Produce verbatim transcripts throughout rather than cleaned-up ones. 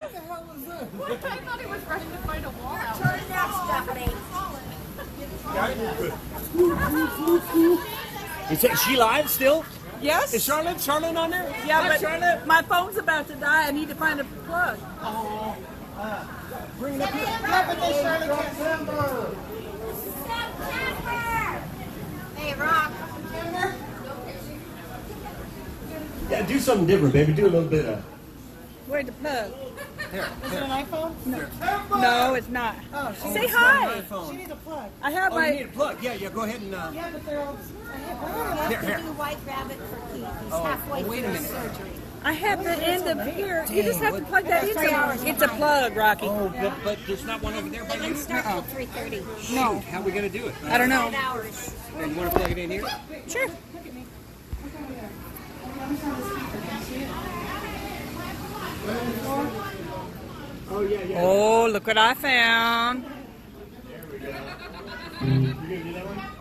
What the hell was this? What? I thought he was running to find a wall out. Turn that stuff, Is, it, is she live still? Yes. Is Charlotte? Charlotte on there? Yeah, Hi, but Charlotte. my phone's about to die. I need to find a plug. Oh. Uh, bring it up here. Yeah, but then Charlotte can't September. Hey, Rock. Yeah, do something different, baby. Do a little bit of. Where's the plug? Here. Is it an iPhone? No, no it's not. Oh, she Say needs hi. She needs a plug. I have Oh, my. you need a plug. Yeah, yeah. Go ahead and. Uh... Yeah, but they're all. Here, here. White rabbit for Keith. He's Oh, halfway wait a through his minute. surgery. I have the end of here. You just have to plug that in. Three hours It's a plug, Rocky. Oh, but, but there's not one over there by It you? doesn't start till three thirty. No. How are we going to do it? I don't know. Five hours. And you want to plug it in here? Sure. Oh, yeah, yeah. Oh, look what I found. There we go. You going to do that one?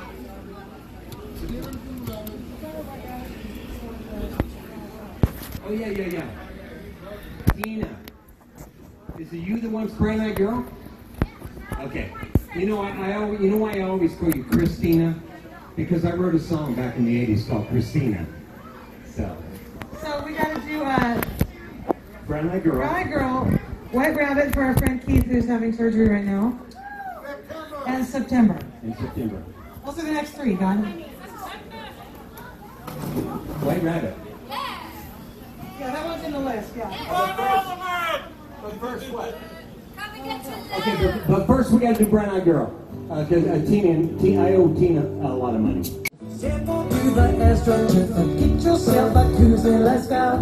Oh, yeah, yeah, yeah. Tina. Is it you that wants to pray that girl? Okay. You know, I, I always, you know why I always call you Christina? Because I wrote a song back in the eighties called Christina. So. So we got to do a Brown Eyed Girl. Brown Eyed Girl, White Rabbit for our friend Keith who's having surgery right now. And September. In September. Those are the next three, Don. White Rabbit. Yeah, that one's in the list, yeah. But first what? Okay, but, but first we got to do Brown Eyed Girl. Because uh, uh, Tina, T- I owe Tina a lot of money. Step onto the astroturf and get yourself a koozie, let's go.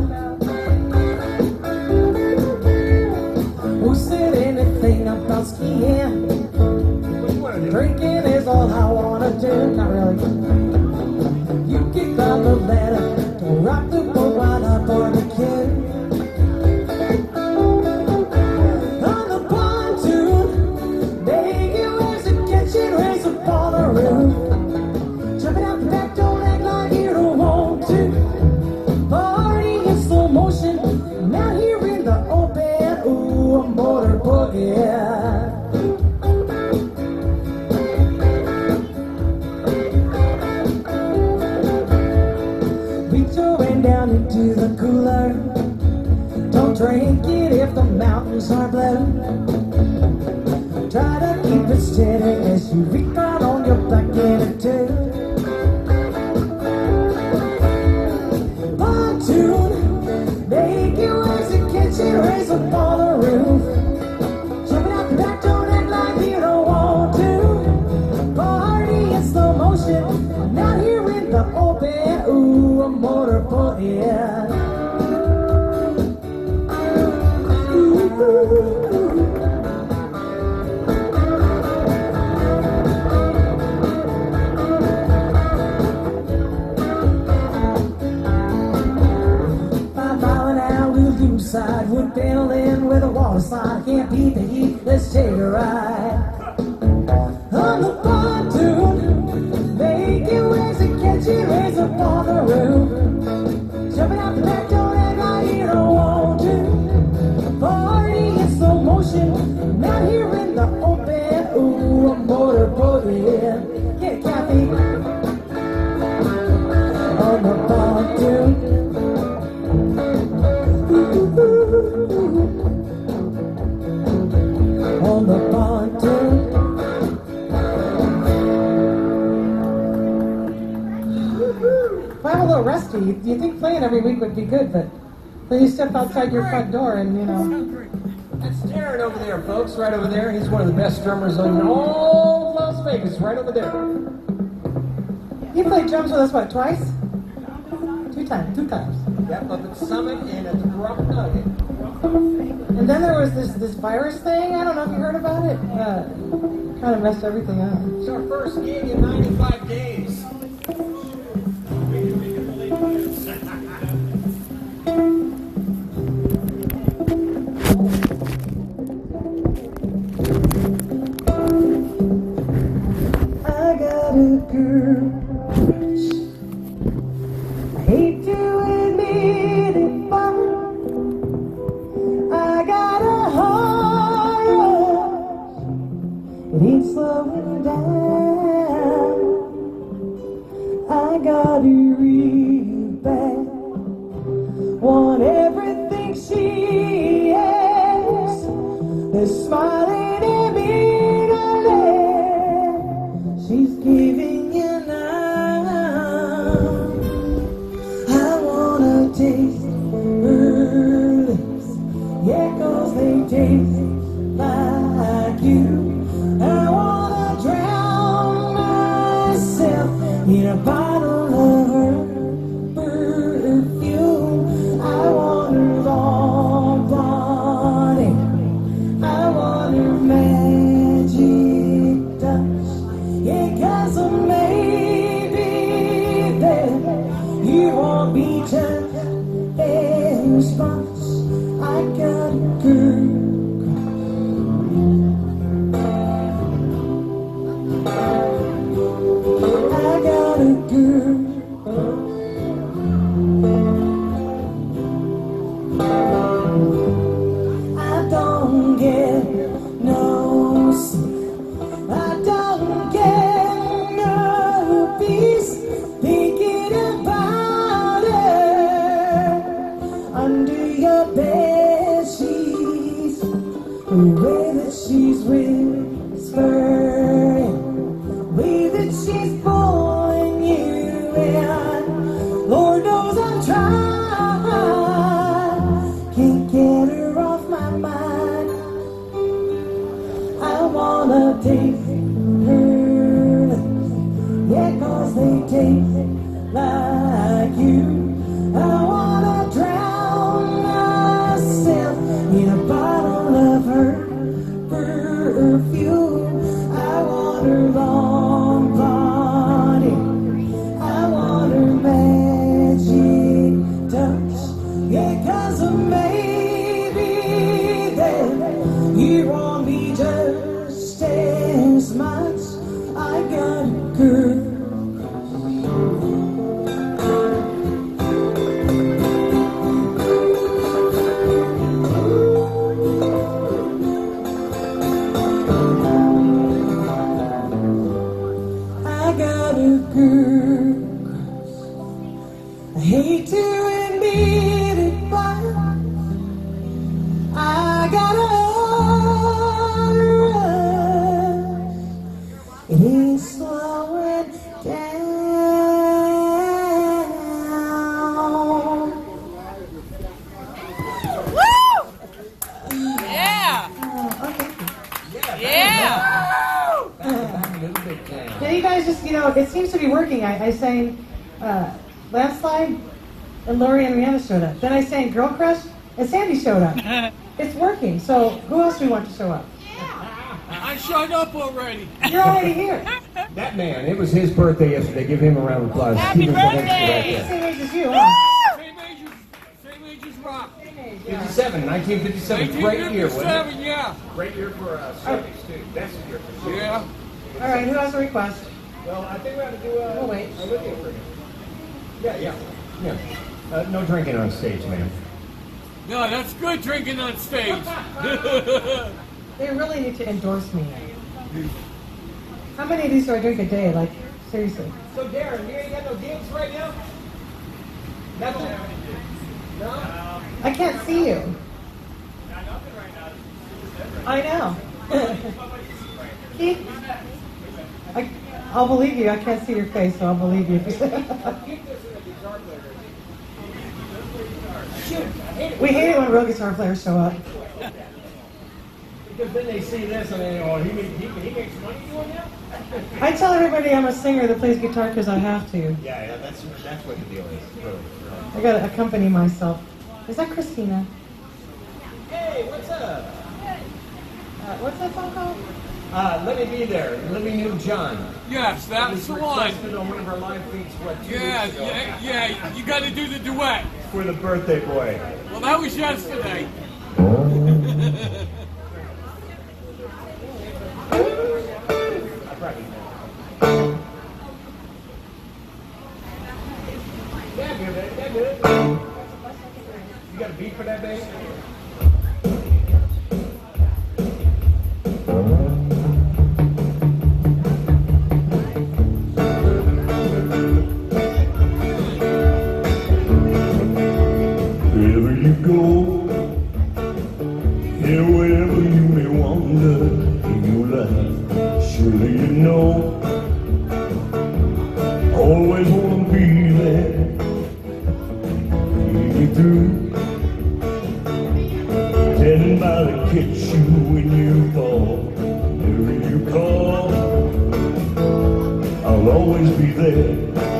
Who said anything about skiing? Drinking is all I wanna do. Not really. You kick out the ladder, don't rock the boat while I barbecue. On the pontoon, make it raise the kitchen, raise up on the roof. Jumping out the back, don't act like you don't want to. Party in slow motion, now here in the open, ooh, a motor boogie. Down into the cooler. Don't drink it if the mountains are blue. Try to keep it steady as you reach out on your back in it too. Pontoon, make it raise the kitchen, raise up on the roof. Jumping out the back, don't act like you don't want to. Party in slow motion, now here in the open, ooh, a motorboat, yeah. Ooh, ooh, ooh. Five mile an hour, we'll do side. Wood panel in with a water slide. Can't beat the heat, let's take a ride. On the pontoon, make it raise and catch it, raise up on the roof. Jumping out the back, don't act like you don't want to. Party in slow motion, now here in the open, ooh, a motorboat, yeah. Get Kathy on the pontoon. Ooh, ooh, ooh. On the pontoon. If I'm a little rusty, you think playing every week would be good, but then you step outside your front door and, you know. That's Darren over there, folks, right over there. He's one of the best drummers in all Las Vegas, right over there. You played drums with us, what, twice? Two times, two times. Yep, up at Summit and at the Rock Nugget. And then there was this, this virus thing, I don't know if you heard about it. Uh, kind of messed everything up. It's our first gig in ninety-five days. I got a girl. I hate to admit it, but I got it ain't slowing down. I got her real bad. Want everything she has. They're smiling at me now. She's giving you now. I wanna taste her lips. Yeah, 'cause they taste like you. I wanna drown myself in a bottle of her perfume. I want her long body. I want her magic touch. Yeah, 'cause maybe then you won't be just as much. I got a girl. I got a girl. I don't get no sleep. I don't get no peace thinking about her under your bed sheets. The way that she's whispering, the way that she's pulling you in. Lord knows I'm trying, can't get her off my mind. I wanna taste her lips, yeah, 'cause they taste like you. I wanna drown myself in a bottle of her perfume. I want her long body. I want her magic touch. Yeah, 'cause maybe then you won't be just as much. I got a girl. I got a girl. I hate to admit it, but I got a rush. It ain't slowing down. Yeah. Oh, okay. Yeah. Yeah, you guys just, you know, it seems to be working. I, I sang uh, Landslide, and Lori and Rihanna showed up. Then I sang Girl Crush, and Sandy showed up. It's working. So who else do we want to show up? I showed up already. You're already here. That man, it was his birthday yesterday. Give him a round of applause. Happy Stephen Kaminsky birthday! right there. Same age as you, huh? Same age as, same age as Rock. fifty-seven, nineteen fifty-seven, great year, wasn't it? nineteen fifty-seven, yeah. Great year for uh, Celtics, too. Best year for sure. Yeah. All right, who has a request? Well, I think we ought to do a, We'll wait. a Olivia for him. Yeah, yeah, yeah. Uh, no drinking on stage, man. No, that's good drinking on stage. They really need to endorse me. How many of these do I drink a day? Like, seriously. So, Darren, you ain't got no gigs right now? Nothing? No? I can't see you. I know. Keith, I, I'll believe you. I can't see your face, so I'll believe you. We hate it when real guitar players show up. Because then they see this and they, oh, he, make, he, he makes money doing that? I tell everybody I'm a singer that plays guitar because I have to. Yeah, yeah, that's, that's what the deal is. Really, really. I gotta accompany myself. Is that Christina? Hey, what's up? Uh, what's that song called? Uh, Let Me Be There, Living New John. Yes, It that's was the one. requested on one of our live feeds, what, two Yeah, weeks ago? yeah, yeah. You got to do the duet. For the birthday boy. Well, that was yesterday. Yeah, good, babe. Yeah, good. You got a beat for that, babe? There wherever you may wander in your life, surely you know always wanna be there, see you through, standing by to catch you when you fall. Whenever you call, I'll always be there.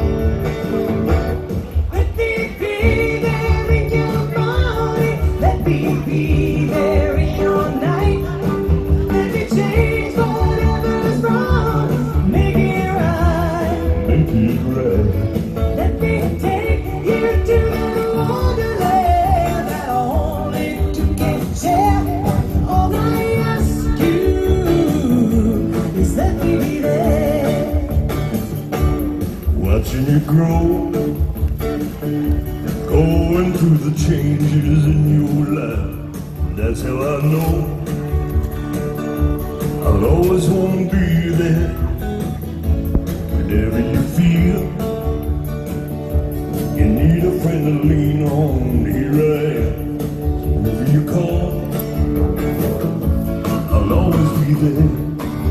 Let me be there in your morning. Let me be there in your night. Let me change whatever's wrong. Make it right. Make it right. Let me take you to the wonderland that only two can share. All I ask you is let me be there. Watching you grow, going through the changes in your life. That's how I know I'll always want to be there. Whenever you feel you need a friend to lean on, here I am. Whenever you call, I'll always be there.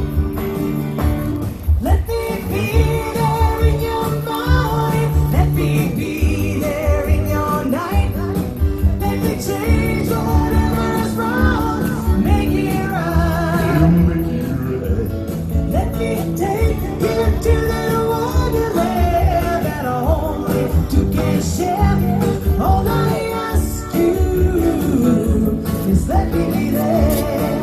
Let me be there in your morning. Let me be there in your night. Let me change whatever's wrong. Make it right. Make it right. Let me take you to the wonderland that only two can share. All I ask you is let me be there.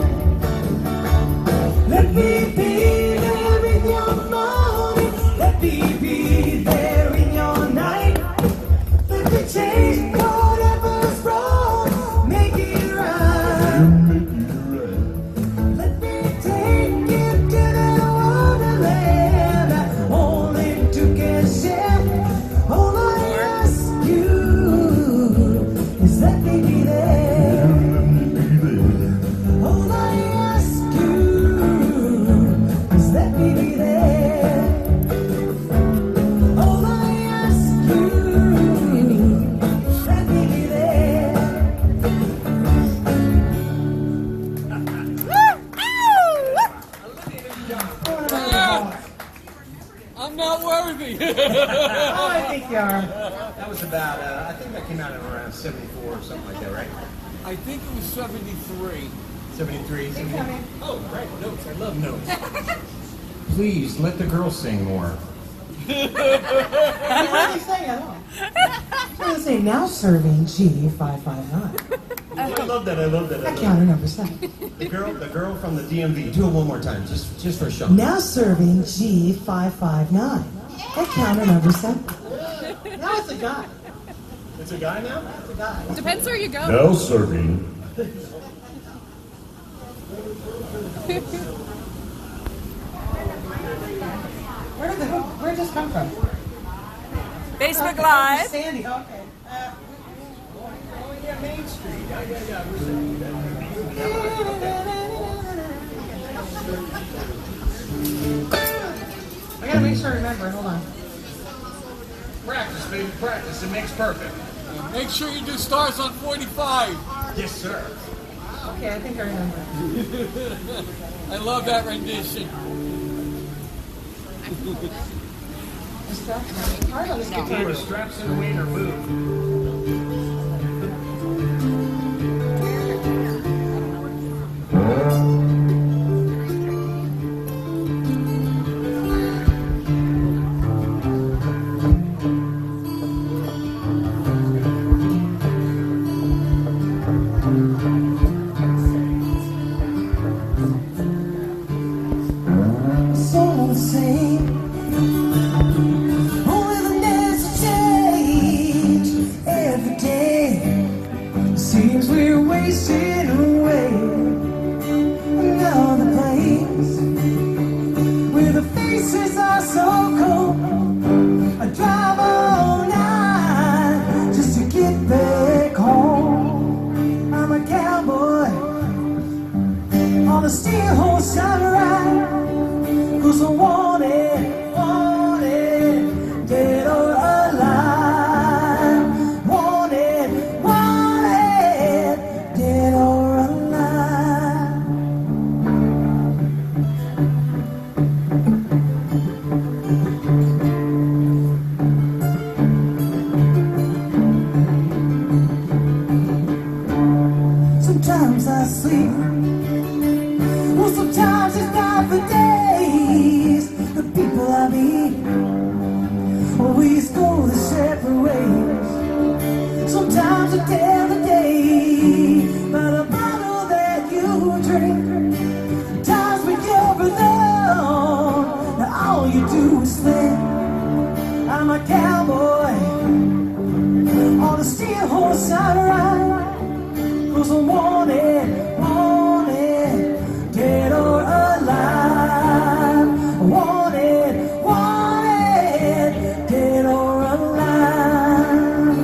Let me be there in your morning. Let me be there in your night. Let me change whatever's wrong. Make it right. Make it right. Let me take you to the wonderland that only two can share. All I ask you is let me be there. All I ask you is let me be there. All I ask you, let me be there. I'm not worthy. Oh, I think you are. That was about, uh, I think that came out in around seventy-four or something like that, right? I think it was seventy-three. seventy-three. Keep coming. Oh, right, notes. I love notes. Please, let the girls sing more. You already sang it all. I'm going to say now serving G five five nine. I love that, I love that. I That love counter number seven. that. The girl, the girl from the D M V. Do it one more time, just, just for Sean. Now serving G five five nine. That counter number seven. Now it's a guy. It's a guy now? It's a guy. Depends where you go. Now serving. Where did the where did this come from? Facebook Oh, Live. Sandy. Okay. Uh, Oh, yeah, Main Street. Yeah, yeah, yeah. I gotta make sure I remember. Hold on. Practice, baby, practice. It makes perfect. Make sure you do stars on forty-five. Yes, sir. Okay, I think I remember. I love that rendition. It's hard on this Put guitar. the straps in the way or move. It's all the same. Only the next change every day. Seems we're wasting away. Another place where the faces are so cold. I drive all night just to get back home. I'm a cowboy on a steel horse I ride. Cause I want it, want it, dead or alive. Want it, want it, dead or alive. times I sleep. Well, sometimes it's not for days. The people I meet always go the separate ways. Sometimes I tell the day by the bottle that you drink. Times when you're alone, and all you do is think. I'm a cowboy on a steel horse I ride. 'Cause I'm wanted, wanted, dead or alive. Wanted, wanted, dead or alive.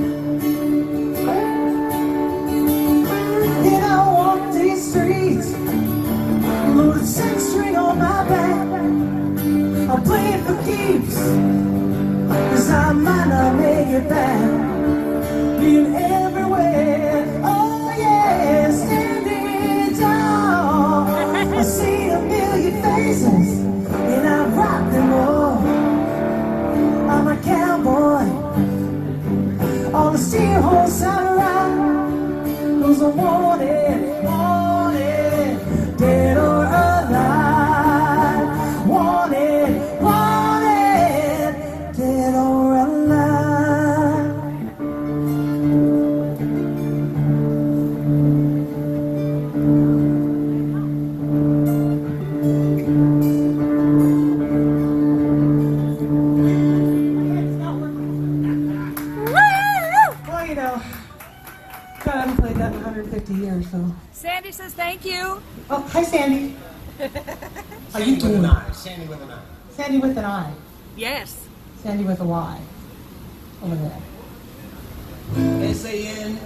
And I walk these streets, loaded six string on my back. I'm playing for keeps, 'cause I might not make it back. Being everywhere, oh yeah, standing tall. I see a million faces, and I rock them all. I'm a cowboy on a steel horse I ride. 'Cause I'm wanted, wanted, dead or alive. Wanted, wanted, dead or alive. Well, you know, God, I haven't played that in one hundred fifty years, so. Sandy says thank you. Oh, hi, Sandy. How you doing? Sandy with an eye. Sandy with an I. Yes. Sandy with a Y. Over there. S A N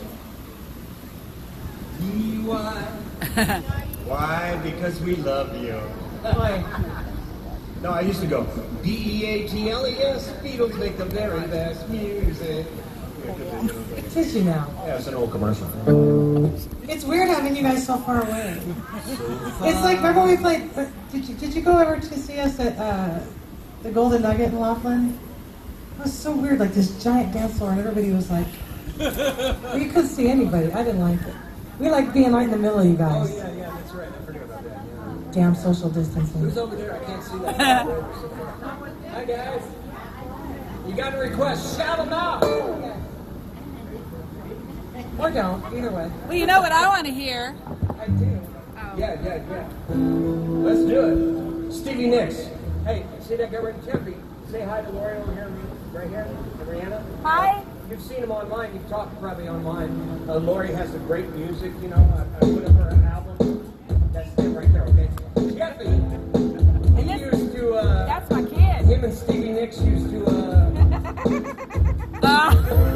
D Y. Why? Because we love you. Why? No, I used to go B E A T L E S. Beatles make the very best music. Kiss you now. Yeah, it's an old commercial. It's weird having you guys so far away. It's like, remember we played, uh, did you, did you go over to see us at uh, the Golden Nugget in Laughlin? It was so weird, like this giant dance floor, and everybody was like, well, you couldn't see anybody. I didn't like it. We like being right in the middle of you guys. Oh, yeah, yeah, that's right. I forgot about that. Yeah. Damn social distancing. Who's over there? I can't see that. Hi, guys. You got a request? Shout them out. Or don't, either way. Well, you know what I want to hear. I do. Yeah, yeah, yeah. Let's do it. Stevie Nicks. Hey, see that guy right in Tempe? Say hi to Lori over here, right here, and Rihanna. Hi. You've seen him online. You've talked probably online. Uh, Lori has the great music. You know, I, I put up her album. That's it right there. Okay. Jeffy. He this- used to. Uh, That's my kid. him and Stevie Nicks used to. Uh, Uh,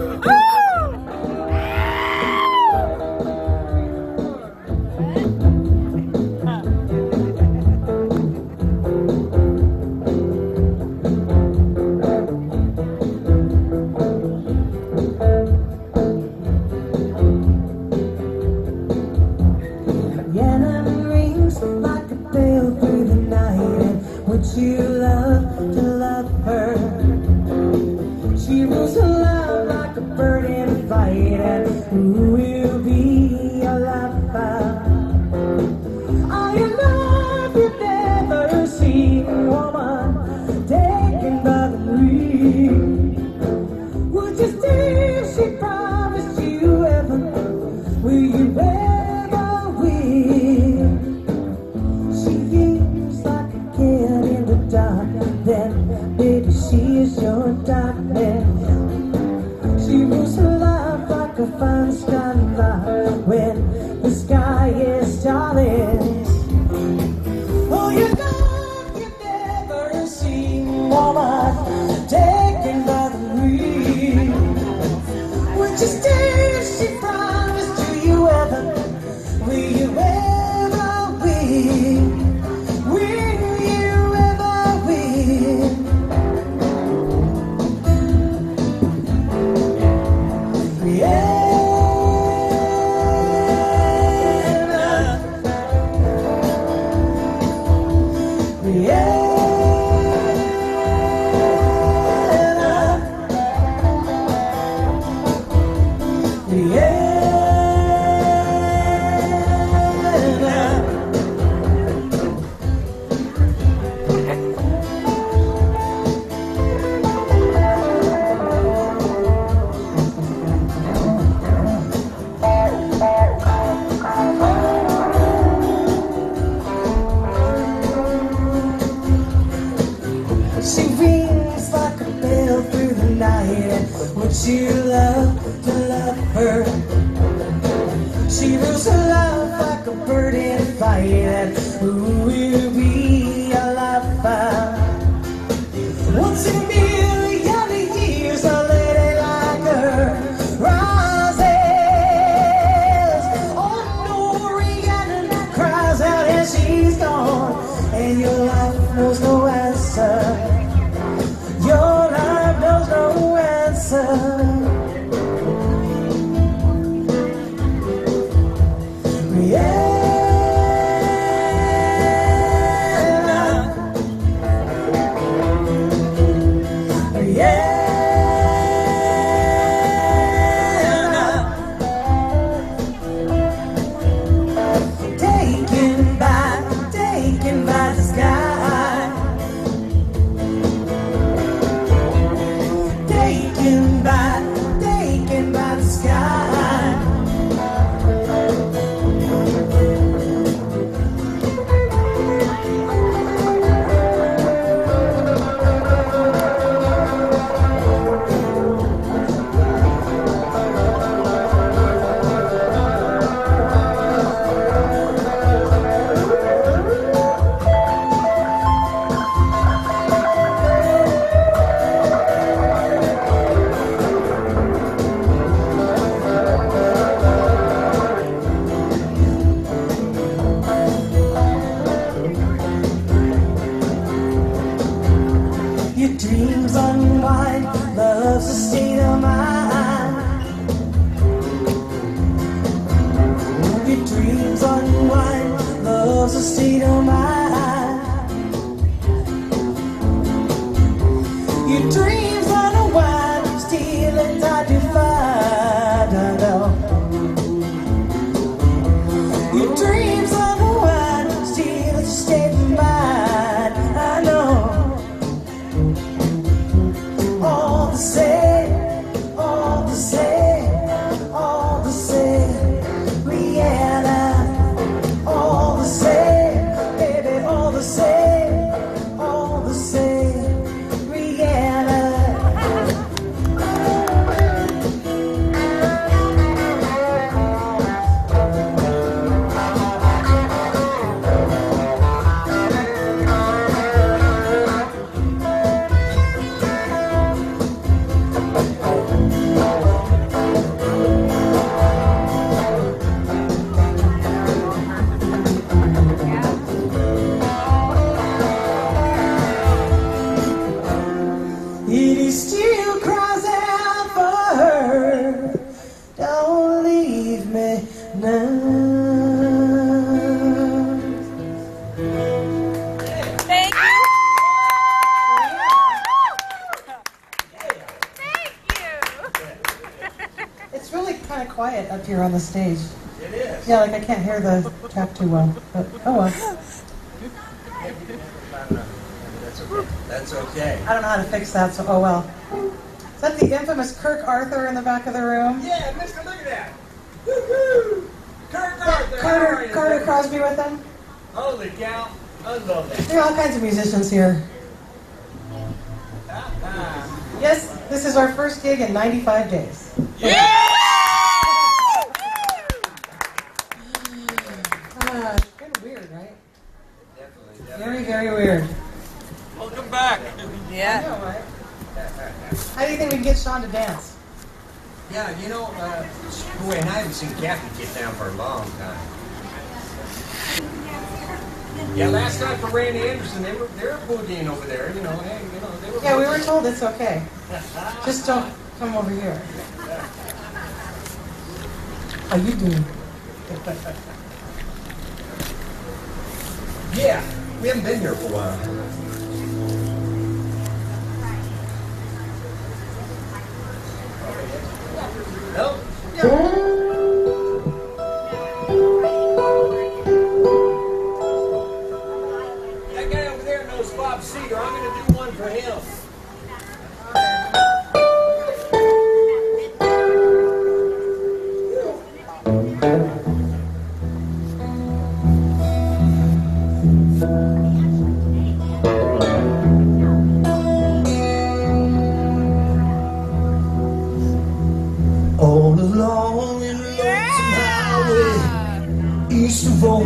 Vienna rings like a bell through the night, and would you love to love her? She rules her love like a bird in a fight, and who will be your lover? Are you love you've never seen a woman taken by the lead? Would you stay if she promised you heaven? Will you ever win? She feels like a kid in the dark, then baby she is your darkness. She moves her life like a fine skyline when the sky is starless. Oh, you know you've never seen a woman taken by the lead. Would you stay if she promised you ever? Will you ever win? Will you ever win? Yeah. Yeah. Would you love to love her? She rules her love like a bird in flight. And who will be a lover? Once in a million years, a lady like her rises on Orion and cries out, and she's gone, and your life knows no answer. Your life knows no answer. Here on the stage. It is. Yeah, like I can't hear the track too well, but oh well. That's okay. That's okay. I don't know how to fix that, so oh well. Is that the infamous Kirk Arthur in the back of the room? Yeah, mister, look at that. Woo-hoo! Kirk Arthur. Carter, Carter Crosby with them? Holy cow. Unbelievable. There are all kinds of musicians here. Uh-huh. Yes, this is our first gig in ninety-five days. Yeah! Uh, it's kind of weird, right? Definitely, definitely. Very, very weird. Welcome back. I Yeah. know, right? How do you think we can get Sean to dance? Yeah, you know, uh, boy, and I haven't seen Kathy get down for a long time. Yeah, last night for Randy Anderson, they were they were boogieing over there. You know, hey, you know, they were. Yeah, we were told it's okay. Just don't come over here. How you doing? Yeah, we haven't been here for a while. Nope. That guy over there knows Bob Seger. I'm going to do one for him.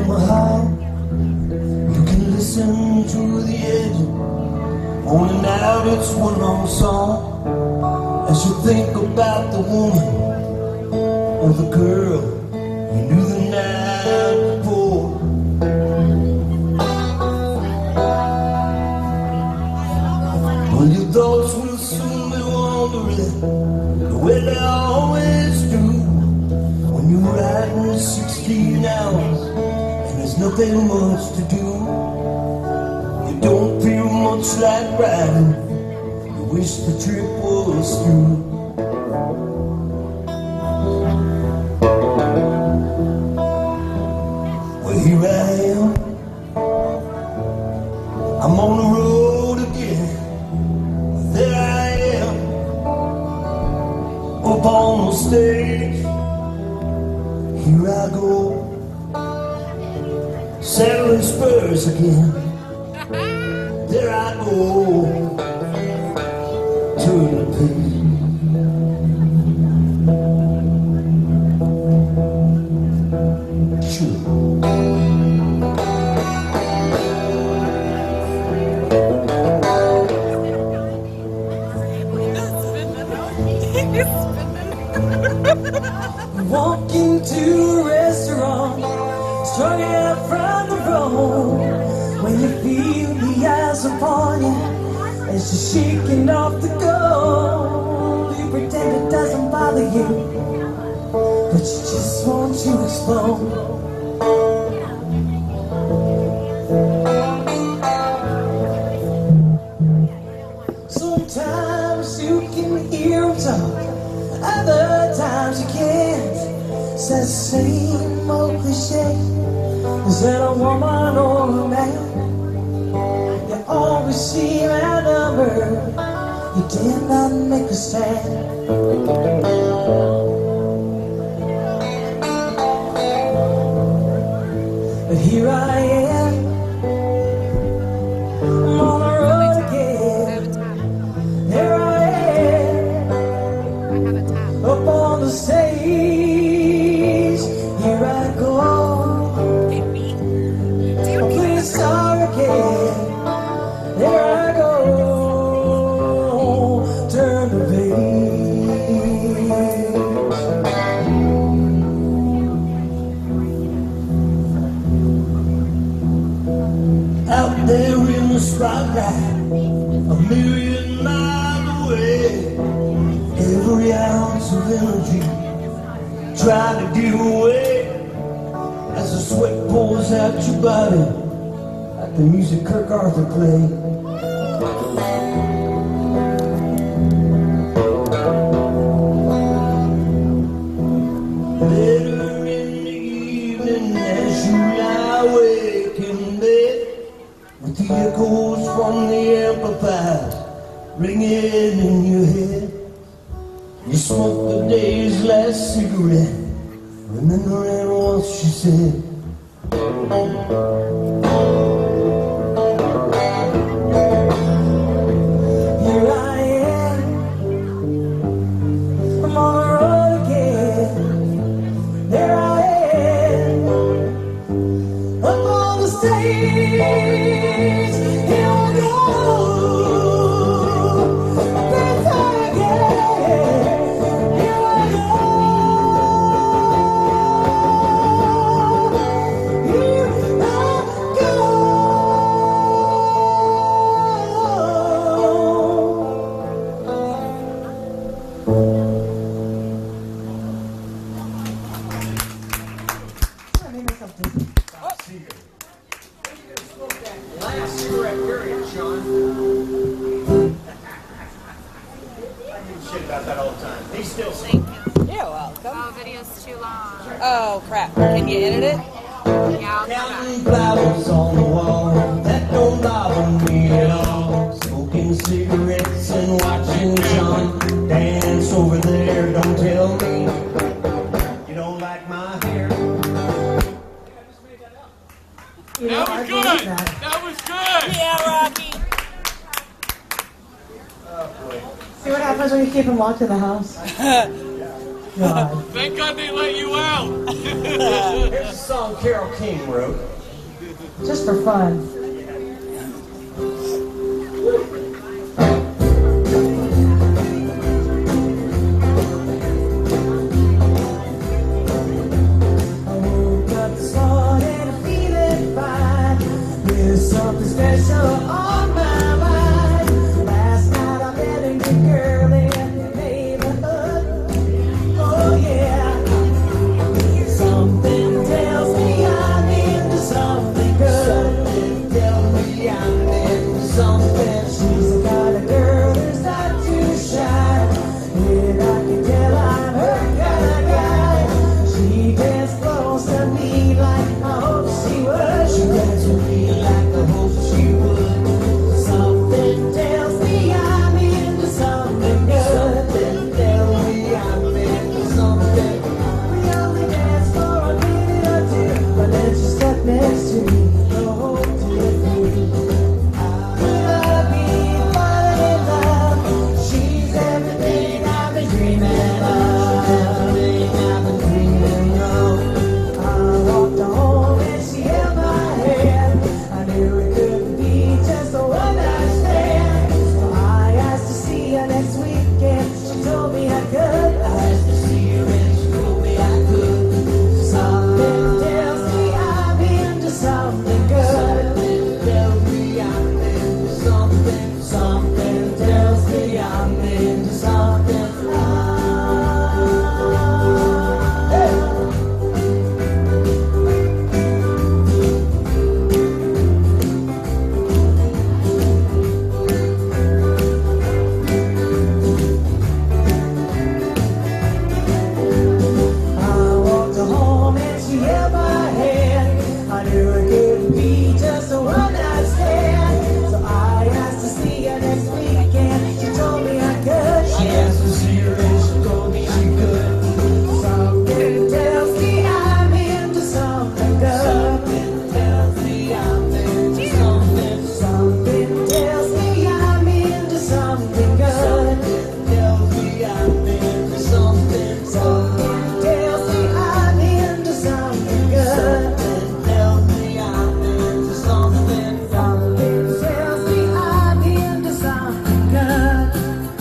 from my heart. You can listen to the edge. Only now it's one long song. As you think about the woman or the girl you knew the night before. Well, your thoughts will soon be wandering the way they always do when you're riding sixteen hours and there's nothing much to do. You don't feel much like riding. You wish the trip was through. Well, here I am. I'm on the road again. There I am, up on the stage. Here I go, saddling spurs again. There I go, turn the page. Sure. Walk into a restaurant, strung out from the road. When you feel the eyes upon you, as you're shaking off the gold, you pretend it doesn't bother you, but you just want to explode. Sometimes you can hear them talk, other times you can't. It's that same old cliche. Is that a woman or a man? You always seem outnumbered. You dare not make a stand. But here I am, I'm on the road again. Here I am, up on the stage. Here I go, please start again. Here I go, turn the page. Out there in the spotlight, a million miles away, every ounce of energy trying to give away as the sweat pours out your body like the music Kirk Arthur played. Later in the evening as you lie awake in bed, with the echoes from the amplifiers ringing in your head, you smoke the day's last cigarette, remembering what she said. Here I am, I'm on the road again. There I am, up on the stage. Here I go, that's how I get. Here I go, here I go. Let me make something. Last cigarette period, Sean. I give a shit about that all the time. He still sings. You're welcome. Oh, video's too long. Oh, crap. Can you edit it? Yeah, I'll come back. Counting flowers on the wall, that don't bother me at all. Smoking cigarettes and watching John dance over there. Don't tell me you don't like my hair. You know, That I was believe good. that. That was good. Yeah, Rocky. See what happens when you keep him locked in the house? God. Thank God they let you out. Here's a song Carole King wrote. Just for fun. I woke up this morning feeling fine. There's something special on my mind. Last night I met a good girl in the neighborhood. Oh yeah. Something tells me I'm into something good. Something tells me I'm into something. She's the kind of girl who's not too shy. And I can tell I'm her kind of guy. She gets close to me like I hope she would. She gets to me like I hope she would. Something tells me I'm into something good. Something tells me I'm into something. We only dance for a minute or two, but then she stepped next to me. The whole different. Will I be falling in love? She's everything I've been dreaming of. Everything I've been dreaming of. I walked her home and she held my hand. I knew it couldn't be just a one night stand. So I asked to see her next weekend. She told me I could. I asked to see her and she told me I could. Something tells me I'm into something good. Something tells me I'm into something. Something tells me I'm into something. I walked her home and she held my hand. I knew it couldn't be just a one night stand. So I asked to see her next weekend. She told me I could. She asked to see her and she told me I could. Something tells me I'm into something good. Something tells me I'm into something. Something tells me I'm into something good. Something tells me I'm into something. Something tells me I'm into something good. Something tells me I'm into something. Something tells me I'm into something good.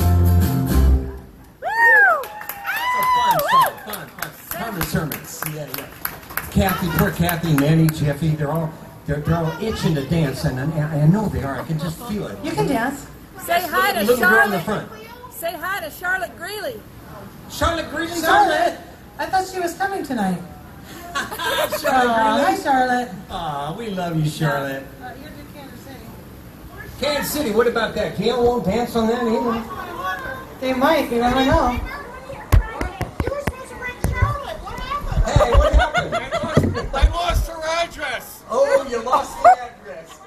Fun song, fun, fun. Carmen Sermons. Yeah, yeah. Kathy, poor Kathy, Nanny, Jeffy, they're all they're, they're all itching to dance, and I, I know they are. I can just feel it. You can dance. Say hi to Little girl in the Charlotte. front. Say hi to Charlotte Greeley. Charlotte Greeley's on Charlotte, it. I thought she was coming tonight. Charlotte Aw, hi, Greeley. Charlotte. Aw, we love you, Charlotte. Uh, you're in Kansas City. Kansas City, what about that? Gail won't dance on that either. They might, you never know. You were supposed to bring Charlotte. What happened? Hey, what happened? I lost, I lost her address. Oh, you lost the address.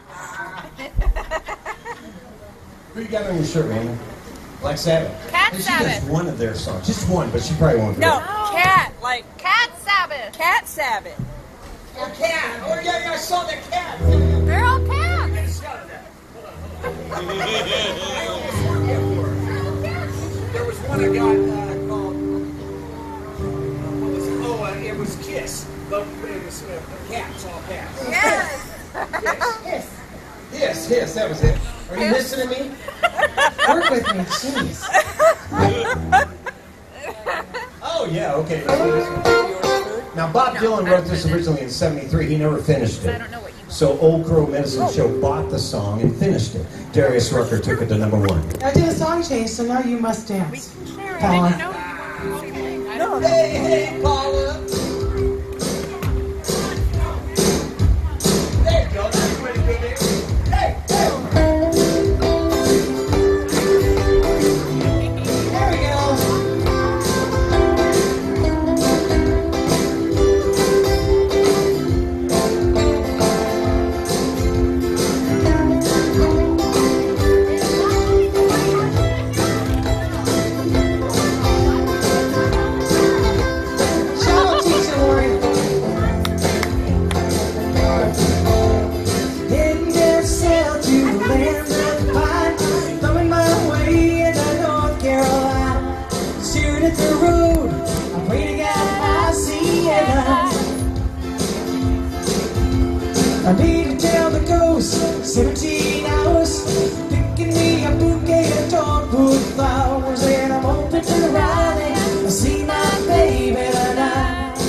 Who you got on your shirt, man? Black Sabbath. Cat She Sabbath. does one of their songs. Just one, but she probably won't do No, it. cat, like Cat Sabbath. Cat Sabbath. A cat. Oh, yeah, yeah, I saw the cat. They're all cats. There was one I got uh, called, what was it? Oh, uh, it was Kiss. But it was uh, cats, all cats. Yes. Yes, yes. Yes, yes, that was it. Are you listening to me? Work with me, jeez. Oh, yeah, okay. Let's do this one. Now, Bob Dylan wrote this originally in seventy-three. He never finished it. I don't know what you want. So Old Crow Medicine Show bought the song and finished it. Darius Rucker took it to number one. I did a song change, so now you must dance. Sure, Paula. I didn't know you wanted to say anything. I don't know. Hey, hey, Paula. There you go. That's pretty good there. Hey, hey. There we go. Shout out I need to tell the ghost, seventeen hours, picking me a bouquet of dogwood flowers, and I'm hoping to the riding. I see my baby tonight.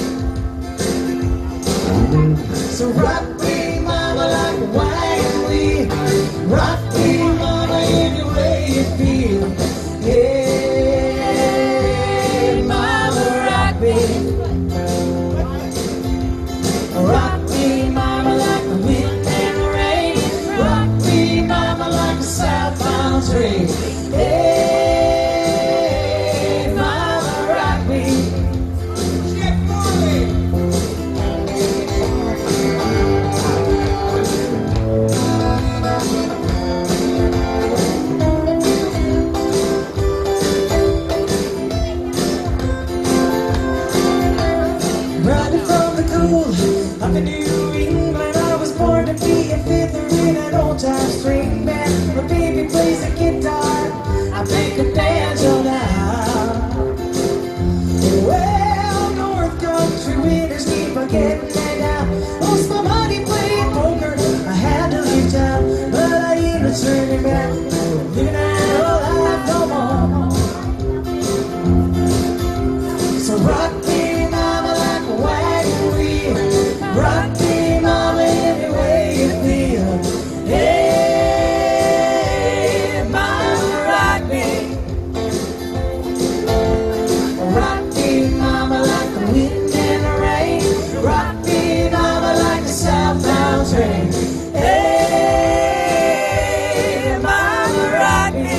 So rock me, mama, like a wagon wheel. Rock me, mama, any way you feel. Yeah, mama, rock me. Rock me, mama, like the wind and the rain. Rock me, mama, like a southbound train. Hey, mama, rock me. Chip Marley. Riding from the cool up in New England, I was born to be a fiddler in an old-time string band. My baby plays the guitar, I pick a banjo now. Well, North Country winters keep on getting me down. Lost my money playing poker, I had to leave town, but I ain't returning back, living that old life no more. So rock me, mama, like a wagon wheel. Rock me, mama, any way you feel. Hey, mama, rock me. Rock me, mama, like the wind and the rain. Rock me, mama, like a southbound train. Hey, mama, rock me.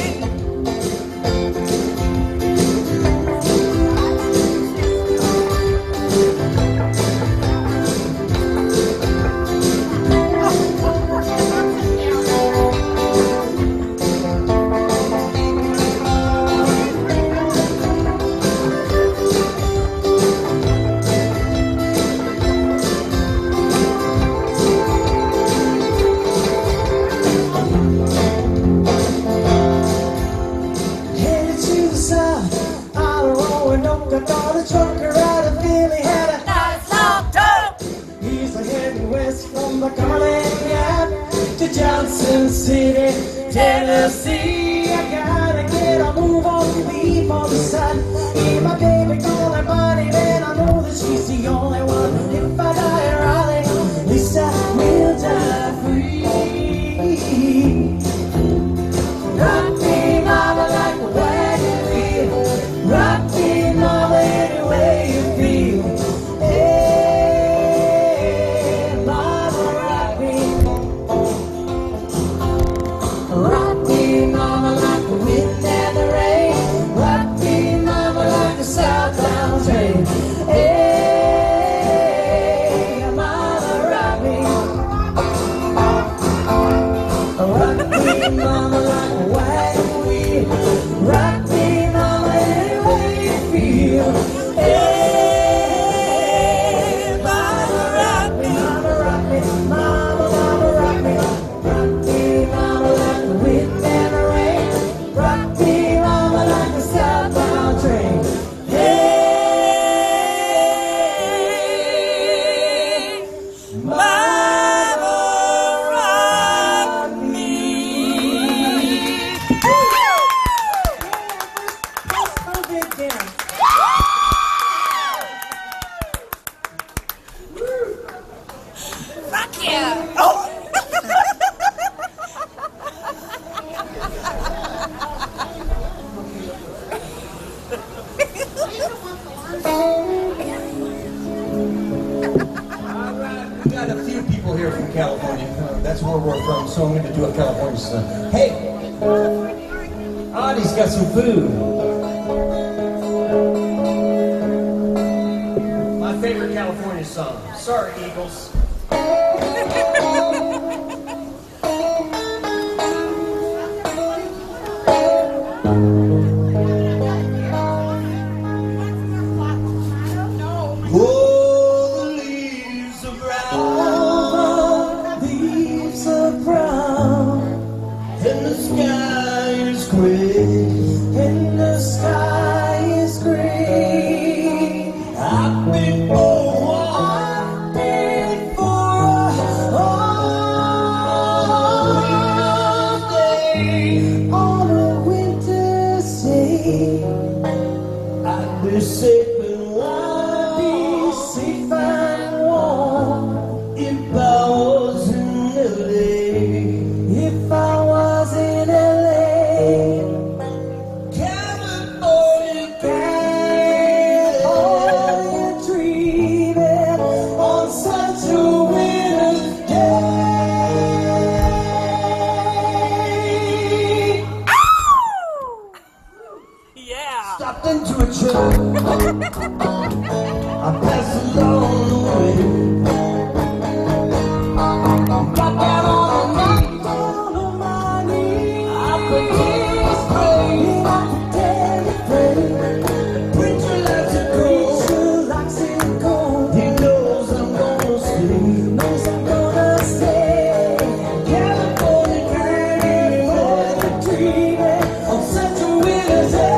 Headed to the south, all alone, don't got all the trucker out of Philly had a Nice long tongue. He's like heading west from the Garland Gap to Johnson City, Tennessee. I gotta get a move on, leave on the side. Hear my baby calling my name, and I know that she's the only one. If I die in Raleigh, at least I will die free. Rock me, mama, like a wagon wheel. Rock me, mama, any way you feel. Hey, mama, rock me. Rock me, mama, like the wind and the rain. Rock me, mama, like a southbound train. Hey, mama, rock me. Rock me, mama, like a wagon wheel. Rock me, mama, any way you feel. Hey, mama, rock me. Mama, rock me. Mama, mama, rock me. Rock me, mama, like the wind and the rain. Rock me, mama, like a southbound train. Hey, mama, rock me. Post-COVID dance. Fuck yeah. We got a few people here from California. Uh, that's where we're from, so I'm going to do a California song. Hey! Audie's got some food. My favorite California song. Sorry, Eagles. Oh, the leaves are brown, The leaves are brown, and the sky is gray. and the sky is gray. I've been for a walk I've been got down on my knees, down on my knees. I pretend to pray, I pretend to pray. Preacher likes it cold, preacher likes it cold. He knows I'm gonna stay, he knows I'm gonna stay. California, California, dreaming on such a winter's day.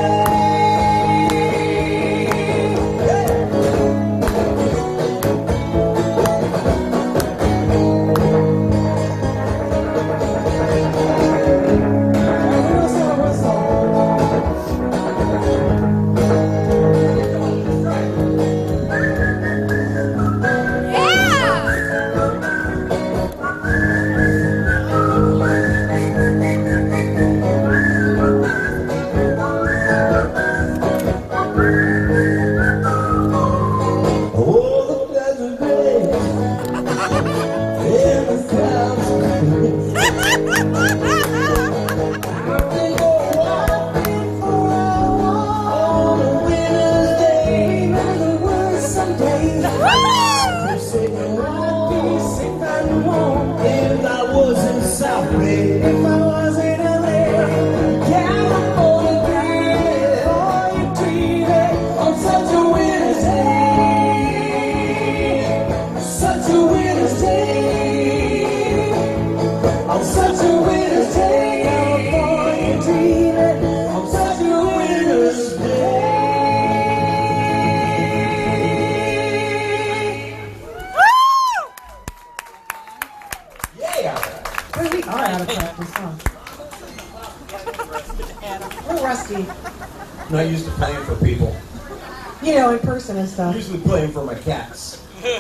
Not used to playing for people. You know, in person and stuff. Usually playing for my cats.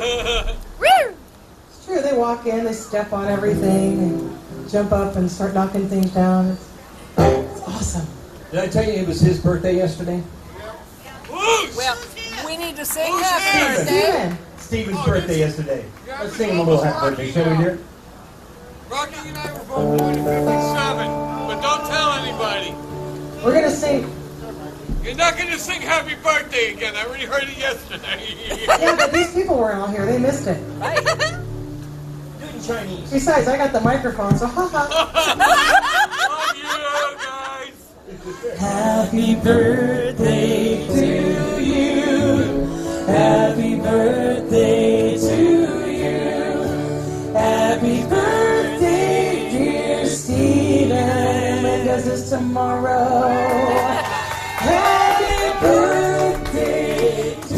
It's true, they walk in, they step on everything, and jump up and start knocking things down. It's, it's awesome. Did I tell you it was his birthday yesterday? Well, we need to sing Who's happy Steven? birthday. Steven. Steven's birthday yesterday. Let's sing him a little happy birthday, shall we, dear? Rocky and I were both born in fifty-seven, but don't tell anybody. We're going to sing. You're not going to sing happy birthday again. I already heard it yesterday. Yeah, but these people weren't all here. They missed it. Do it in Chinese. Besides, I got the microphone, so ha ha. Love you, guys. Happy birthday to you. Happy birthday to you. Happy birthday, dear Steven. And does this tomorrow. Happy birthday to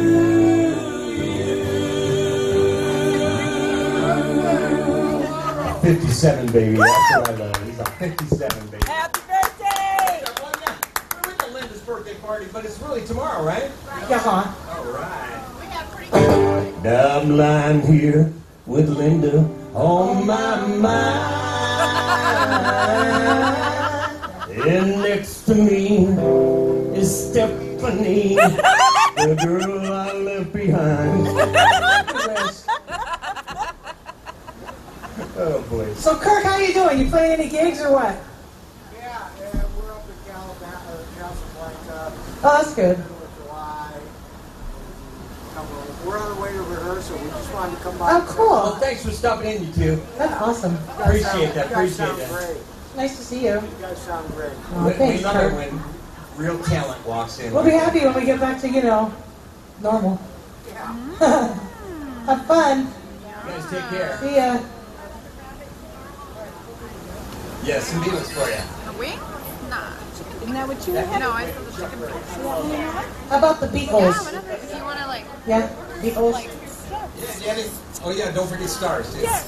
you. fifty-seven, baby. That's what I love. He's a fifty-seven, baby. Happy birthday! We're with the Linda's birthday party, but it's really tomorrow, right? Yeah, huh? All right. I'm lying here with Linda on my mind. And next to me is Stephanie, the girl I left behind. Oh, boy. So, Kirk, how you doing? You playing any gigs or what? Yeah, yeah, we're up in Calabasas, or Casablanca. Oh, that's good. Fourth of July. Come on. We're on the way to rehearsal. We just wanted to come by. Oh, Well, cool. thanks for stopping in, you two. That's awesome. You guys Appreciate sound- that, You guys appreciate sound that. great. Nice to see you. You guys sound great. Oh, We, we thanks, love it Kirk. when real talent walks in. We'll be happy when we get back to, you know, normal. Yeah. Have fun. You guys take care. See ya. Yes, some deals for you. A wing? Nah. Isn't that what you No, had? I said the chicken breast. How about the Yeah, Beatles? whatever. If you want to, like, Yeah, Beatles. like, Yeah, yeah, they- oh yeah, don't forget stars. Too. yeah!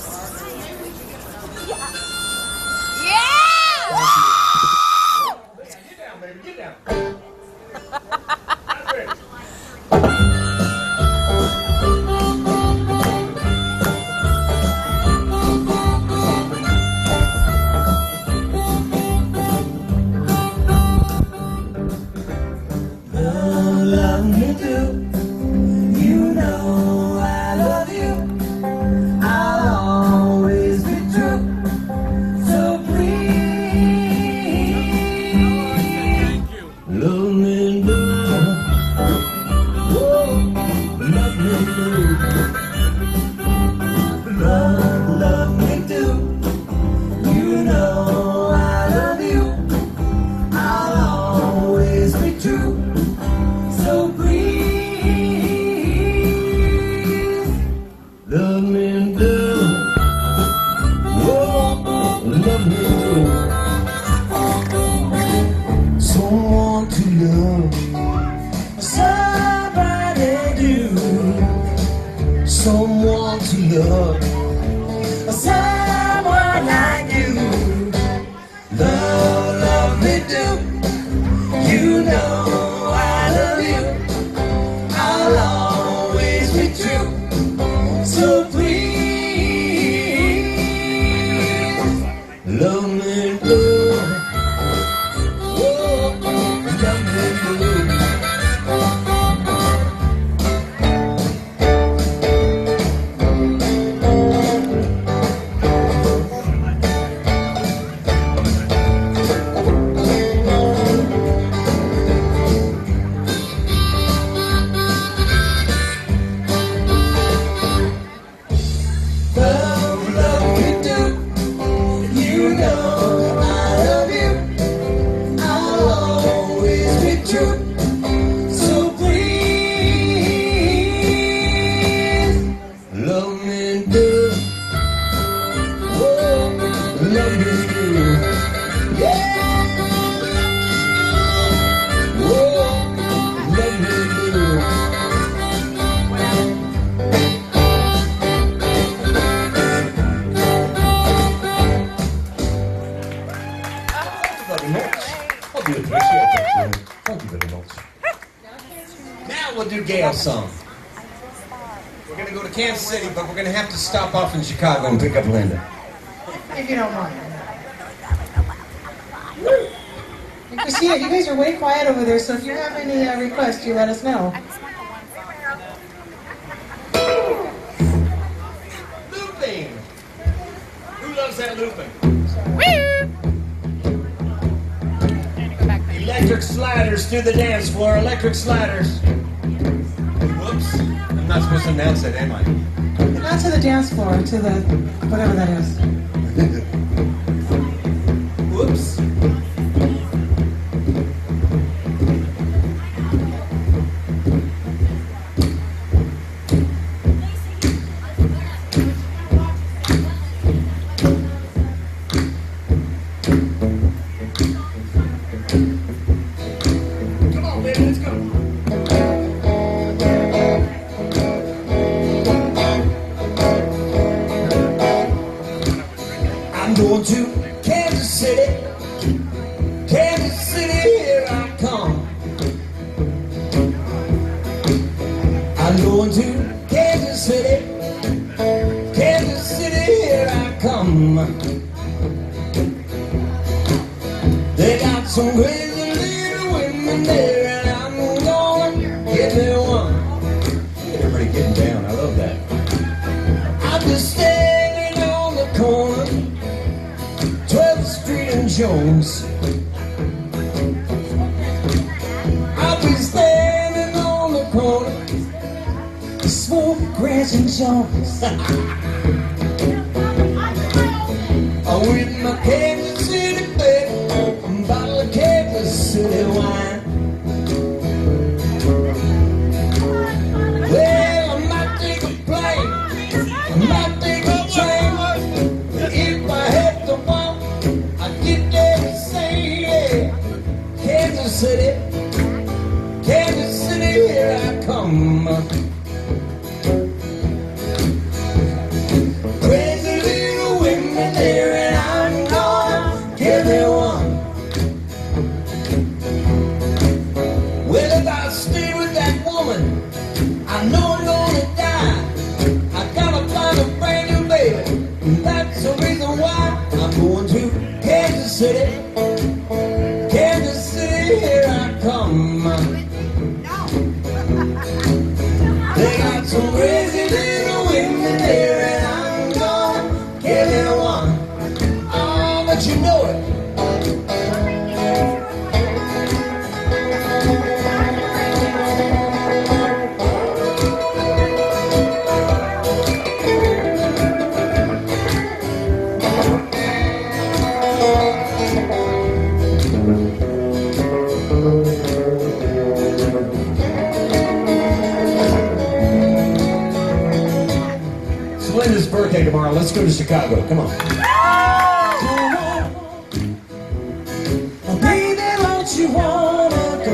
Get down, baby, get down. That's it. Love me too. You know I love you. I'll always be true. So please, Thank you. love love someone like you. Love, love me do. You know I love you. I'll always be true. So please love me do. Oh, love me do. Now we'll do Gail's song. We're going to go to Kansas City, but we're going to have to stop off in Chicago and pick up Linda. If you don't mind. And Christina, you guys are way quiet over there, so if you have any uh, requests, you let us know. Looping! Who loves that looping? Electric sliders through the dance floor. Electric sliders. Whoops. I'm not supposed to announce that, am I? Not to the dance floor, to the whatever that is. Whoops. I'm going to Kansas City, Kansas City, here I come. I'm going to Kansas City, Kansas City, here I come. They got some crazy little women there, and I'm gonna get me one. Everybody getting down, I love that. I'm just standing on the corner, twelfth Street and Jones. I'll be standing on the corner, smoking grass and Jones. With my Kansas City baby, a bottle of Kansas City wine. Well, I might take a plane, I might take a train. If I had to walk, I'd get there the same. Yeah. Kansas City, Kansas City, here I come. Crazy little women there, and I'm gonna give me one. Well, if I stay with that woman, I know I'm gonna die. I gotta find a brand new baby, and that's the reason why I'm going to Kansas City. Kansas City, here I come. They got some crazy little women there, and I'm gonna give it one. Oh, but you know it. It's Linda's birthday tomorrow. Let's go to Chicago. Come on. Come on, oh, baby, don't you wanna go?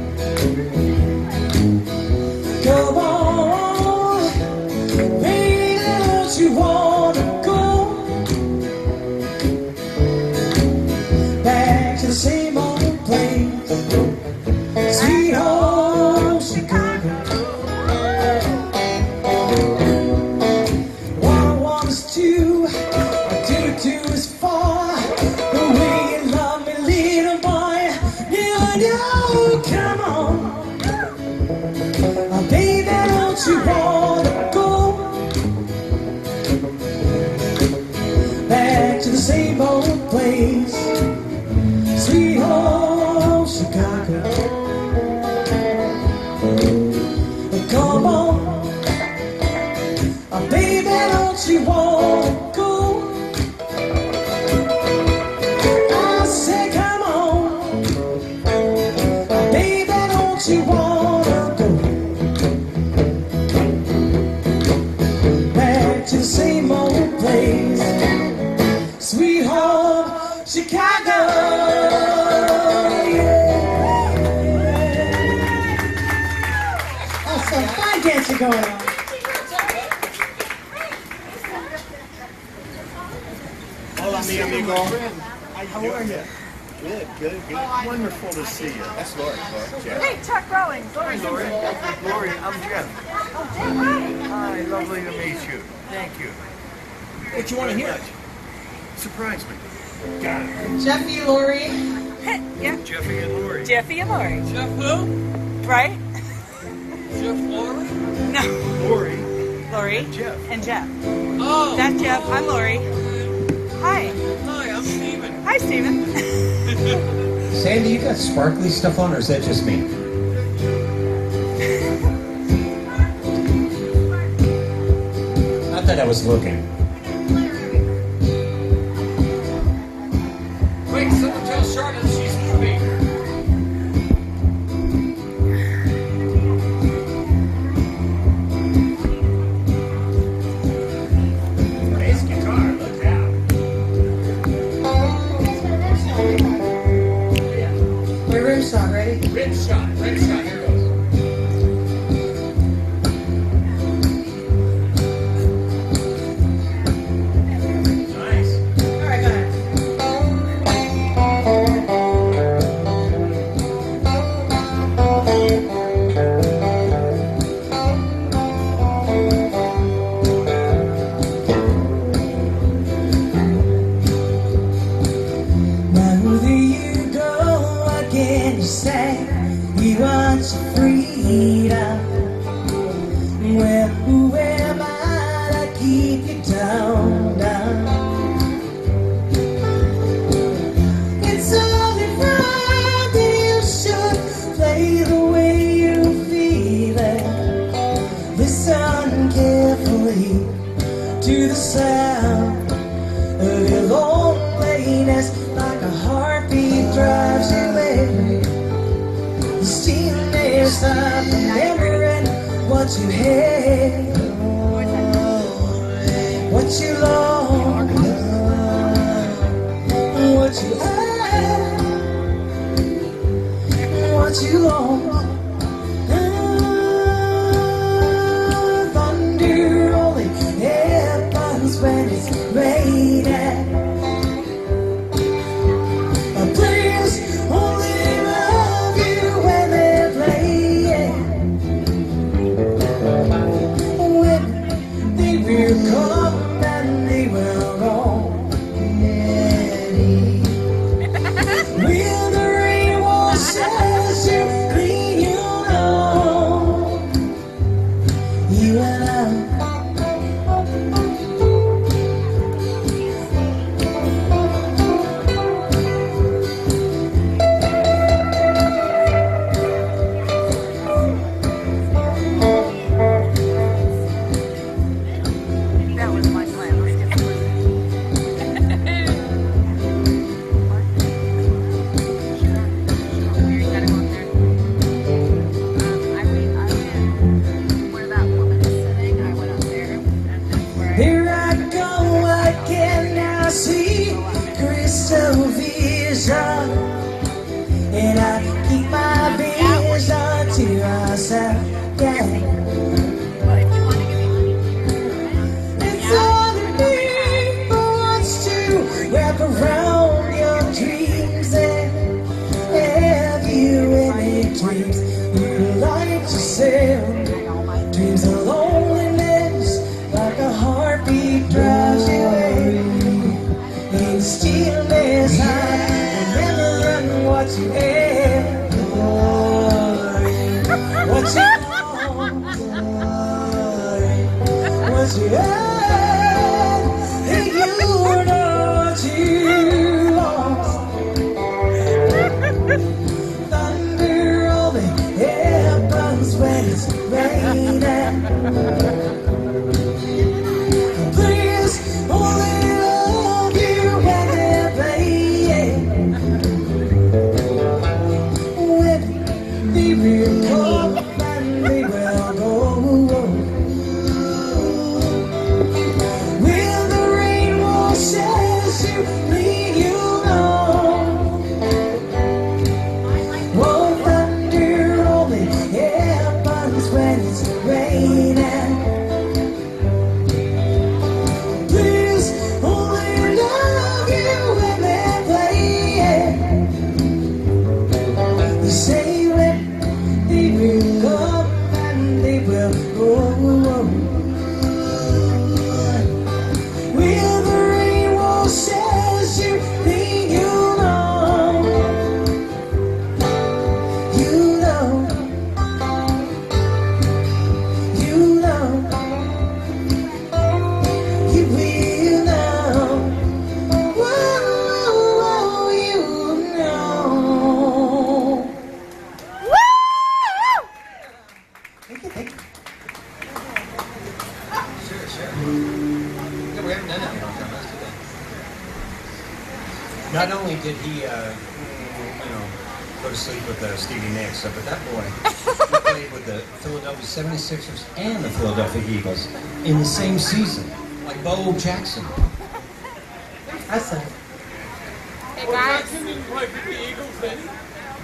Come on, baby, you wanna go back to the same old place, sweet home Chicago? What I want is to do do is far the way you love me, little boy. You know, come on, oh, baby, don't you wanna go back to the same old place, sweet home Chicago? Come on, oh, baby, don't you wanna go? I say, come on, oh, baby, don't you wanna go back to the same old place, sweet home Chicago? Oh, some fine dancing going on. Hola, mi amigo. How are you? Good, good, good. Wonderful to see you. That's Lori. Lori. Jeff. Hey, Chuck Rawlings. Hi, Lori. Lori, I'm Jeff. Hi, lovely to meet you. Thank you. What you want to hear? Surprise me. Got it. Jeffy, Lori. Yeah. Jeffy and Lori. Jeffy and Lori. Jeff who? Right? Jeff Lori? No. Lori. Lori. Jeff. And Jeff. Oh. That's Jeff. I'm Lori. Hi. Hi, I'm Steven. Hi, Steven. Sandy, you got sparkly stuff on, or is that just me? Not that I was looking. Wait, someone tell Charlotte she's moving. Bass guitar, look out. Your rim shot, ready? Rim shot, rim shot, here goes. Nice. All right, go ahead. Now there you go again, you say you want your freedom. Well, who am I to keep you down, down? It's only right that you should play the way you feel it. Listen carefully to the sound of your loneliness, like a heartbeat drives you away. You still never stop remembering what you had, what you lost, what you had, what you lost. Ah, thunder only happens when it's raining. Please only love you when they're playing. When they will come and they will go. Will the rain wash as you clean, you know? You and I. That was my plan. Let's get You gotta go up there. Um, I went, I went where that woman is sitting. I went up there, and that's where I. Here I go again, I see crystal vision, and I keep my vision to myself. Yeah. But if you want to give me money, It's all what you had, Glory. What you want, Glory. What you had, and you know what you lost. Thunder rolling happens when it's raining. Please only love you when they're playing. When they will come and they will go. Will the rainbow says you lead you on? Oh, thunder only happens when it's raining. Please only love you when they're playing. They say that they will come and they will go. Will the rainbow says you think you know? You know. You know. You will know. Whoa, you know. Thank you, thank you. Sure, sure. Yeah, we haven't done that in a long time. Let's do that. Not only did he, uh, you know, go to sleep with uh, Stevie Nicks, uh, but that boy, he played with the Philadelphia seventy-sixers and the Philadelphia Eagles in the same season, like Bo Jackson. That's it. Hey Well, guys. Jackson didn't play for the Eagles, did he?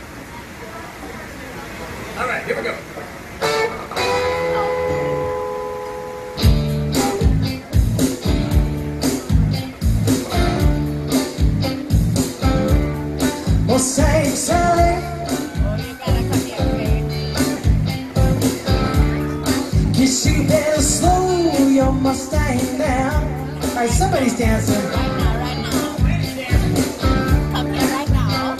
All right, here we go. Well, say, Sally, Oh, you gotta cut the okay. guess you better slow your Mustang down. All right, somebody's dancing. Right now, right now. Come here right now.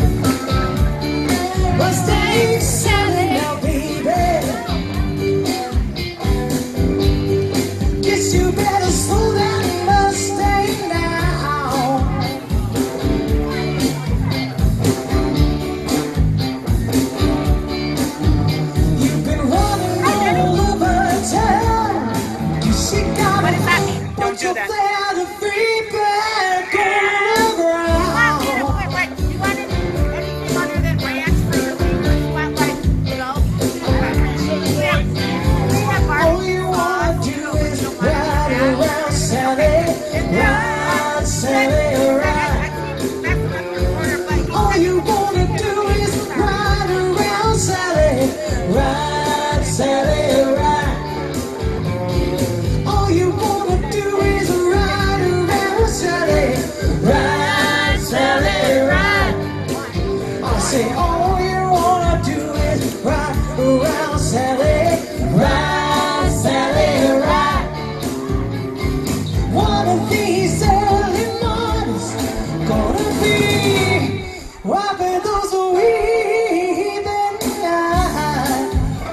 Mustang, Sally, now, baby. Guess you better slow that Mustang down. You've been running all over town. You should got What does that mean? Don't do that. the free back on the ground. Wait, wait, wait. You want anything other than ranch for your fingers? You want like, you know? We have, we have All barbecue you sauce, wanna you do know, we is don't want ride to do that. around, Sally, ride, Sally, ride. All you wanna do is ride around, Sally, ride, Sally, ride. All you wanna do is ride around, Sally, ride, Sally, ride. I say all you wanna do is ride around, Sally, ride, Sally, ride. One of these early mornings gonna be wiping those weeping eyes.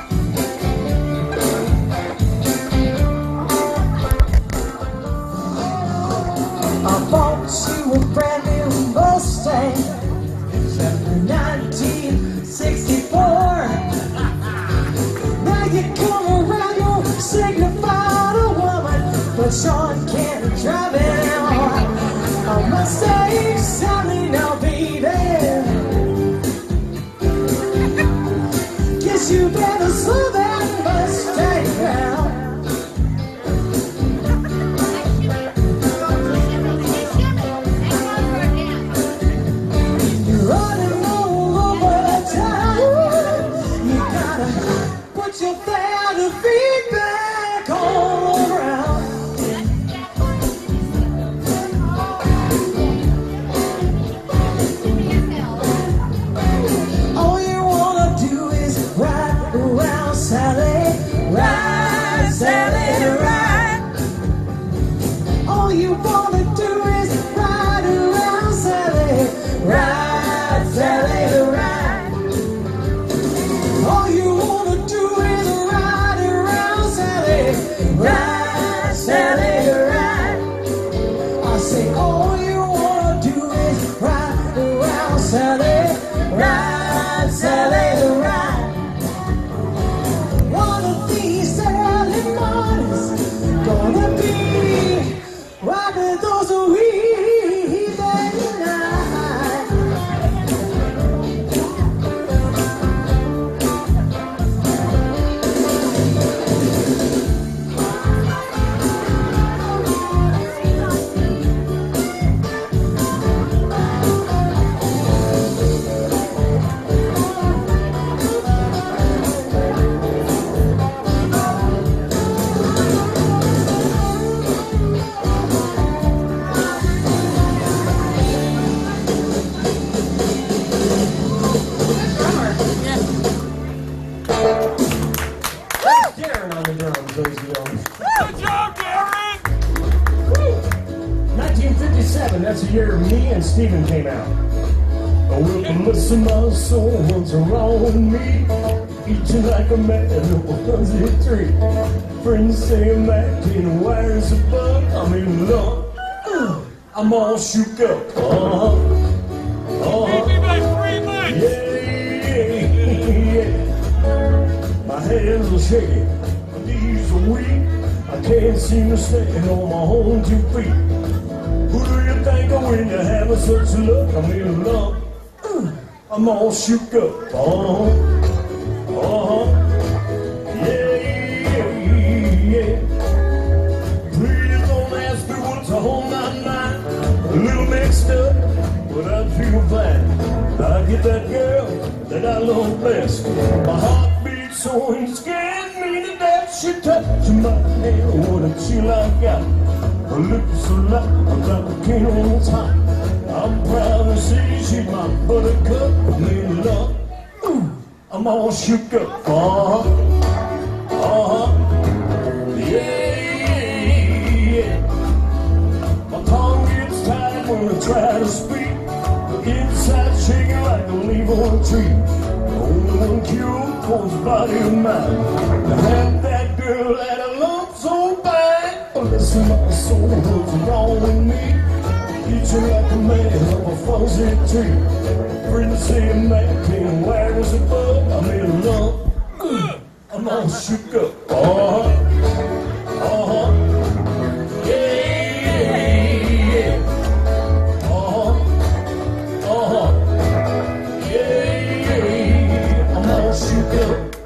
I bought you a brand new Mustang, nineteen sixty-four. Now you come around, you're signified a woman, but Sean can't drive it out. A Mustang, Sally, now, baby. Guess you better slow that Mustang down. You're running all over town. You gotta put your fat feet back all around. All you wanna do is ride around, Sally, ride, Sally, ride. All you wanna do is ride around, Sally, ride, Sally, ride. and that's the year me and Steven came out. Oh, well, listen, my soul, what's wrong with me? Eating like a man up a fuzzy tree. Friends say I'm acting wild as a bug. I'm in love. Uh, I'm all shook up. Uh-huh. Uh-huh. Give me my free lunch. Yeah, yeah, yeah. My hands are shaky. My knees are weak. I can't seem to stand on my own two feet. Who do you think of when you're having such luck? I'm in love. Uh, I'm all shook up. Uh-huh. Uh-huh. Yeah, yeah, yeah. Please don't ask me what's on my mind. A little mixed up, but I feel fine. I get that girl that I love best. My heart beats so it scares me to death. She touched my hair, what a chill I got. Her lips so light, I'm like a candle's hot. I'm proud to say she's my buttercup. I'm in love. Ooh. I'm all shook up, uh-huh, uh-huh, yeah, yeah. My tongue gets tied when I try to speak. Inside shaking like a leaf on a tree. Only one cure for this body of mine. To have that girl that I love so bad. But listen, my soul, what's wrong with me? Eat you like a man up a fuzzy tree. Friends say I'm acting wild as a bug. I'm in love. Uh, I'm all shook up. Uh-huh. Uh-huh. Yeah, yeah. Uh-huh. Uh-huh. Yeah, yeah. I'm all shook up.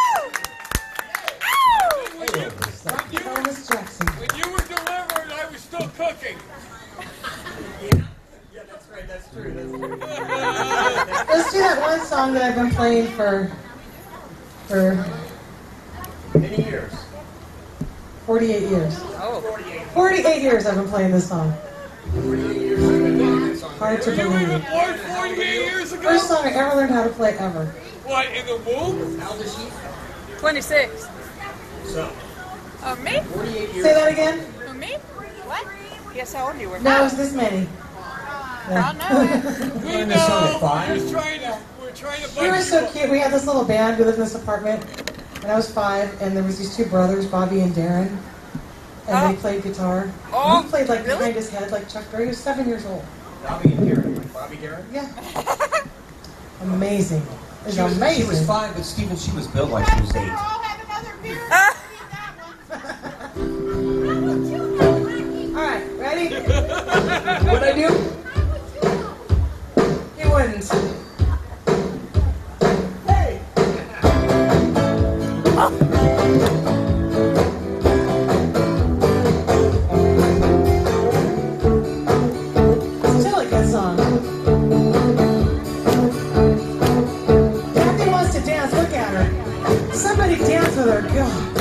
Thomas Jackson. When you were delivered, I was still cooking. Yeah, that's right. That's true. That's true. Let's do that one song that I've been playing for for Many years. forty-eight years. Oh. forty-eight years I've been playing this song. forty-eight years you've been doing this on Hard to Were you believe. even born forty-eight years ago? First song I ever learned how to play ever. What, in the womb? How does she? twenty-six. So, Oh, me? forty-eight years. Say that again? Oh, me? What? Guess how old you were. No, it was this many. I know it. We learned this song at know. five? We're just trying to, we're trying to We were budget so you. cute. We had this little band. We lived in this apartment. And I was five, and there was these two brothers, Bobby and Darren. And Oh. they played guitar. Oh, he played like really? behind his head, like Chuck Berry. He was seven years old. Bobby and Darren. Bobby Darren? Yeah. Amazing. It was She was, amazing. she was five, but Stephen, she was built like she was eight. I'll have another beer. Ah. All right, ready? What'd I do? He wouldn't. Hey! Still a good song. Kathy wants to dance. Look at her. Somebody dance with her. God.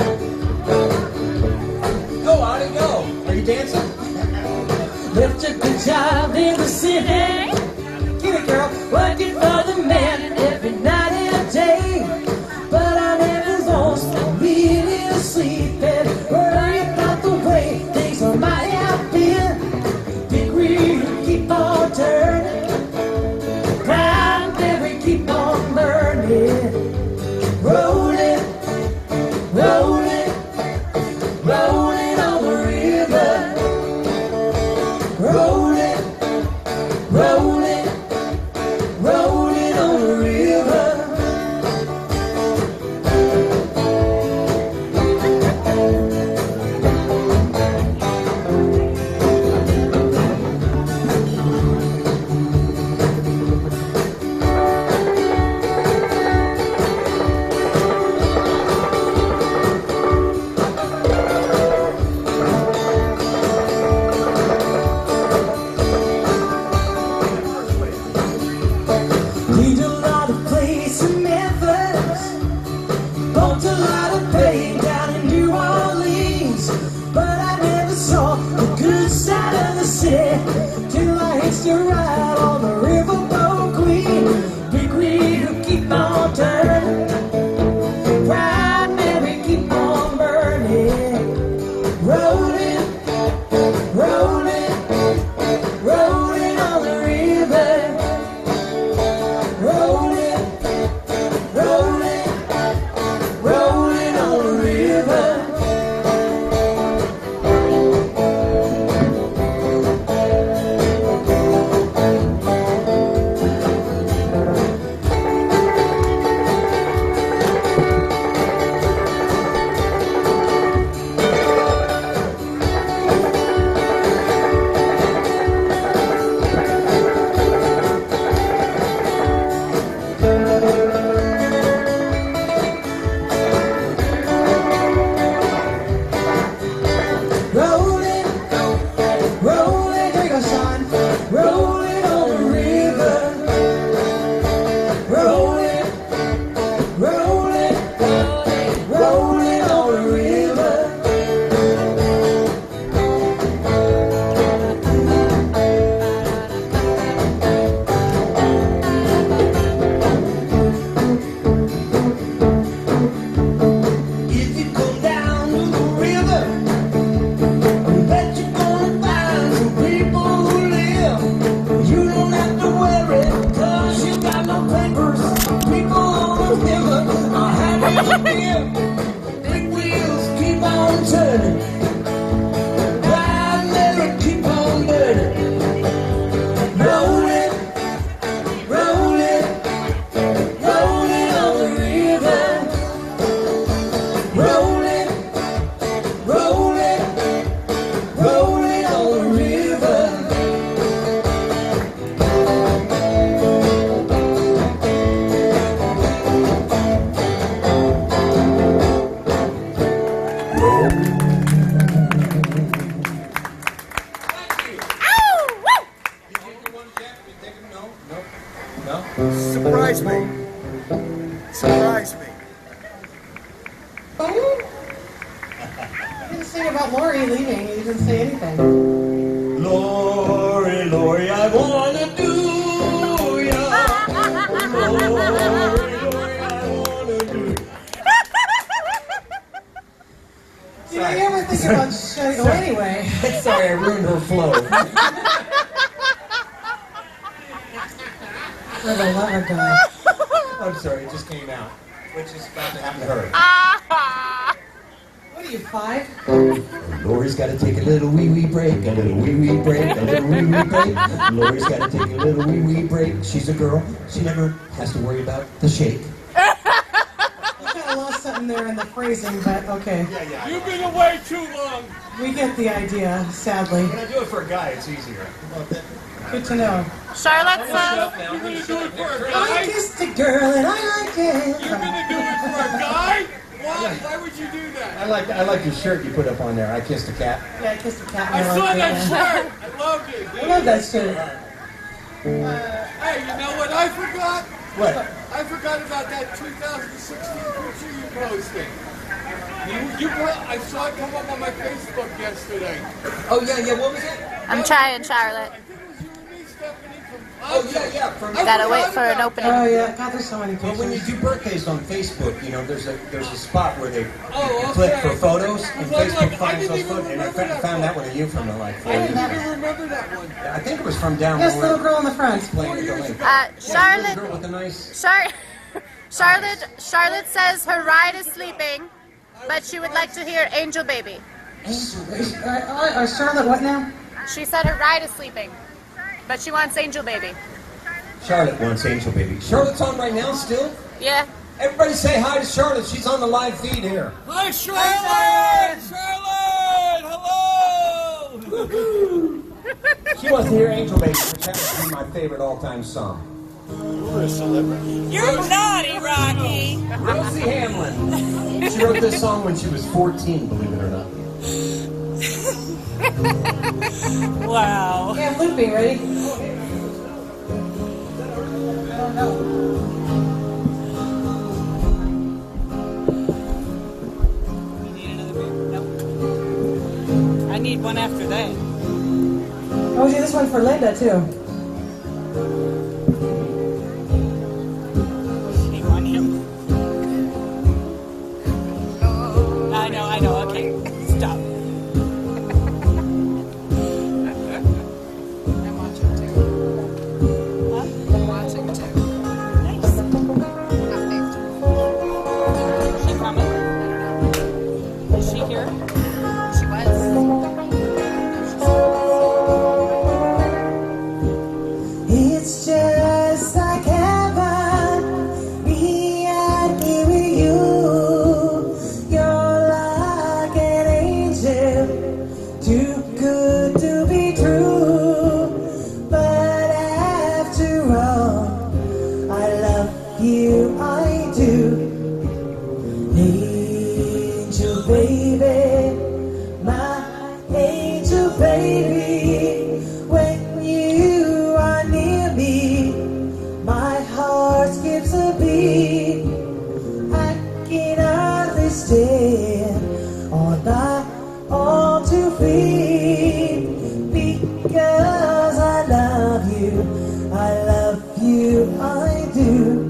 Go, out and go. Are you dancing? Left a good job in the city. Get it, girl. Working for the man every night and day. But I never lost a minute of sleep and worry about the way things might have been. Big wheel keep on turning. Cranberry keep on burning. Rolling, rolling, rolling on the river. Rolling, rolling, rolling on the river. Cleaned a lot of plates in Memphis. Bumped a lot of pain down in New Orleans. But I never saw the good side of the city till I hitched a ride on the Riverboat Queen. Big wheel keep on turning. Primary keep on burning. Rolling, rolling, rolling. Surprise me. Surprise me. Oh? You didn't sing about Lori leaving. You didn't say anything. Lori, Lori, I wanna do ya. Lori, Lori, I wanna do. You know, you ever think about shutting go anyway? Sorry, I ruined her flow. For the love of God. I'm sorry, it just came out. Which is about to happen to her. What are you, five? Lori's gotta take a little wee wee break, a little wee wee break, a little wee wee break. Lori's gotta take a little wee wee break. She's a girl. She never has to worry about the shake. I kind of lost something there in the phrasing, but okay. Yeah, yeah. You've been away too long. We get the idea, sadly. When I do it for a guy, it's easier. Good to know. Charlotte says, You're gonna do it for a I guy? kissed a girl and I liked it. You're gonna do it for a guy? Why? Why would you do that? I like I like your shirt you put up on there. I kissed a cat. Yeah, I kissed a cat. I and saw liked that it. shirt. I loved it. I love that shirt. Hey, you know what I forgot? What? I forgot about that two thousand sixteen picture you posted. You, you put, I saw it come up on my Facebook yesterday. Oh yeah, yeah. What was it? I'm trying, Charlotte. I think it was you and me, Stephanie, from Oh yeah, yeah. From I Gotta forgot wait for an about opening. Oh yeah, God, there's so many Well, when you pictures. do birthdays on Facebook, you know, there's a there's a spot where they Oh, you click okay. for photos, and Because I'm Facebook like, I finds didn't those even photos. And I remember fa- that found one. that one of you from the like four I years didn't ago. even remember that one. I think it was from down Yes, where little we girl in the front. were playing with the link. Uh, Yeah, little Charlotte, girl with a nice. Char- Charlotte, Charlotte says her ride is sleeping, but she would like to hear Angel Baby. Uh, uh, uh, Charlotte, what now? She said her ride is sleeping, but she wants Angel Baby. Charlotte wants Angel Baby. Charlotte's on right now still. Yeah. Everybody say hi to Charlotte. She's on the live feed here. Hi, Charlotte! Charlotte! Hello! She wants to hear Angel Baby, which happens to be my favorite all-time song. You're naughty, Rocky. Rosie Hamlin. She wrote this song when she was fourteen, believe it or not. Wow. Yeah, I'm looping. Ready? I don't know. You need another beer? Nope. I need one after that. Oh, yeah, this one for Linda too. You want him? I know, I know. Okay, stop. I'm watching too. Huh? I'm watching too. Nice. Nothing. Is she coming? Is she here? She was. It's just like heaven, me and me with you. You're like an angel, too good to be true. But after all, I love you, I do. Angel baby, my angel baby. When you are near me, my heart skips a beat. I can understand all that, all to feel. Because I love you, I love you, I do.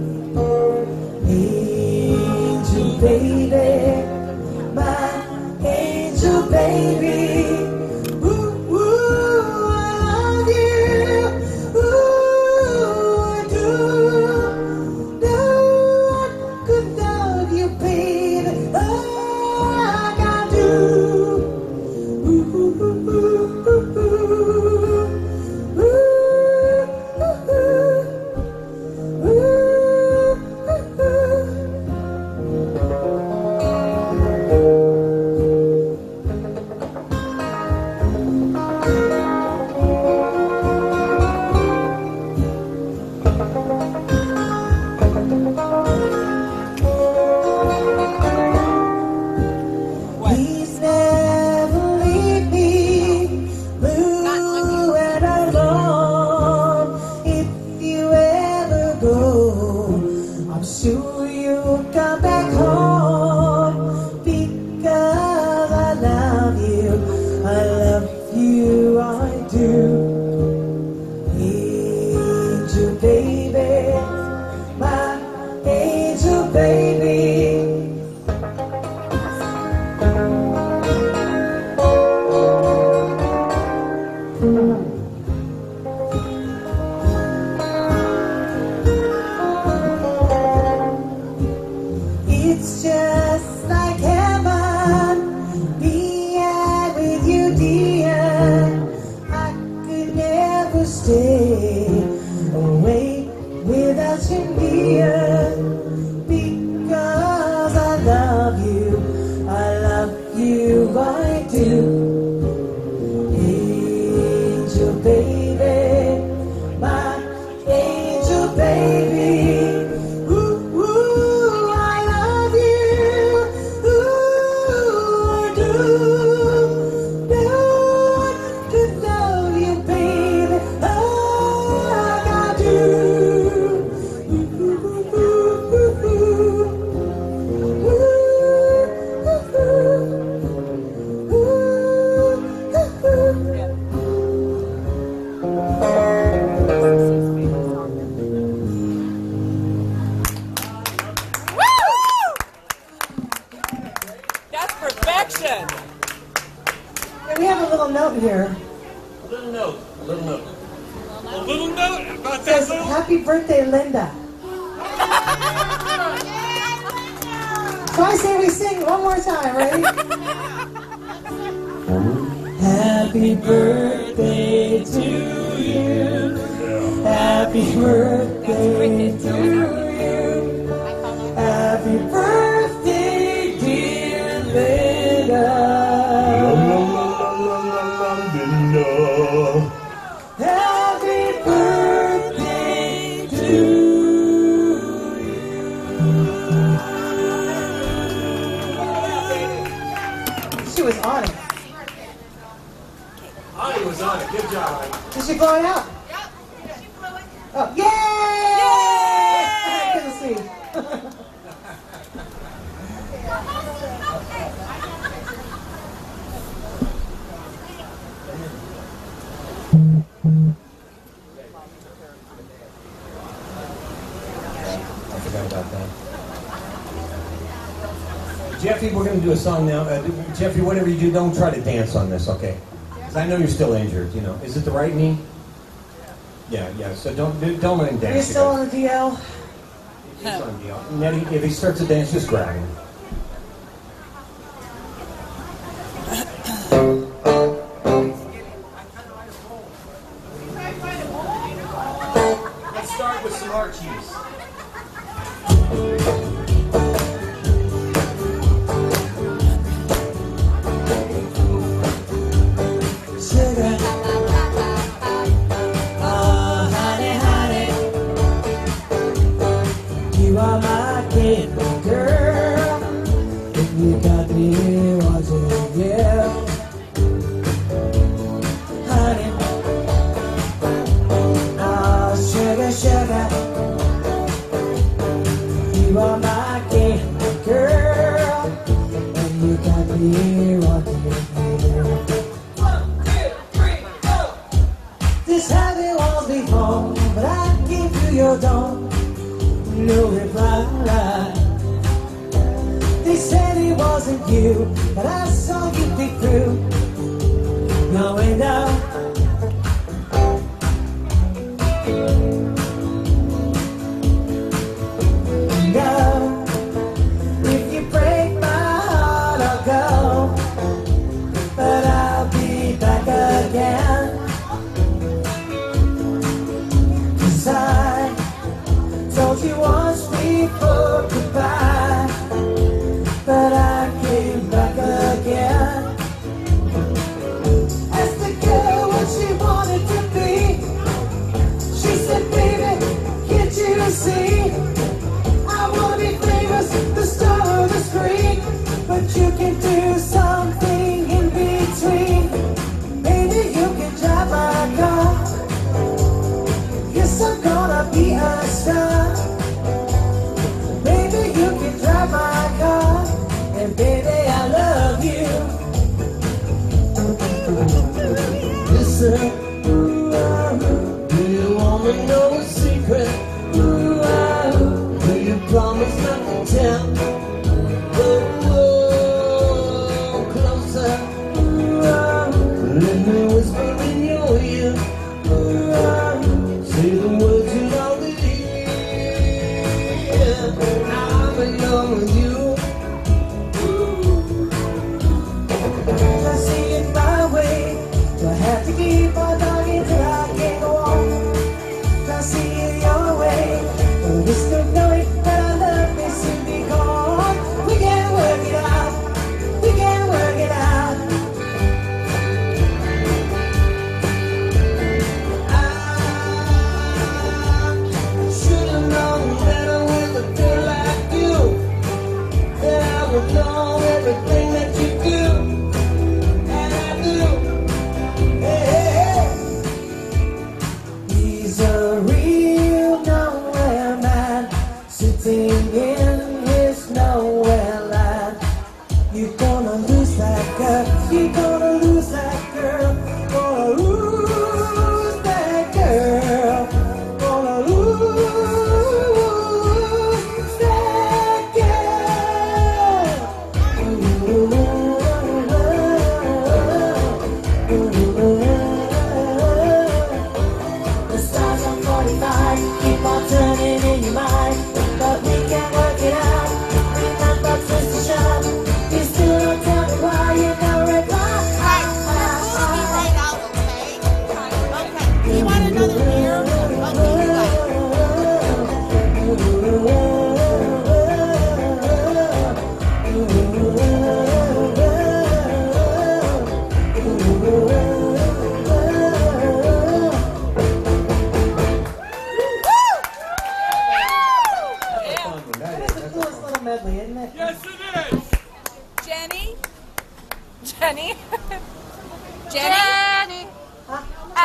Angel baby, my angel baby. Ooh, ooh, I love you. Ooh, I do. No one could love you, baby, like I do. Ooh, ooh, ooh, ooh, ooh. stay away without you near, because I love you, I love you, I do. Angel baby, my angel baby, ooh, ooh, I love you, ooh, I do. No one could love you, baby, like I do. Ooh, ooh, ooh, ooh, ooh, ooh, ooh, ooh, ooh. That's perfection. And we have a little note here. A little note, a little note. A little note about It that says, little. happy birthday, Linda. So I say we sing one more time, ready? Happy birthday to you. Happy birthday to you. Happy birthday, dear Linda. Happy birthday to you. She was on it. Audie was on it. Good job, Audie. Did she blow it out? Oh, yay! I couldn't see. I forgot about that. Jeffy, we're going to do a song now. Uh, Jeffy, whatever you do, don't try to dance on this, okay? Because I know you're still injured, you know. Is it the right knee? Yeah, yeah. So don't don't let him Are dance. you still guys. on the D L? He's on D L. Nettie, if he starts to dance, just grab him. Let's start with some Archies. Sugar. Oh, honey, honey. You are my kid, girl. And you got me wanting you. Honey. Oh, sugar, sugar. You are my kid, girl. And you got me wanting you. This habit was before, but I gave you your dawn. No reply. They said it wasn't you, but I saw you peek through my window. Go, if you break my heart, I'll go, but I'll be back again. I told you once before goodbye, but I came back again. As the girl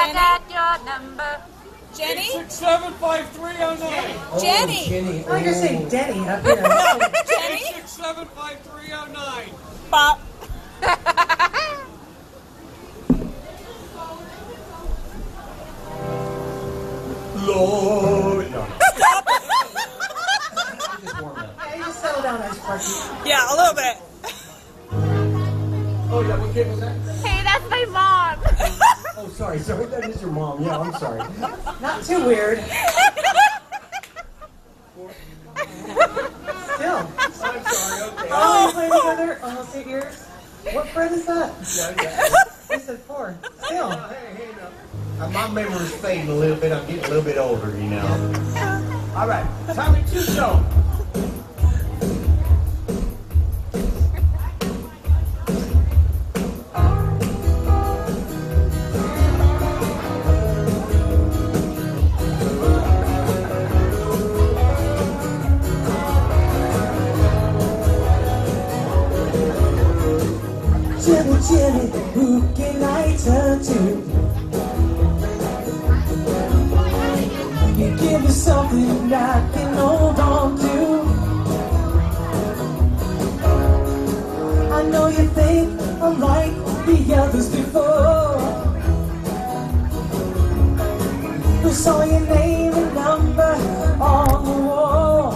I got your number. Jenny? Six seven five three oh nine. Oh, Jenny. Jenny. Oh, you're oh. saying Denny up here. Jenny? Six seven five three oh nine. Pop. Lord. No. Yeah, you just settle down, Ice Sparky. Yeah, a little bit. Oh, yeah, what kid was that? Hey, that's my mom. Oh, sorry, sorry, that is your mom. Yeah, I'm sorry. Not too weird. Still. I'm sorry, okay. Oh, you play together? Almost eight years? What Fred is that? Yeah, yeah. I said four. Still. Oh, hey, hey, no. Uh, my memory's fading a little bit. I'm getting a little bit older, you know. All right, Tommy Two-Tone. Jenny, Jenny, who can I turn to? You give me something I can hold on to. I know you think I'm like the others before. We saw your name and number on the wall.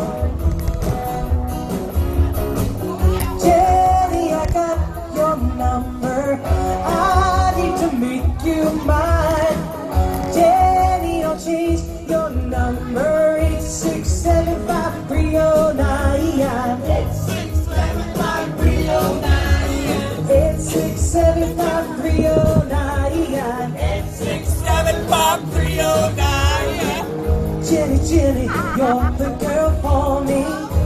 Jenny, I got your number. I need to make you mine. Jenny, don't change your number. It's six seven five three oh nine. It's six seven five three oh nine. It's six seven five three oh nine. It's six seven five three oh nine. Jenny, Jenny, you're the girl for me.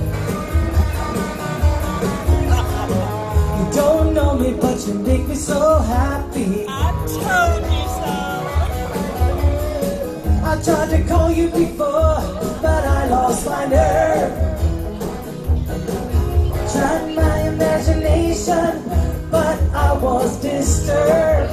You don't know me, but you make me so happy. I told you so. I tried to call you before, but I lost my nerve. Tried my imagination, but I was disturbed.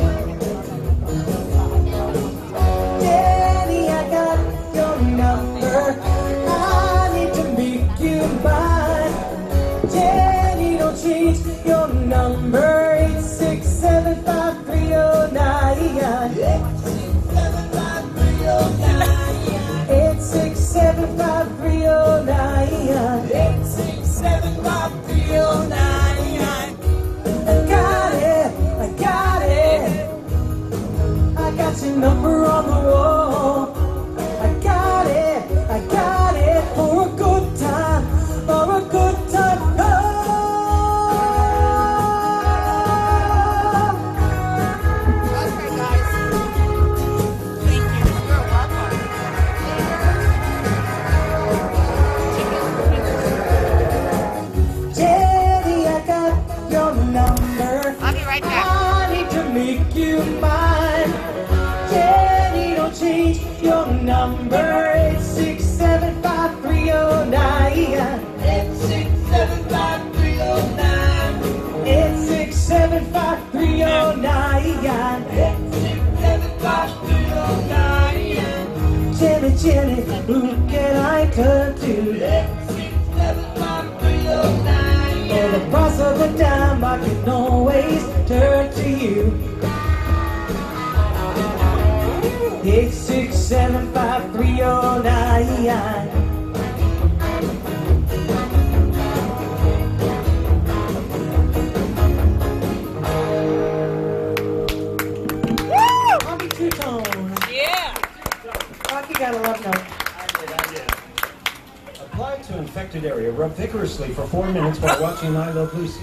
Danny, I got your number. I need to make you mine. Danny, don't change your number. It's six seven five three oh nine. It's six seven five three oh nine. It's six seven five three oh nine. I got it, I got it. I got your number on the wall. I got it, I got it for a good time, for a good time. Okay, guys. Thank you. You're welcome. Jenny, I got your number. I'll be right back. I need to make you mine. Jenny, don't change your number. It's six seven five three oh nine. It's six seven five three oh nine. It's six seven five three oh nine. It's six seven five three oh nine. Jenny, Jenny, who can I turn to? It's six seven five three oh nine. For the price of a dime, I can always turn to you. It's six seven five three oh nine. Rocky Two-Tone. Yeah. Rocky got a love note. I did, I did. Apply to infected area. Rub vigorously for four minutes while watching I Love Lucy.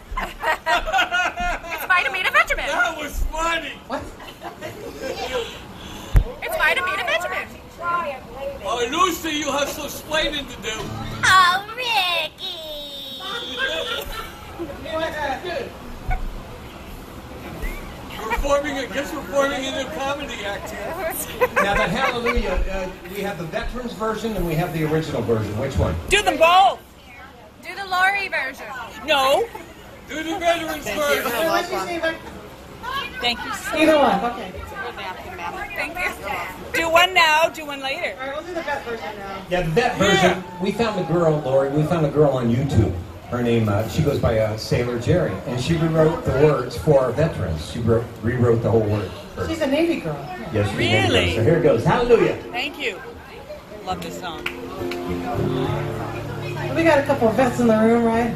It's Vitamin-A-Vitamin. That was funny. What? It's Vitamin-A-Vitamin. Oh, Lucy, you have some explaining to do. Oh, Ricky. Performing, I guess we're forming in a comedy act here. Now, the Hallelujah, uh, we have the veterans version and we have the original version. Which one? Do them both. Do the Lori version. No. Do the veterans Hey, version. what'd you say, Vic? Thank you so Either one. Okay. one now, do one later. All right, we'll do the vet version now. Yeah, the vet version. We found a girl, Lori. We found a girl on YouTube. Her name, uh, she goes by uh, Sailor Jerry, and she rewrote the words for our veterans. She wrote, rewrote the whole word. For She's a Navy girl. Yes, she's a Navy Really? girl. So here it goes. Hallelujah. Thank you. Love this song. We got a couple of vets in the room, right?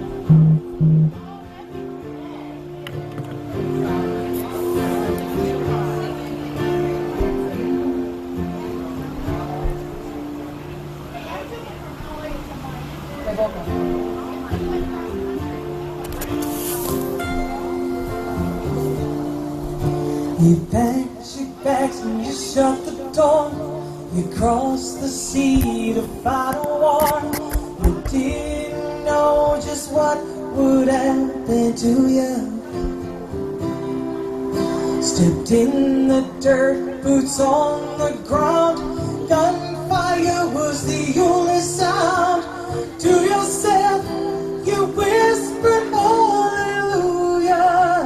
You packed your bags and you shut the door. You crossed the sea to fight a war. You didn't know just what would happen to you. Stepped in the dirt, boots on the ground. Gunfire was the only sound. To yourself, you whispered, hallelujah.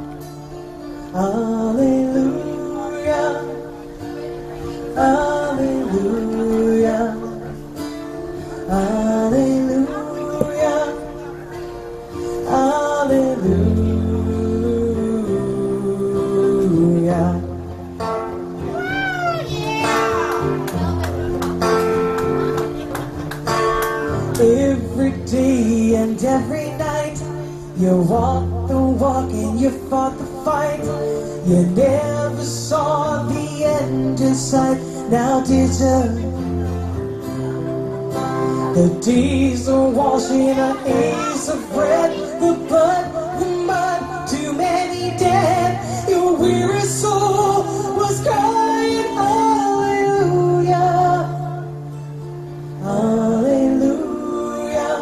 Hallelujah. Hallelujah. Hallelujah. Hallelujah. Every day and every night, you walked the walk and you fought the fight. You never saw the end in sight. Now did you? The days are washing a haze of red. The blood, the mud, too many dead. Your weary soul was crying, hallelujah. Hallelujah.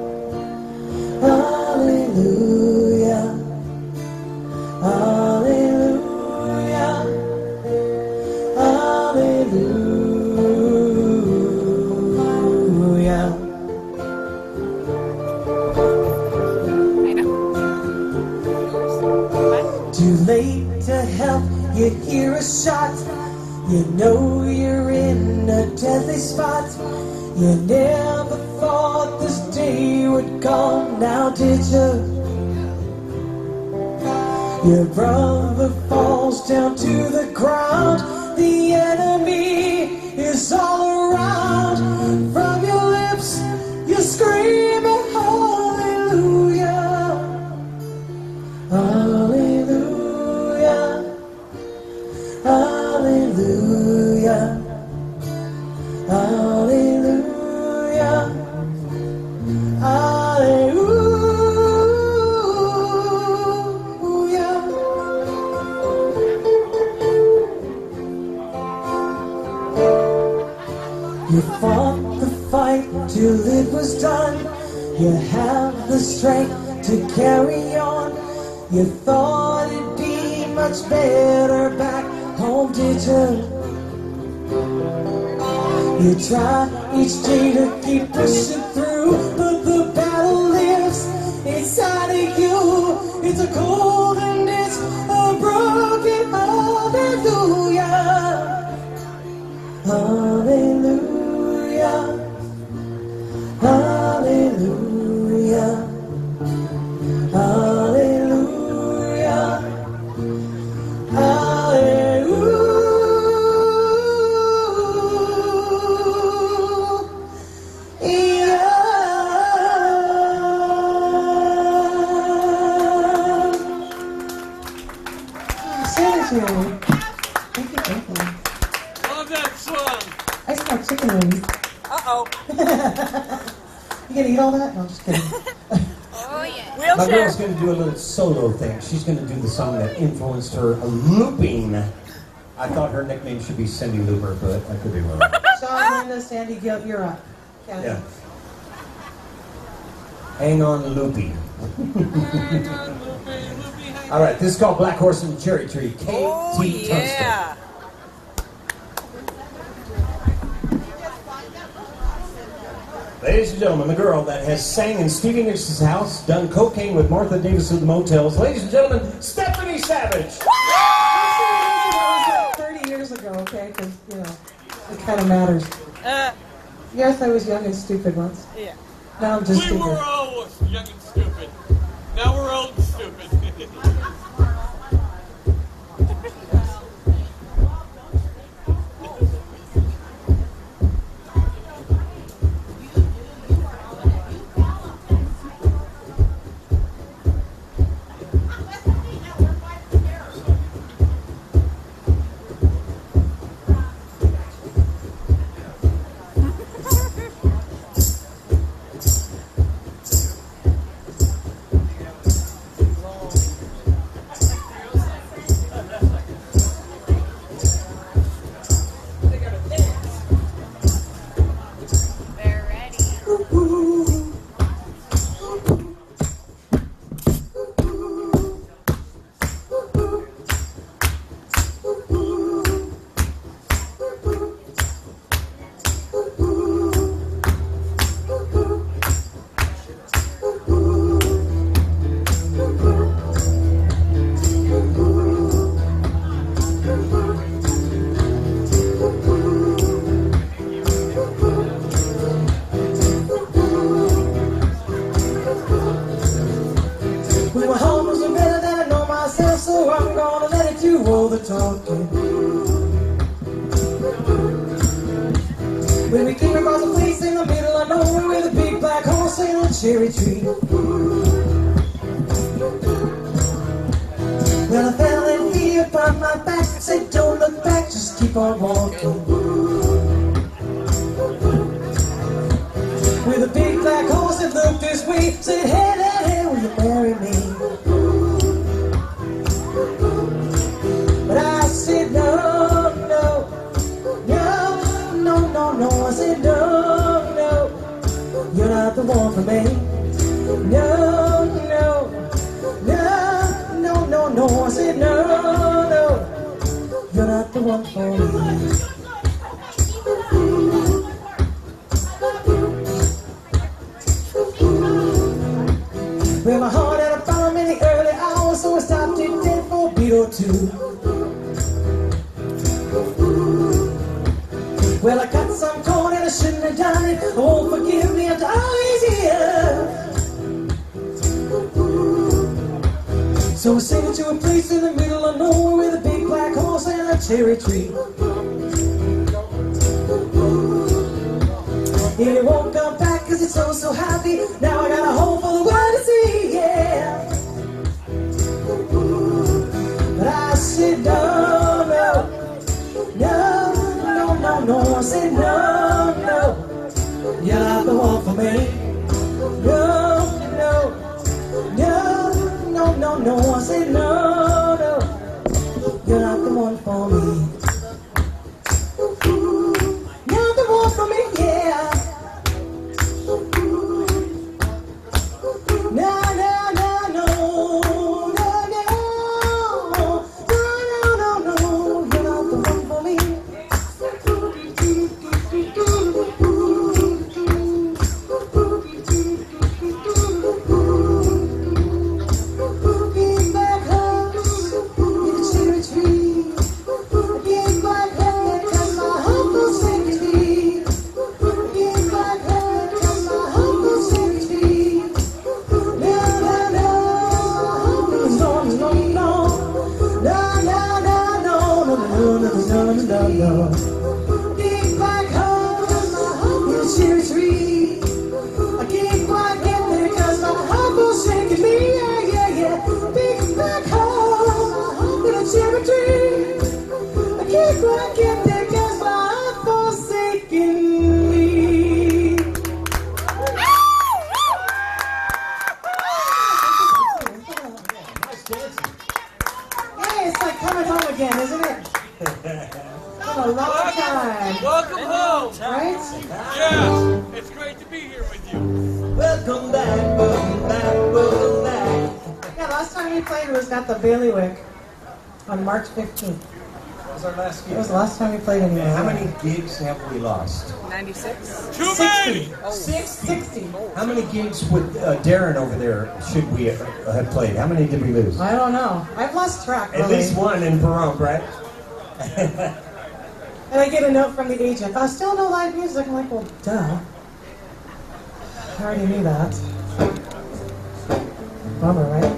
Hallelujah. Hallelujah. Hallelujah. Too late to help, you hear a shot. You know you're in a deadly spot. You never thought this day would come, now did you? Your brother falls down to the ground. The enemy is all around. From your lips you scream hallelujah. Hallelujah. Hallelujah. Hallelujah. Hallelujah. You fought the fight till it was done. You have the strength to carry on. You thought it'd be much better back home, did you? You try each day to keep pushing through, but the battle lives inside of you. It's a cold and it's a broken hallelujah. Hallelujah. Hallelujah. Hallelujah. Sanitary. Thank you, thank you. Love that song. I smell chicken wings. Uh-oh. You gonna eat all that? No, I'm just kidding. Oh, yeah. My Wheelchair. girl's going to do a little solo thing. She's going to do the song that influenced her, looping. I thought her nickname should be Cindy Looper, but I could be wrong. Sean, Linda, Sandy, Gil, you're up. Kathy. Yeah. Hang on, Loopy. All right, this is called Black Horse and Cherry Tree. K T Oh, yeah. Ladies and gentlemen, the girl that has sang in Stevie Nicks' house, done cocaine with Martha Davis of the Motels. Ladies and gentlemen, Stephanie Savage. Actually, that was like thirty years ago, okay? Because, you know. kind of matters. Uh, Yes, I was young and stupid once. yeah. Now I'm just We stupid. were all young and stupid. Now we're old and stupid. They're ready. We were almost better than I know myself, so I'm gonna let it do all the talking. When we came across a place in the middle of nowhere with a big black horse and a cherry tree. Well, I fell in fear upon my back, said don't look back, just keep on walking. With a big black horse that looked this way, said hey, hey, hey, will you marry me? But I said no, no, no, no, no, no. I said no, no, you're not the one for me. No, no, no, no, no, no. I said no, no, you're not the one for me. Well, my heart had a problem in the early hours, so I stopped it dead for a beat or two. Well, I cut some corn and I shouldn't have done it. Oh, forgive me after all these years. So I sent it to a place in the middle of nowhere with a big black horse and a cherry tree. And it won't come back cause it's so, so happy. Now I got a home for the world to see, yeah. But I said no, no, no, no, no, no. I said no, no, you're not the one for me. No, no, no, no, no, no. I said no, no, you're not the one for me. You're the one for me, yeah. No, no, no, no, no, no, no, no, no, you're not the one for me. Big black horse in a cherry tree. A big black head cut my humble secretary. A big black head cut my humble secretary. No, no, no, no, no, no, no, no, no, no, no, no, no, no. Big black horse in a cherry tree. A big black head cut my humble secretary. Yeah, yeah, yeah. Big black horse in a cherry tree. I can't quite get there cause my heart forsaken me. Hey, it's like coming home again, isn't it? Been a long time. Welcome home. Right? Yes, it's great to be here with you. Welcome back, welcome back, welcome back. Yeah, last time we played was at the Bailiwick on March fifteenth. That was our last It gig. was the last time we played anywhere. How many gigs have we lost? ninety-six? Too many. Six, sixty. How many gigs with uh, Darren over there should we uh, have played? How many did we lose? I don't know. I've lost track, At really. least one in Pahrump, right? And I get a note from the agent. Uh, still no live music. I'm like, well, duh. I already knew that. Bummer, right?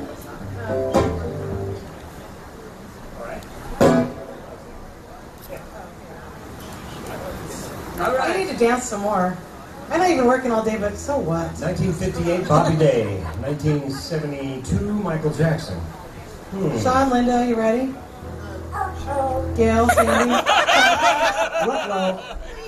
All right. I need to dance some more. I'm not even working all day, but so what? nineteen fifty-eight, Bobby Day. nineteen seventy-two, Michael Jackson. Hmm. Sean, Linda, you ready? Gail, Sandy. What low?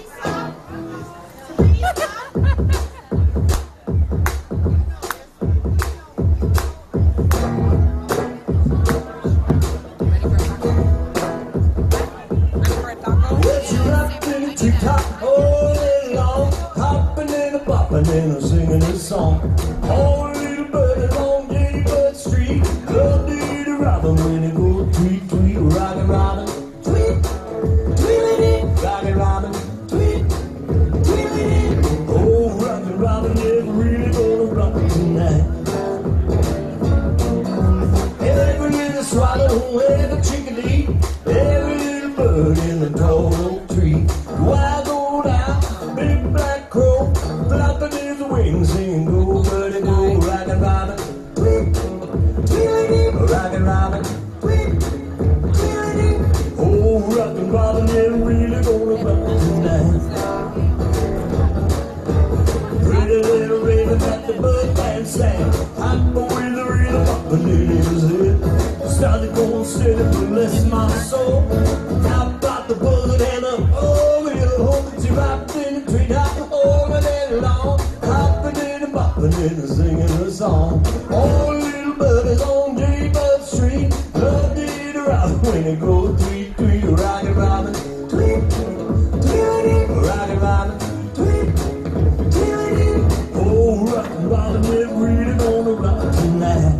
And I'm singing this song. Oh, little birdie on Jaybird Street, love to hear the robin when they go tweet, tweet, rockin' robin, tweet, tweet, rockin' robin, tweet, tweet. Oh, rockin' robin, yeah, really gonna rock tonight. Every little swallow, every chickadee, every little bird in the tall oak tree, wild gold owl, big black crow, flopping his wings, singing go, birdie, go, rockin' robin, tweet, tweet, rockin' robin, tweet, tweet. Oh, rockin' robin, yeah, really gonna rock tonight. Pretty little raven at the bud band sang, hot boy with the rhythm up and in his head. Started going steady, bless my soul. How about the buzzard and the oh, little hope she rocked in the tree top all the day long, hopping and bopping and singing a song. Oh, little birdies on Jaybird Street, love to hear the robin when they go tweet, tweet, rockin' robin, tweet, tweet, rockin' robin, tweet, tweet. Oh, rockin' robin, they're really gonna rock tonight.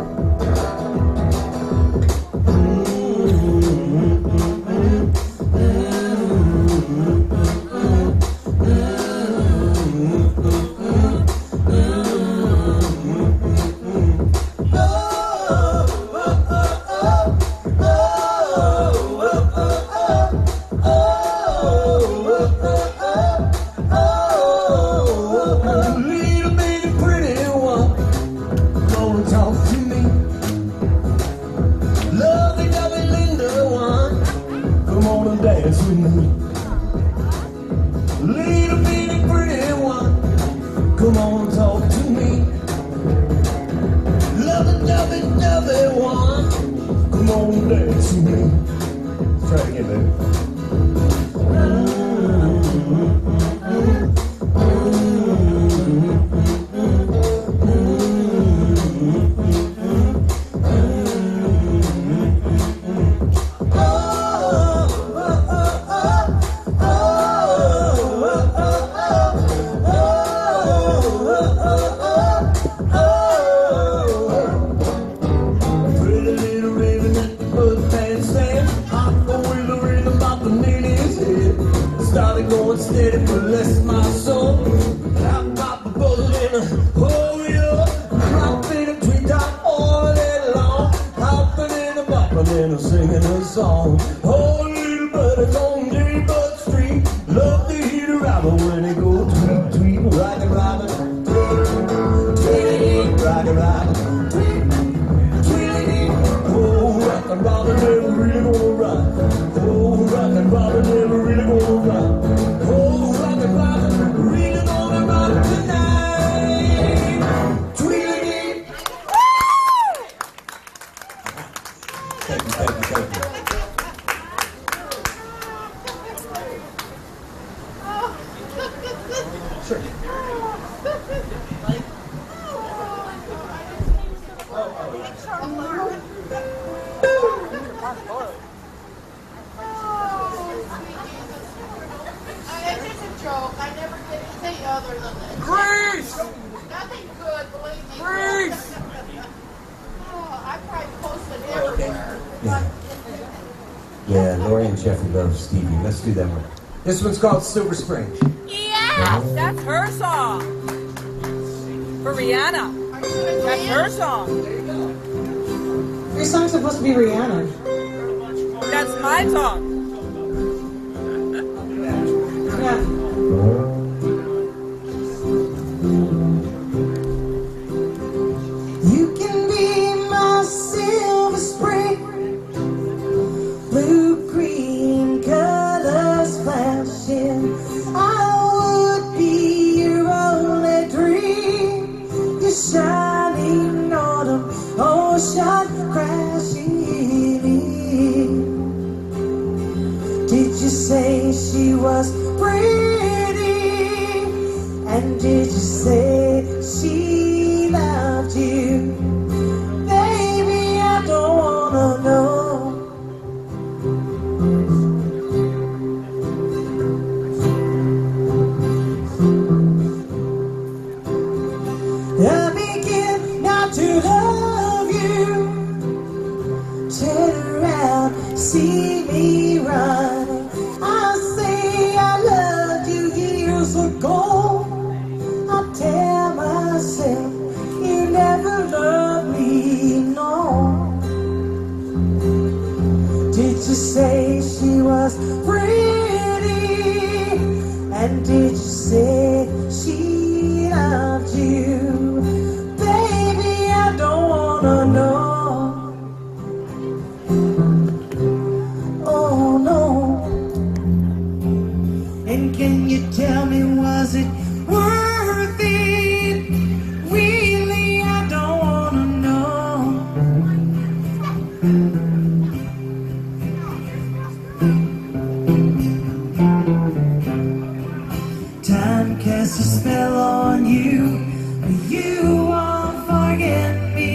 This one's called Silver Spring. Yeah, that's her song. For Rihanna. That's her song. Your song's supposed to be Rihanna. That's my song. shot crashing in. Did you say she was pretty? And did you say she loved you? Baby, I don't wanna know. I begin not to love you. Turn around, see me run. I say I loved you years ago. I tell myself you never loved me, no. Did you say she was pretty? And did you say she loved you? Baby, I don't wanna know. Oh no. And can you tell me, was it worth it? Really, I don't wanna know. Time casts a spell on you, but you won't forget me.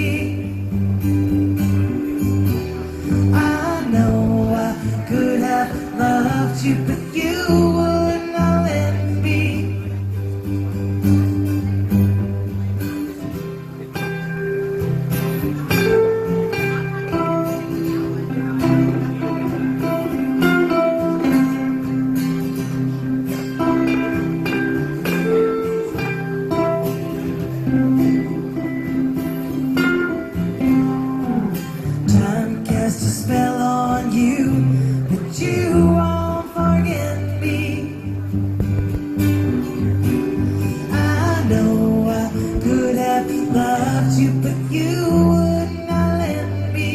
I know I could have loved you, but you would not let me. Time casts a spell on you, but you won't forget me. I know I could have loved you, but you would not let me.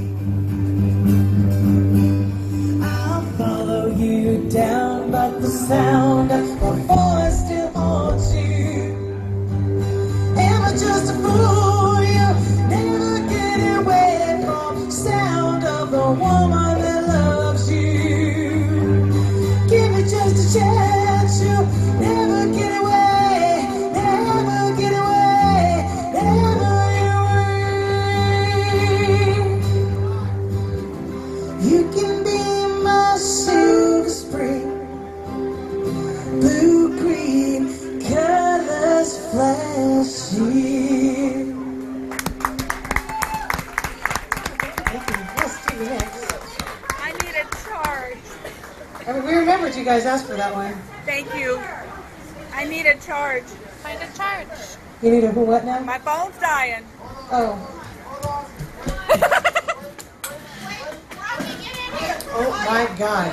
I'll follow you down, but the sound of my voice still haunts you. Am I just a fool? You never get away from the sound of the woman that loves you. Give me just a chance, you never get away, never get away, never get away. You can be my silver spring, blue green colors flashing. Thank you. Yes, Stevie Nicks. I need a charge. I mean, we remembered you guys asked for that one. Thank you. I need a charge. Find a charge. You need a who what now? My phone's dying. Oh. Oh my God.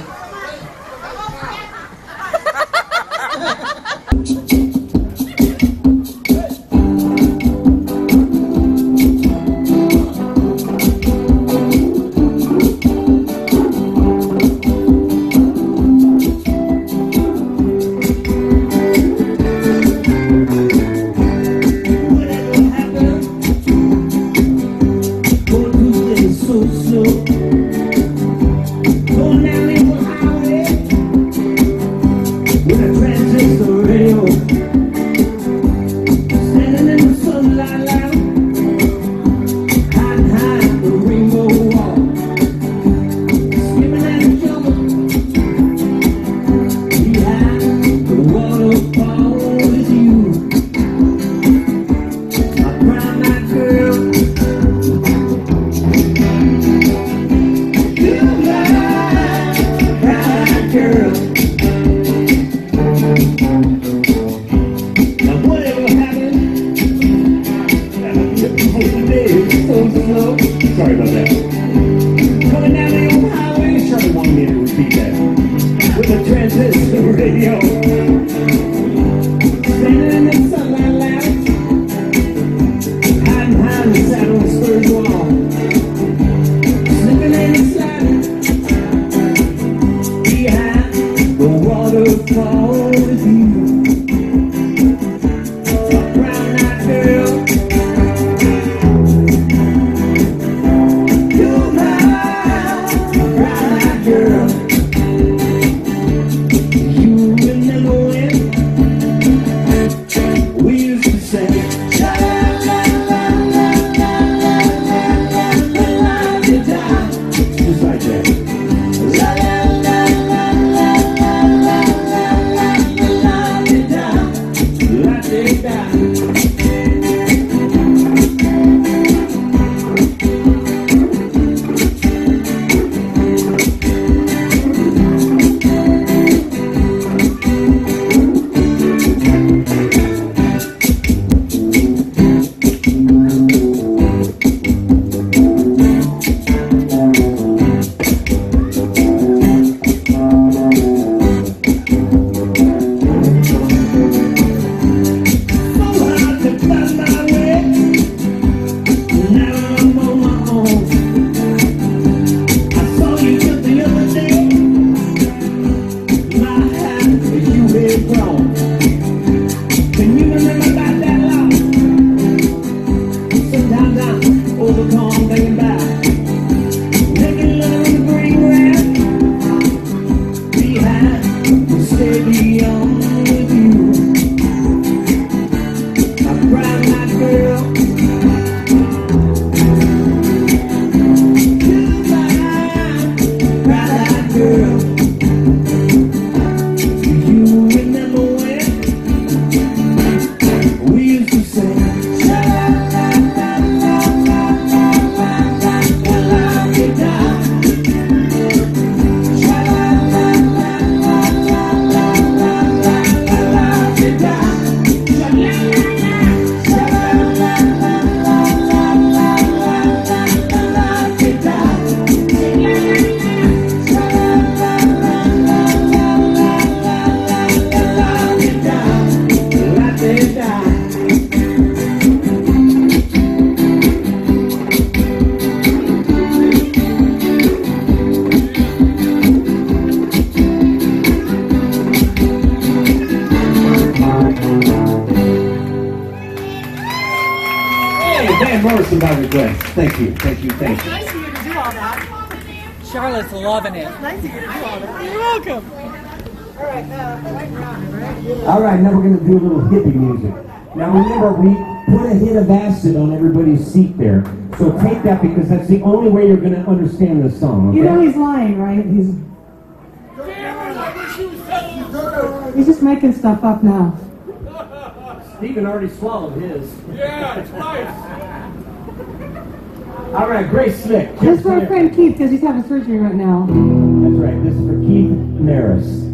Sorry about that. Coming down the old highway, Charlie wanted me to repeat that. With a transistor radio. Standing in the sunlight lounge. Hiding behind the saddle and spurs wall. Slipping and sliding. Behind the waterfall with you. A brown-eyed girl. requesting by request. Thank you, thank you, thank you. Nice of you to do all that. Charlotte's loving it. Nice of you to do all that. You're welcome. All right, uh, right round, right? All right, now we're going to do a little hippie music. Now remember, we put a hit of acid on everybody's seat there. So take that because that's the only way you're going to understand the song, okay? You know he's lying, right? He's he's just making stuff up now. Stephen already swallowed his. Yeah, twice. All right, Grace Slick. This is for our friend Keith because he's having surgery right now. That's right, this is for Keith Maris.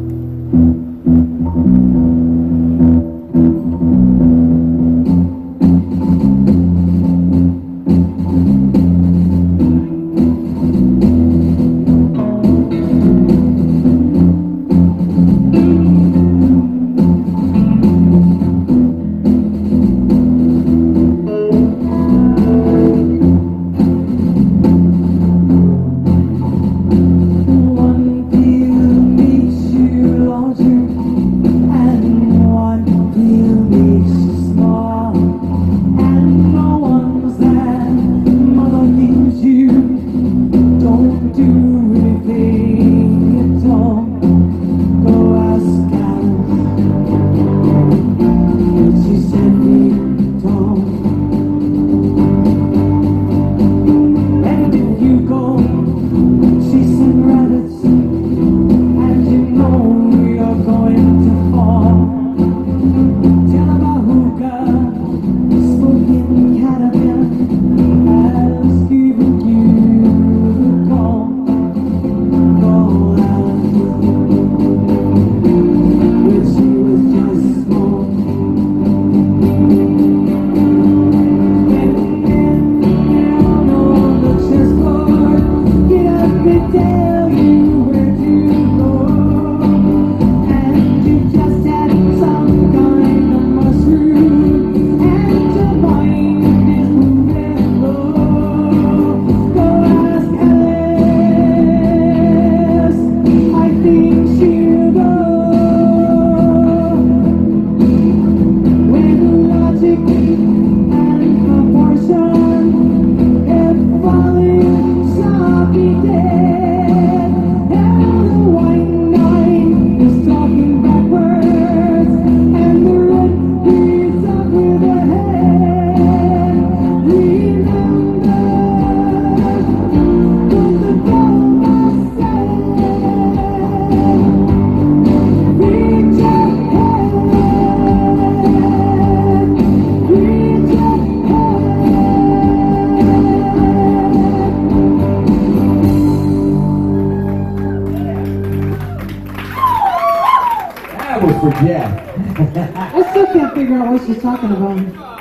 I still can't figure out what she's talking about.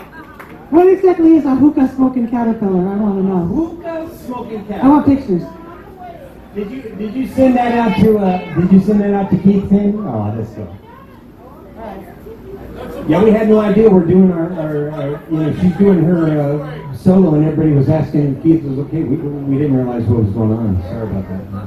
What exactly is a hookah smoking caterpillar? I want to know. Hookah smoking I caterpillar. want pictures. Did you did you send that out to uh, Did you send that out to Keith Tim? Oh, that's good. Yeah, we had no idea we're doing our, our, our you know, she's doing her uh, solo, and everybody was asking if Keith was okay. We we didn't realize what was going on. Sorry about that.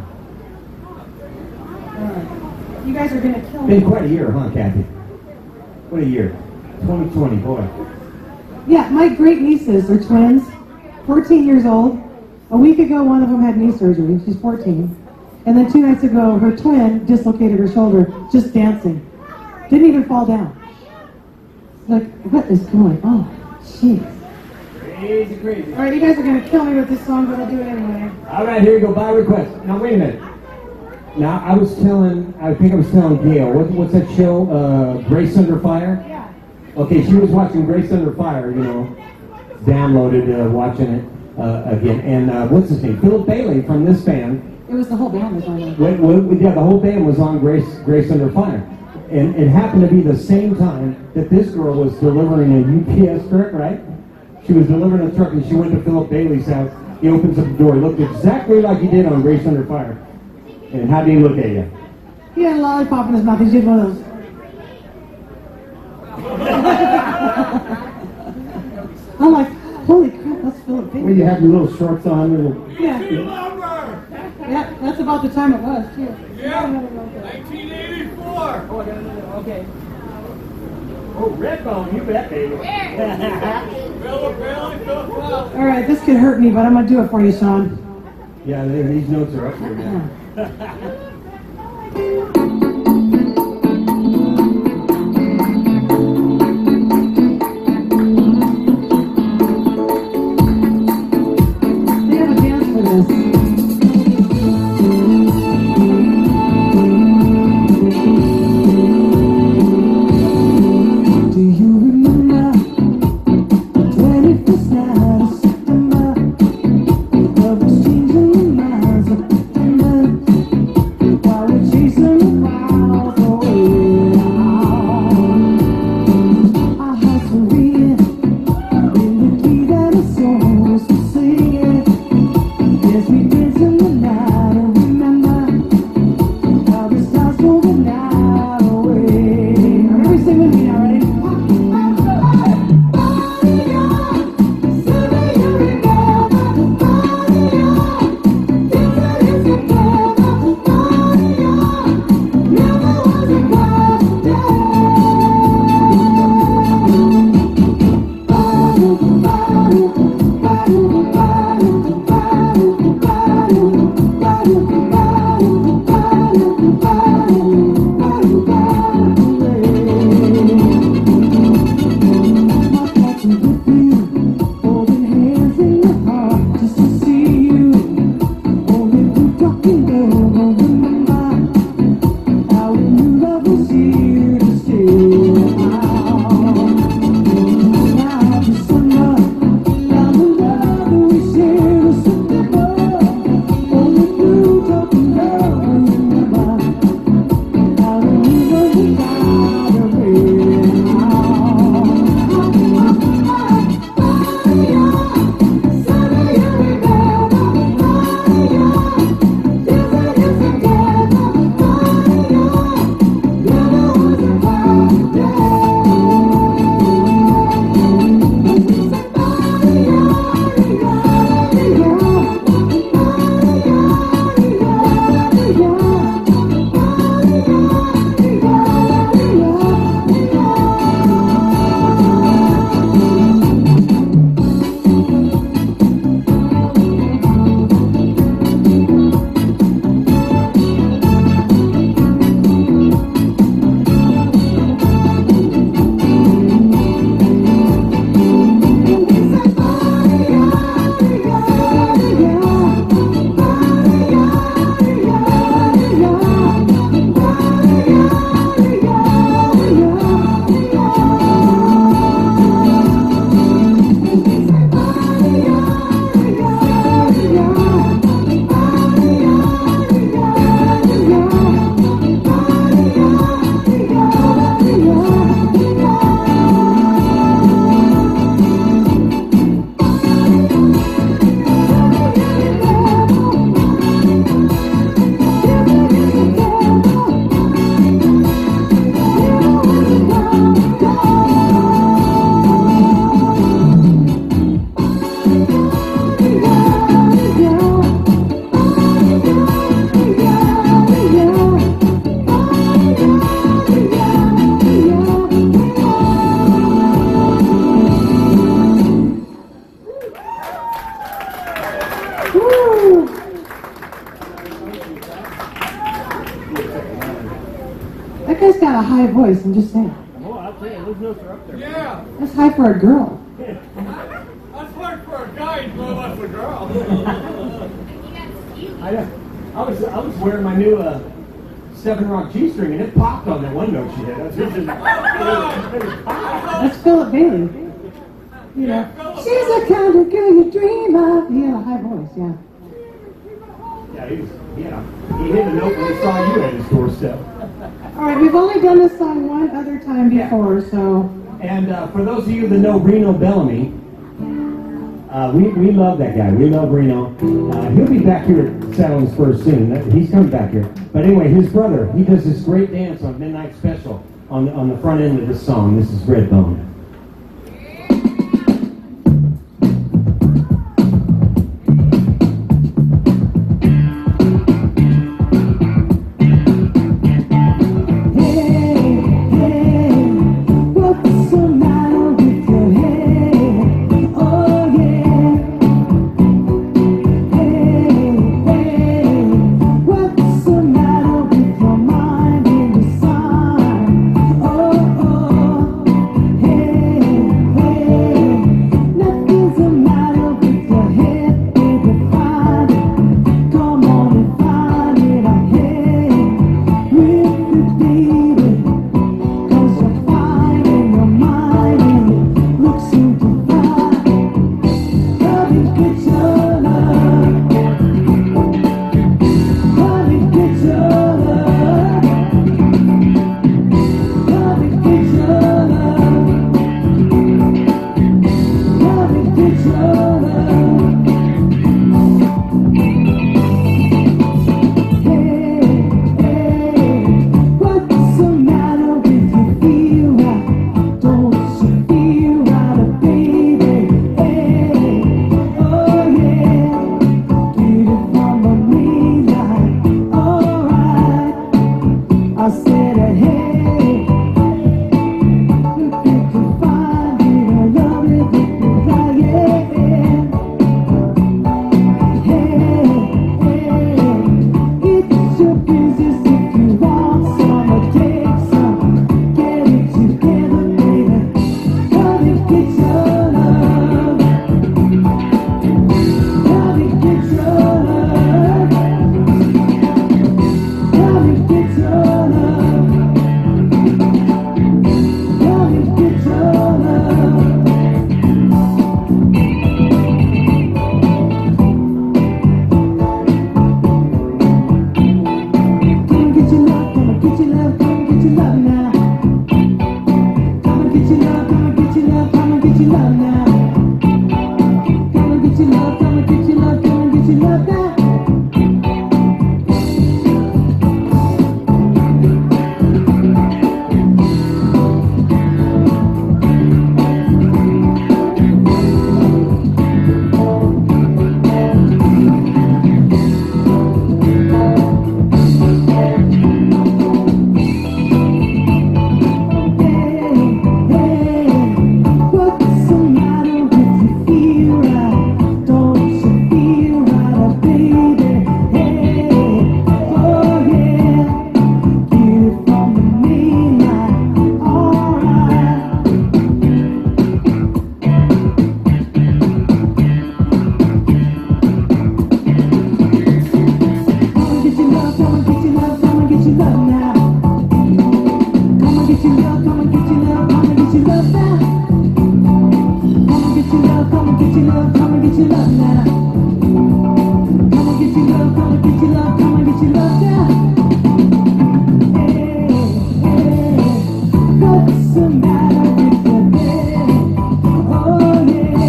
You guys are gonna kill me. Been quite a year, huh, Kathy? What a year. twenty twenty, boy. Yeah, my great nieces are twins, fourteen years old. A week ago, one of them had knee surgery. She's fourteen. And then two nights ago, her twin dislocated her shoulder just dancing. Didn't even fall down. Like, what is going on? Jeez. Crazy, crazy. All right, you guys are going to kill me with this song, but I'll do it anyway. All right, here we go. By request. Now, wait a minute. Now, I was telling, I think I was telling Gail, what, what's that show, uh, Grace Under Fire? Yeah. Okay, she was watching Grace Under Fire, you know, downloaded, uh, watching it uh, again. And uh, what's his name? Philip Bailey from this band. It was the whole band was on it. When, when, yeah, the whole band was on Grace Grace Under Fire. And it happened to be the same time that this girl was delivering a U P S truck, right? She was delivering a truck, and she went to Philip Bailey's house. He opens up the door. He looked exactly like he did on Grace Under Fire. And how did he look at you? He had a lollipop in his mouth. He did one of those. I'm like, holy crap, that's Philip Bailey. Well, you have your little shorts on. Little, Yeah. Yeah, that's about the time it was, too. Yeah, nineteen eighty-four. Oh, I got another. Okay. Oh, Redbone, you bet, baby. All right, this could hurt me, but I'm gonna do it for you, Sean. Yeah, they- these notes are up here now. They have a dance for this. Do you remember the twenty-first night of September? Love was changing the miles of September while we're chasing the clouds away. Our hearts were beating in the key that our souls were singing as we danced in the night and remember how the stars stole the night away. Everybody sing with me now, ready? That guy's got a high voice, I'm just saying. Oh, I'll tell you, those notes are up there. Yeah. That's high for a girl. That's hard for a guy, no less a girl. I, know. I was I was wearing my new uh, Seven Rock G-string and it popped on that one note she did. That's, just, That's Philip Bailey. You know, she's the kind of girl you dream of. He had a high voice, yeah. yeah, he was, yeah. He hit a note when he saw you at his doorstep. All right, we've only done this song one other time before, so. And uh, for those of you that know Reno Bellamy, uh, we, we love that guy. We love Reno. Uh, he'll be back here at Saddle Spurs soon. That- He's coming back here. But anyway, his brother, he does this great dance on Midnight Special on the, on the front end of this song. This is Redbone. What's the matter with your head? I said, hey, look at you find it, I love it, look at that, yeah. Hey, hey, it's your business if you want some or take some. Get it together, baby. Come and get your love. Come and get your love. Come and get your love. Come and get your love. Come get your love, come and get your love, come and get your love now. Come and get your love, come and get your love, come and get your love now. Come and get your love, come and get your love, come and get your love now. What's the matter if you feel right? Don't you feel right, baby? Hey, oh yeah, get it from the main line, alright. Come and get your love, come and get your love, come and get your love now. Come and get your love, come and get your love, come and get your love now. Come and get your love, come and get your love, come and get your love now. Come and get your love, come and get your love, come and get your love now. Hey, hey, what's the matter with your head? Oh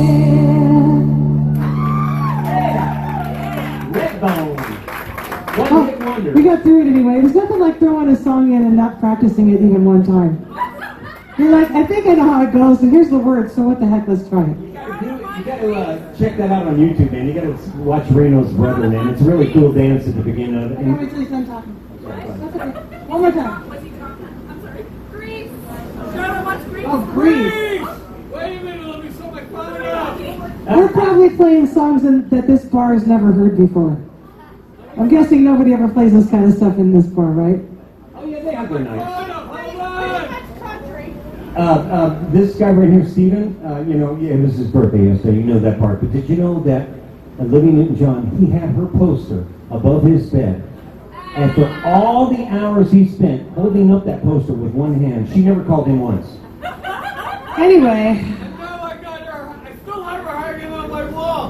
yeah. Redbone. One Oh, hit wonder. we got through it anyway. There's nothing like throwing a song in and not practicing it even one time. You're like, I think I know how it goes, and here's the words, so what the heck, let's try it. You got to uh, check that out on YouTube, man. You got to watch Reno's Brother, man. It's a really cool dance at the beginning of it. I can't wait till he's done talking. That's okay. One more time. What's he talking? I'm sorry. Grease. Shout out much Grease. Oh, Grease. Wait a minute, let me sort my phone out. We're probably playing songs in, that this bar has never heard before. I'm guessing nobody ever plays this kind of stuff in this bar, right? Oh, yeah, they have their nights. Hold on, hold on. That's country. Uh, uh, this guy right here, Steven, uh, you know, yeah, it was his birthday yesterday, you know that part. But did you know that Olivia Newton-John, he had her poster above his bed. And for all the hours he spent holding up that poster with one hand, she never called him once. Anyway, Now I got her. I still have her hanging on my wall.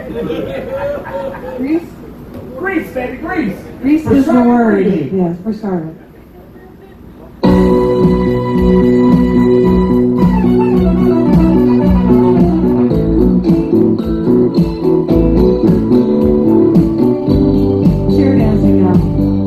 Grease? Grease, baby, grease! Grease For is the Charlotte word. Greeley. Yes, for Charlotte. Cheer dancing now.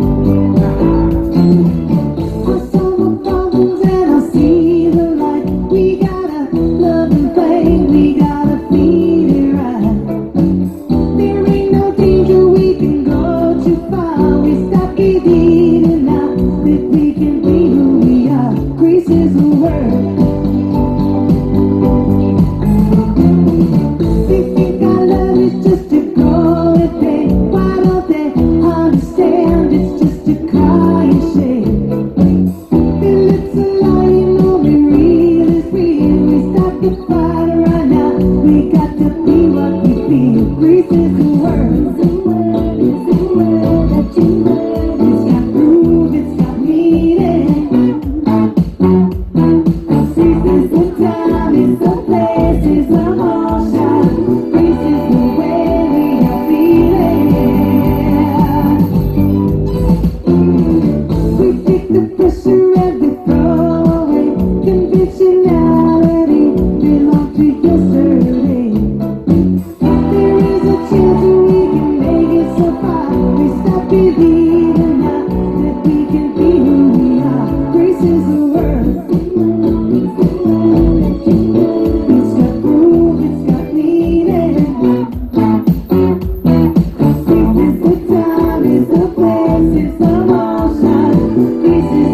I saw my problems and I see the light. We gotta love and play, we gotta feed it right. There ain't no danger, we can go too far. We stop believing now that we can be who we are. Grace is the word. They think our love is just a go and pay. Why don't they understand it's just a cry and shame? Their lips are lying, only real is real. We stop the fight right now. We got to be what we feel. Grace is the word. It's the word that you know. It's got groove, it's got meaning. Grace is the time, it's the place, it's the motion. Grace is the way we are feeling. We take the pressure and we throw away conventionality. Belong to yesterday. There is a chance we can make it so far. We stop believing now that we can be who we are. Grace is the word. It's got groove, it's got meaning. This is the time, it's the place, it's the motion. This is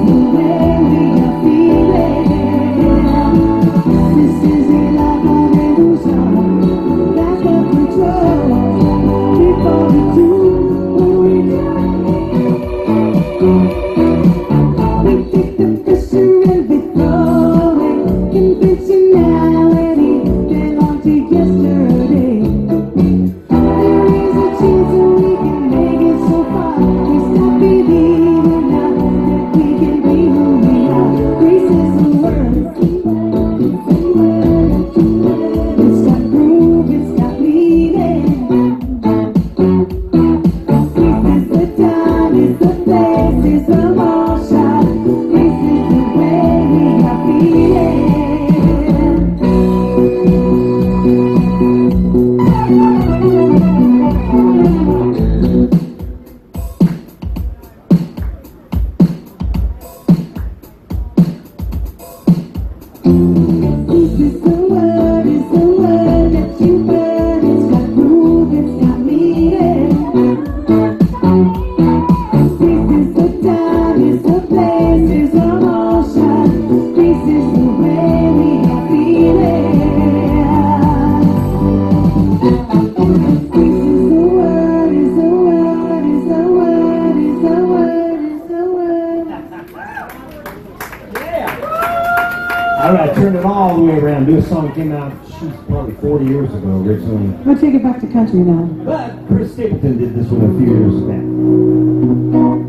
All right, turn it all the way around. This song came out, she's probably forty years ago originally. We'll take it back to country now. But Chris Stapleton did this one a few years back.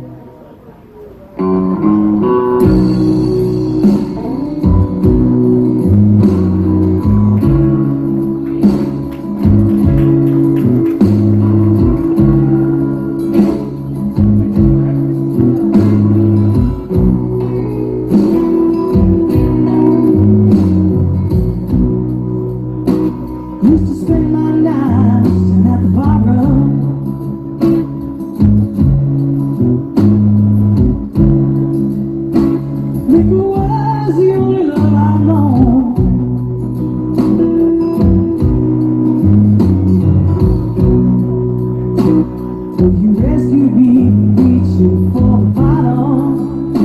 Used to spend my nights at the bar room. Liquor was the only love I've known. Well, you rescued me, reaching for the bottom.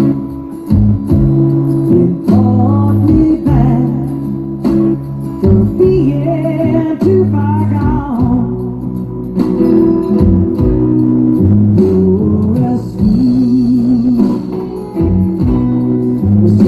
It brought me back. From being too far gone. Your rescue was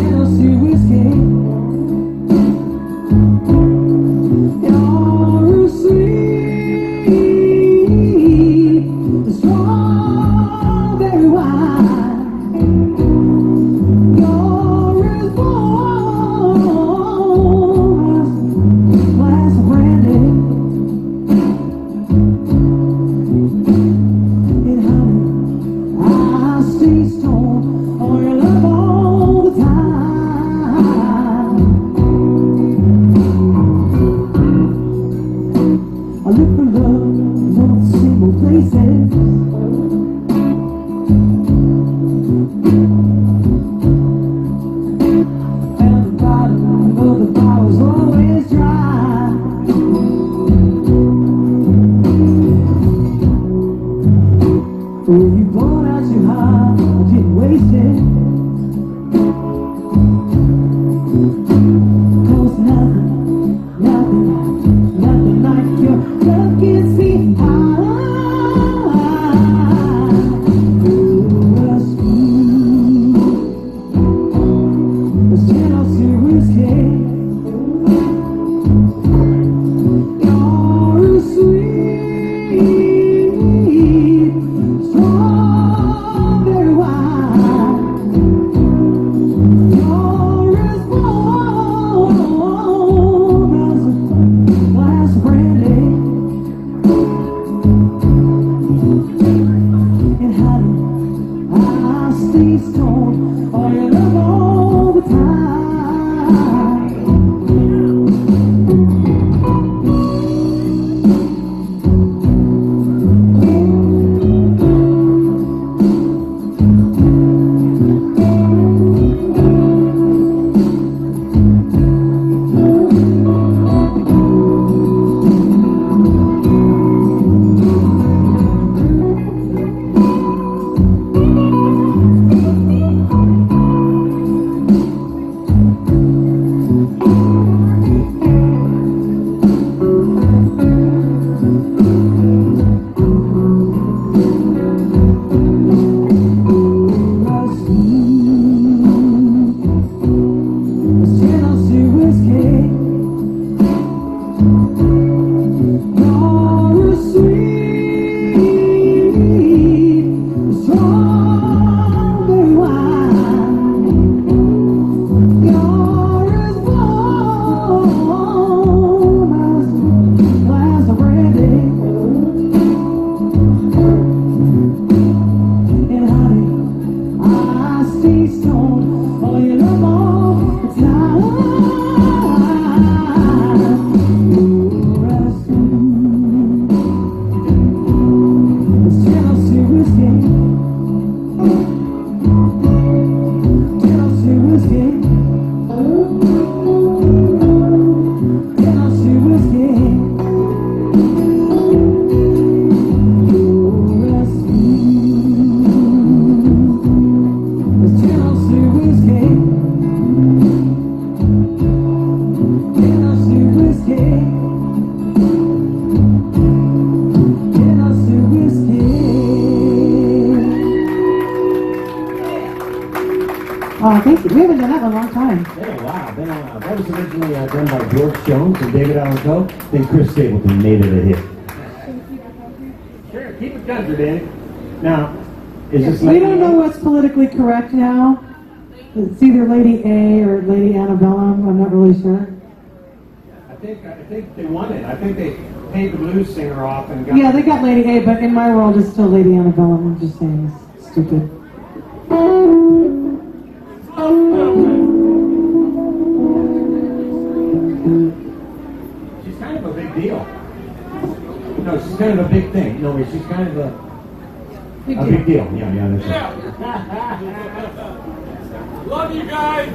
Oh, thank you. We haven't done that in a long time. Yeah, wow. Been on, uh, that was originally uh, done by George Jones and David Allen Coe. Then Chris Stapleton made it a hit. Sure, keep it country, Danny. Now, is this We don't know what's politically correct now. It's either Lady A or Lady Antebellum. I'm not really sure. I think I think they won it. I think they paid the blues singer off and got. Yeah, they got Lady A, but in my world, it's still Lady Antebellum. I'm just saying, it's stupid. She's kind of a big deal. No, she's kind of a big thing. No, wait, she's kind of a Big a deal. big deal. Yeah, yeah, that's right. Love you guys.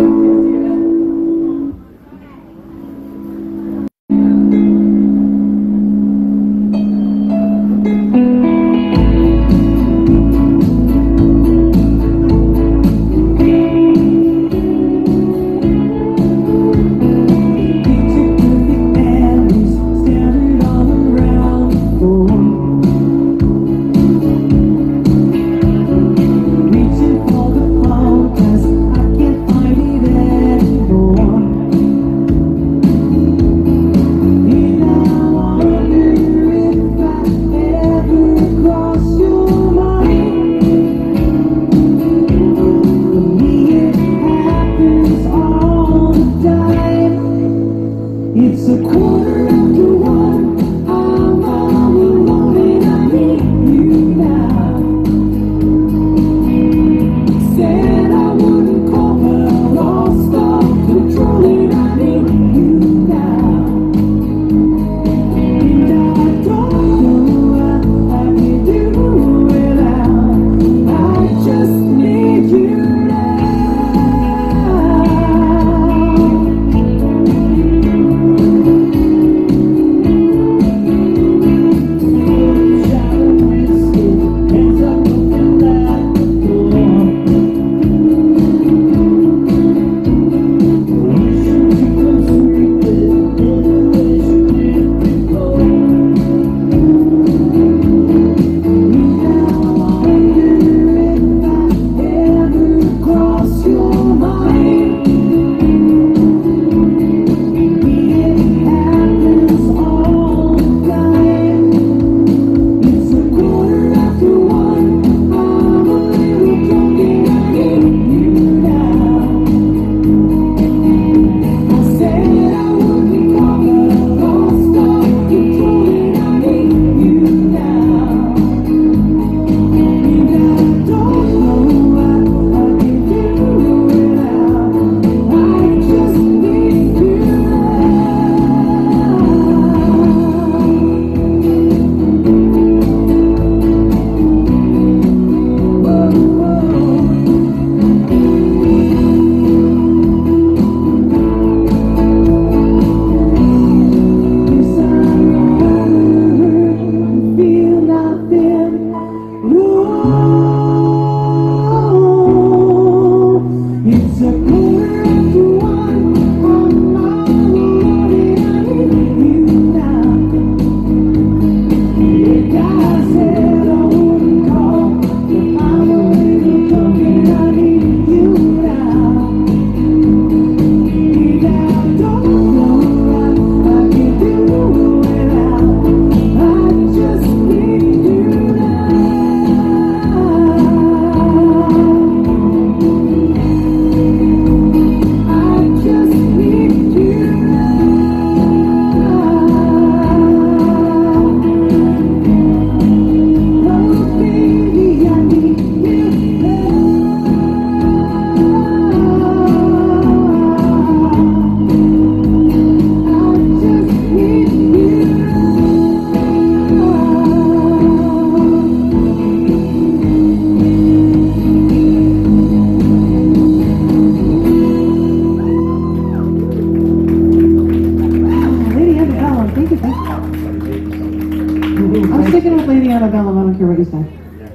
Antebellum, I don't care what you say.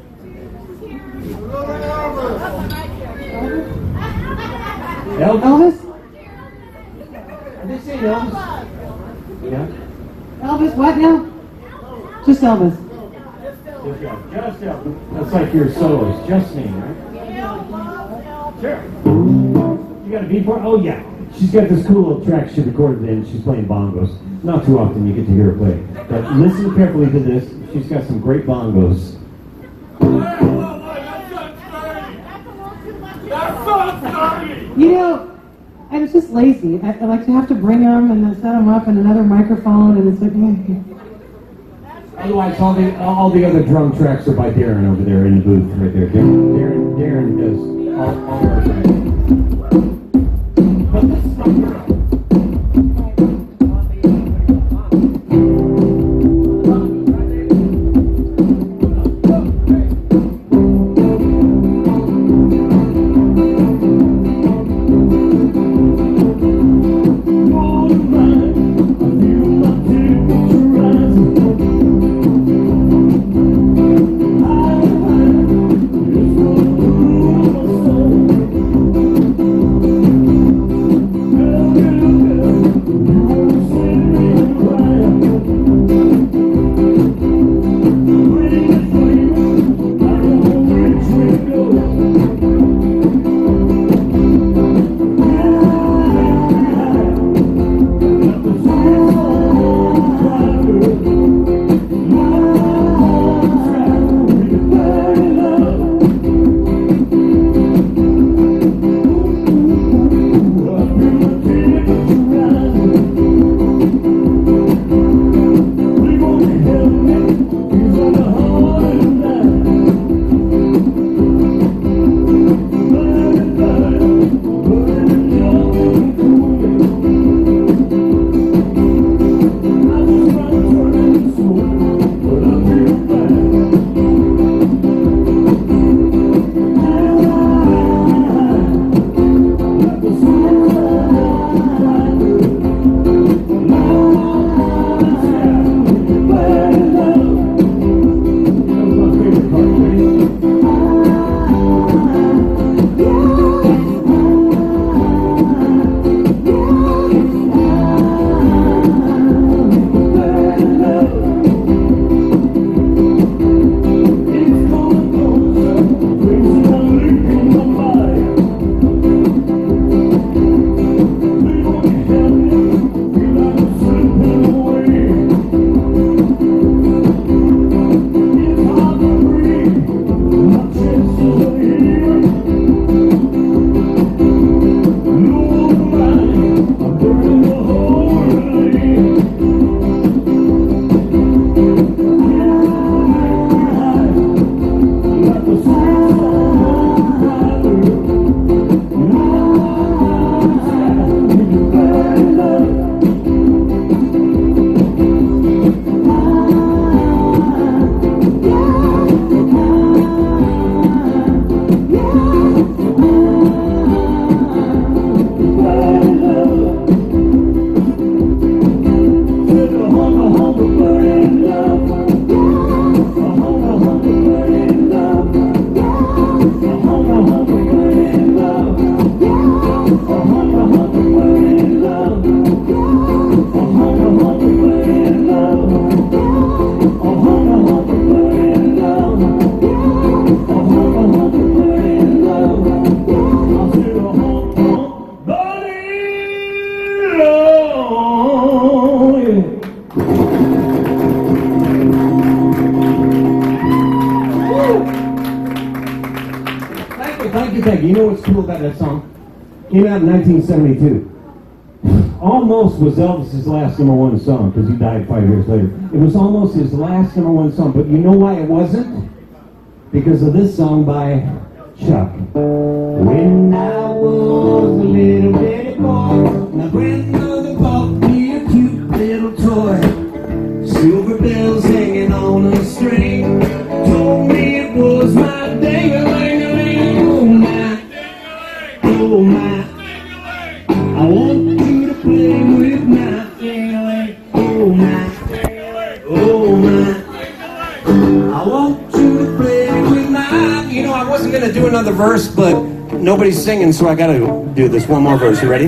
Elvis? Elvis? Did they say Elvis? Yeah. Elvis, what now? Just Elvis. Just Elvis. Just Elvis. That's like your soloist. Just me, right? Sure. You got a beat for it? Oh, yeah. She's got this cool little track she recorded in. She's playing bongos. Not too often you get to hear her play. But listen carefully to this. She's got some great bongos. You know, I was just lazy. I, I like to have to bring them and then set them up in another microphone, and it's like, eh. Otherwise, all the all the other drum tracks are by Darren over there in the booth right there. Darren, Darren, Darren does all, all our tracks. But this is my girl. You know what's cool about that song? Came out in nineteen seventy-two. Almost was Elvis's last number one song because he died five years later. It was almost his last number one song, but you know why it wasn't? Because of this song by Chuck. When I was a little bitty boy, my grandmother bought me a cute little toy. Silver bells hanging on a string, told me it was my ding-a-ling-a-ling. Oh my, oh my, I want you to play with my ding-a-ling. Oh my, oh my, I want you to play with my. You know, I wasn't gonna do another verse, but nobody's singing, so I gotta do this one more verse. You ready?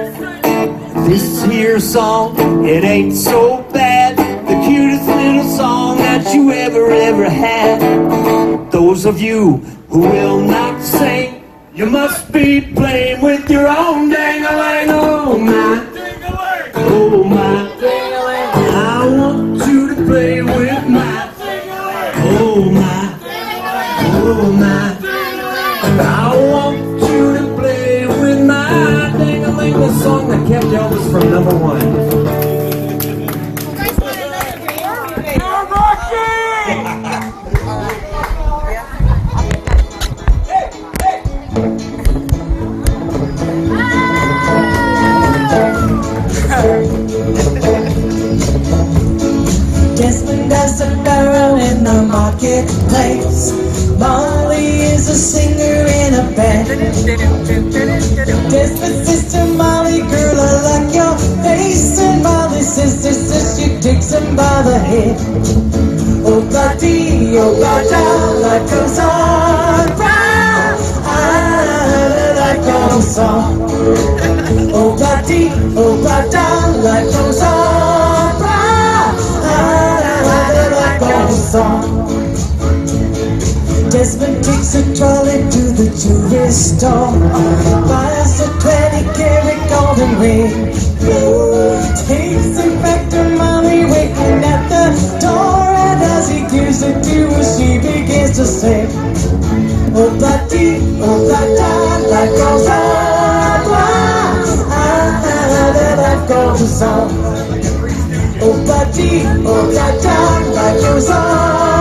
This here song, it ain't so bad. The cutest little song that you ever, ever had. Those of you who will not sing, You must be playing with your own dang-a-lang. Oh my, oh my, I want you to play with my, oh my, oh my, I want you to play with my dang-a-lang. The song that kept Elvis from number one. Desmond does a barrow in the marketplace. Molly is a singer in a band. Desmond's sister Molly, girl, I like your face. And Molly's sister says she takes him by the head. Oh, God-dee, oh, God-da, life goes on. Ah, life goes on. Oh, God-dee, oh, God-da, life goes on. Song. Desmond takes a trolley to the jewelry store, buys a twenty carat golden ring, takes him back to Molly waiting at the door, and as he gives it to her she begins to sing. Oh da-dee, oh da-da, life goes on, ah, life goes on. Oh da-dee, oh da-da, life goes on,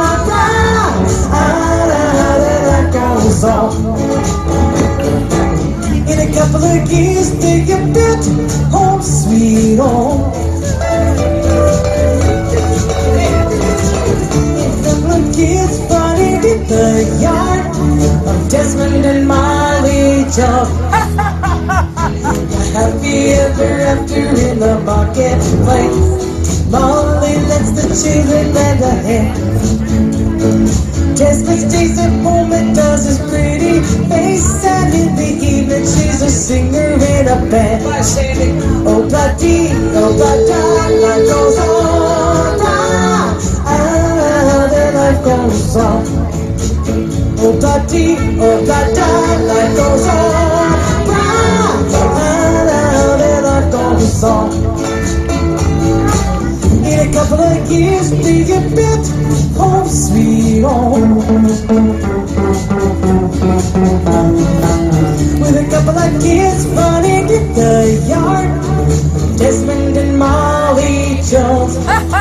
ah, life goes on. In a couple of years they get built home sweet home. In a couple of years running in the yard of Desmond and Molly Jones. Happy ever after in the marketplace. Molly lets the children lend a hand. Desmond stays at home and does his pretty face, and in the evening she's a singer in a band. Oh da-dee, oh da-da, life goes on, ah, the life goes on. Oh da-dee, oh da-da, life goes on, ah, the life goes on. In a couple of years they get built home sweet home. With a couple of kids running in the yard, Desmond and Molly Jones.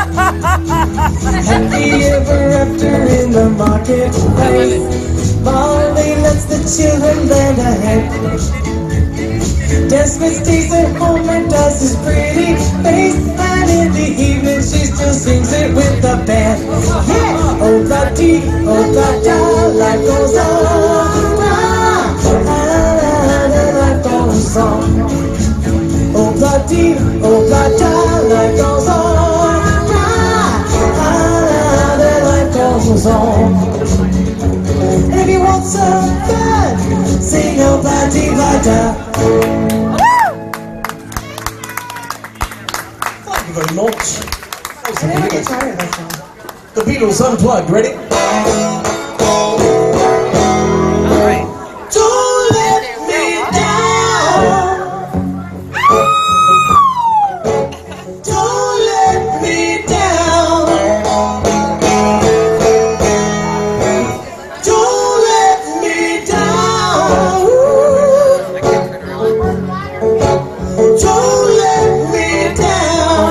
Happy ever after in the marketplace. Molly lets the children lend a hand. Desmond stays at home and does his pretty face, and in the evening she still sings it with the band. Yeah! Oh da-dee, oh da-da, life goes on, ah, life goes on. Oh da-dee, oh da-da, life goes on, ah, life goes on. And if you want some fun, sing oh ba-dee-ba-da. Very much. I never get tired of that song. The Beatles Unplugged, ready? Alright. Don't let me down. Don't let me down. Don't let me down. Don't let me down.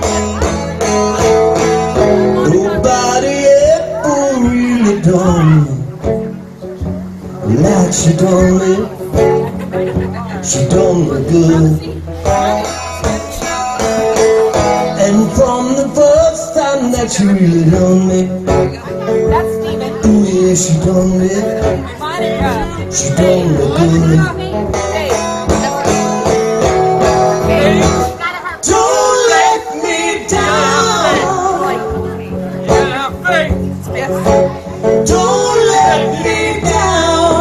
Like she don't live, she don't look good. And from the first time that she really done me, That's Steven. ooh yeah, she don't live, she don't look good. Don't let me down. Don't let me down.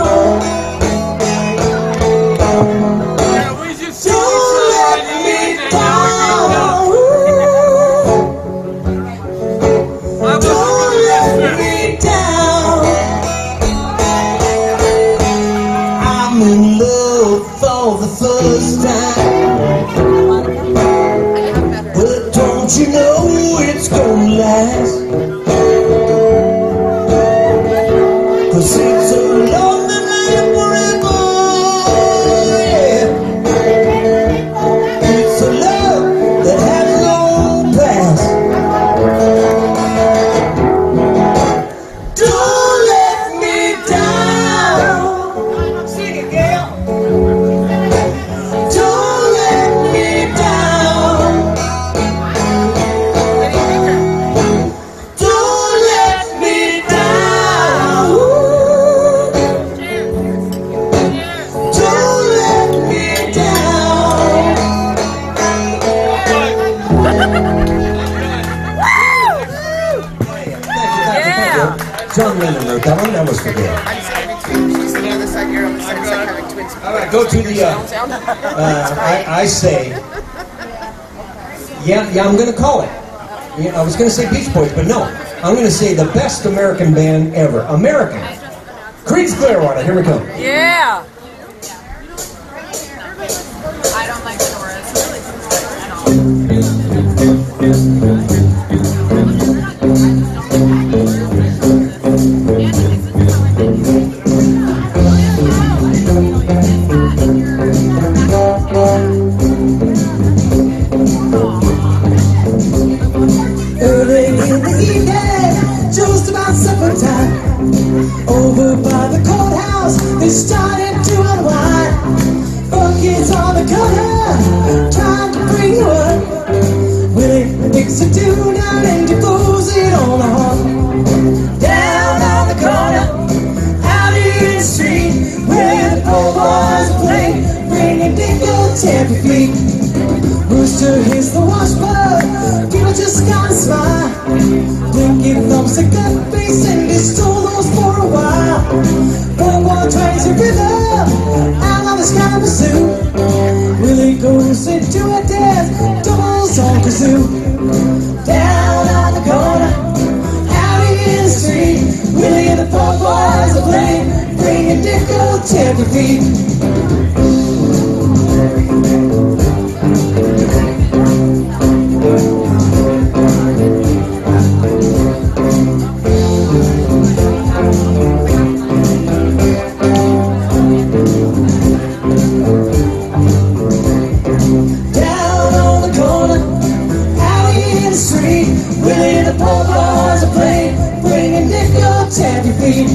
Don't let me down. Don't let me down. I'm in the first time. But don't you know it's gonna last? 'Cause it's a love that lasts forever, yeah. It's a love that has no past. Don't let me down. Sing it, Gail. Don't let me down. Don't let me down. Don't let me down. Yeah. John Lennon wrote that one. That was for Gail. I'm sitting between. She's on the other side. You're on the side. It's like having twins. All right, go to the. Uh, uh, I, I say. Yeah, yeah. I'm going to call it. Yeah, I was going to say Beach Boys, but no. I'm going to say the best American band ever. American. Creed's Clearwater. Here we go. Yeah. I don't like Doris. Early in the evening, just about supper time, over by the courthouse, they started to unwind. Buckets on the corner, trying to bring you up. Willie picks a tune out and he throws it on the horn. Down on the corner, out in the street, where the poor boys play, bringing dingo temper feet. Rooster hits the washboard, people just gotta smile. Blinky thumbs a good face and he stole those for a while. Poor boy tries a rhythm, out on this kind of pursuit. Willie goes into a dance, doubles on kazoo. Down on the corner, out in the street, Willie and the poor boys are playing, bringing dingo temper feet. Down on the corner, out in the street, Willie and the poor boys are playing, bringing nickel tappy feet.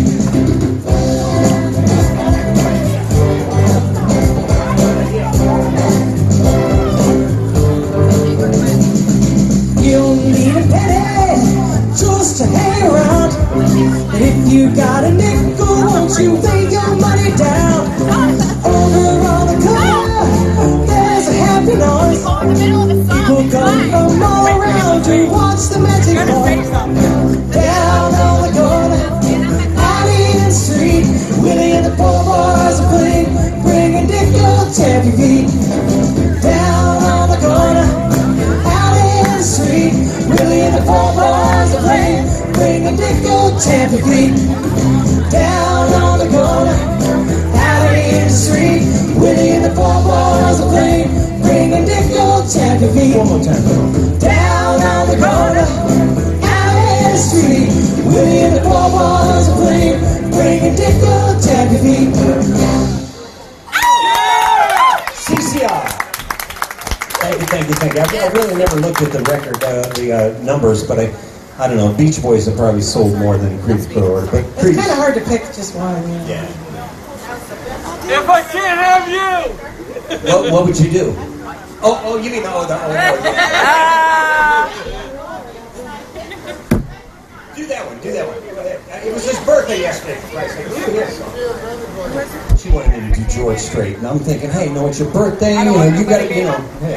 You don't need a penny just to hang around. But if you got a nickel, won't you lay your money down? Over on the corner, there's a happy noise. People come from all around to watch the magic boy. Down on the corner, out in the street, Willie and the poor boys are playing, bringing nickel tappy feet. Down on the corner, out in the street, Willie and the poor boys are playing, bringing nickel tappy feet. Down on the corner, out in the street, Willie and the poor boys are playing, bringing nickel tappy feet. One more time. Down on the corner, out in the street, Willie and the poor boys are playing, bringing nickel tappy feet. C C R. Thank you, thank you, thank you. I, I really never looked at the record, uh, the uh, numbers, but I, I don't know. Beach Boys have probably sold more than Creed's Clearwater, but It's Creed's. kind of hard to pick just one. You know? Yeah. If I can't have you! What, what would you do? Oh, oh, you mean oh, the, oh, oh, yeah. Do that one. Do that one. Go ahead. Uh, It was his birthday yesterday. For Christ's sake. Look at this. She wanted me to do George Strait, and I'm thinking, hey, no, it's your birthday. You know, you got to, you know, hey.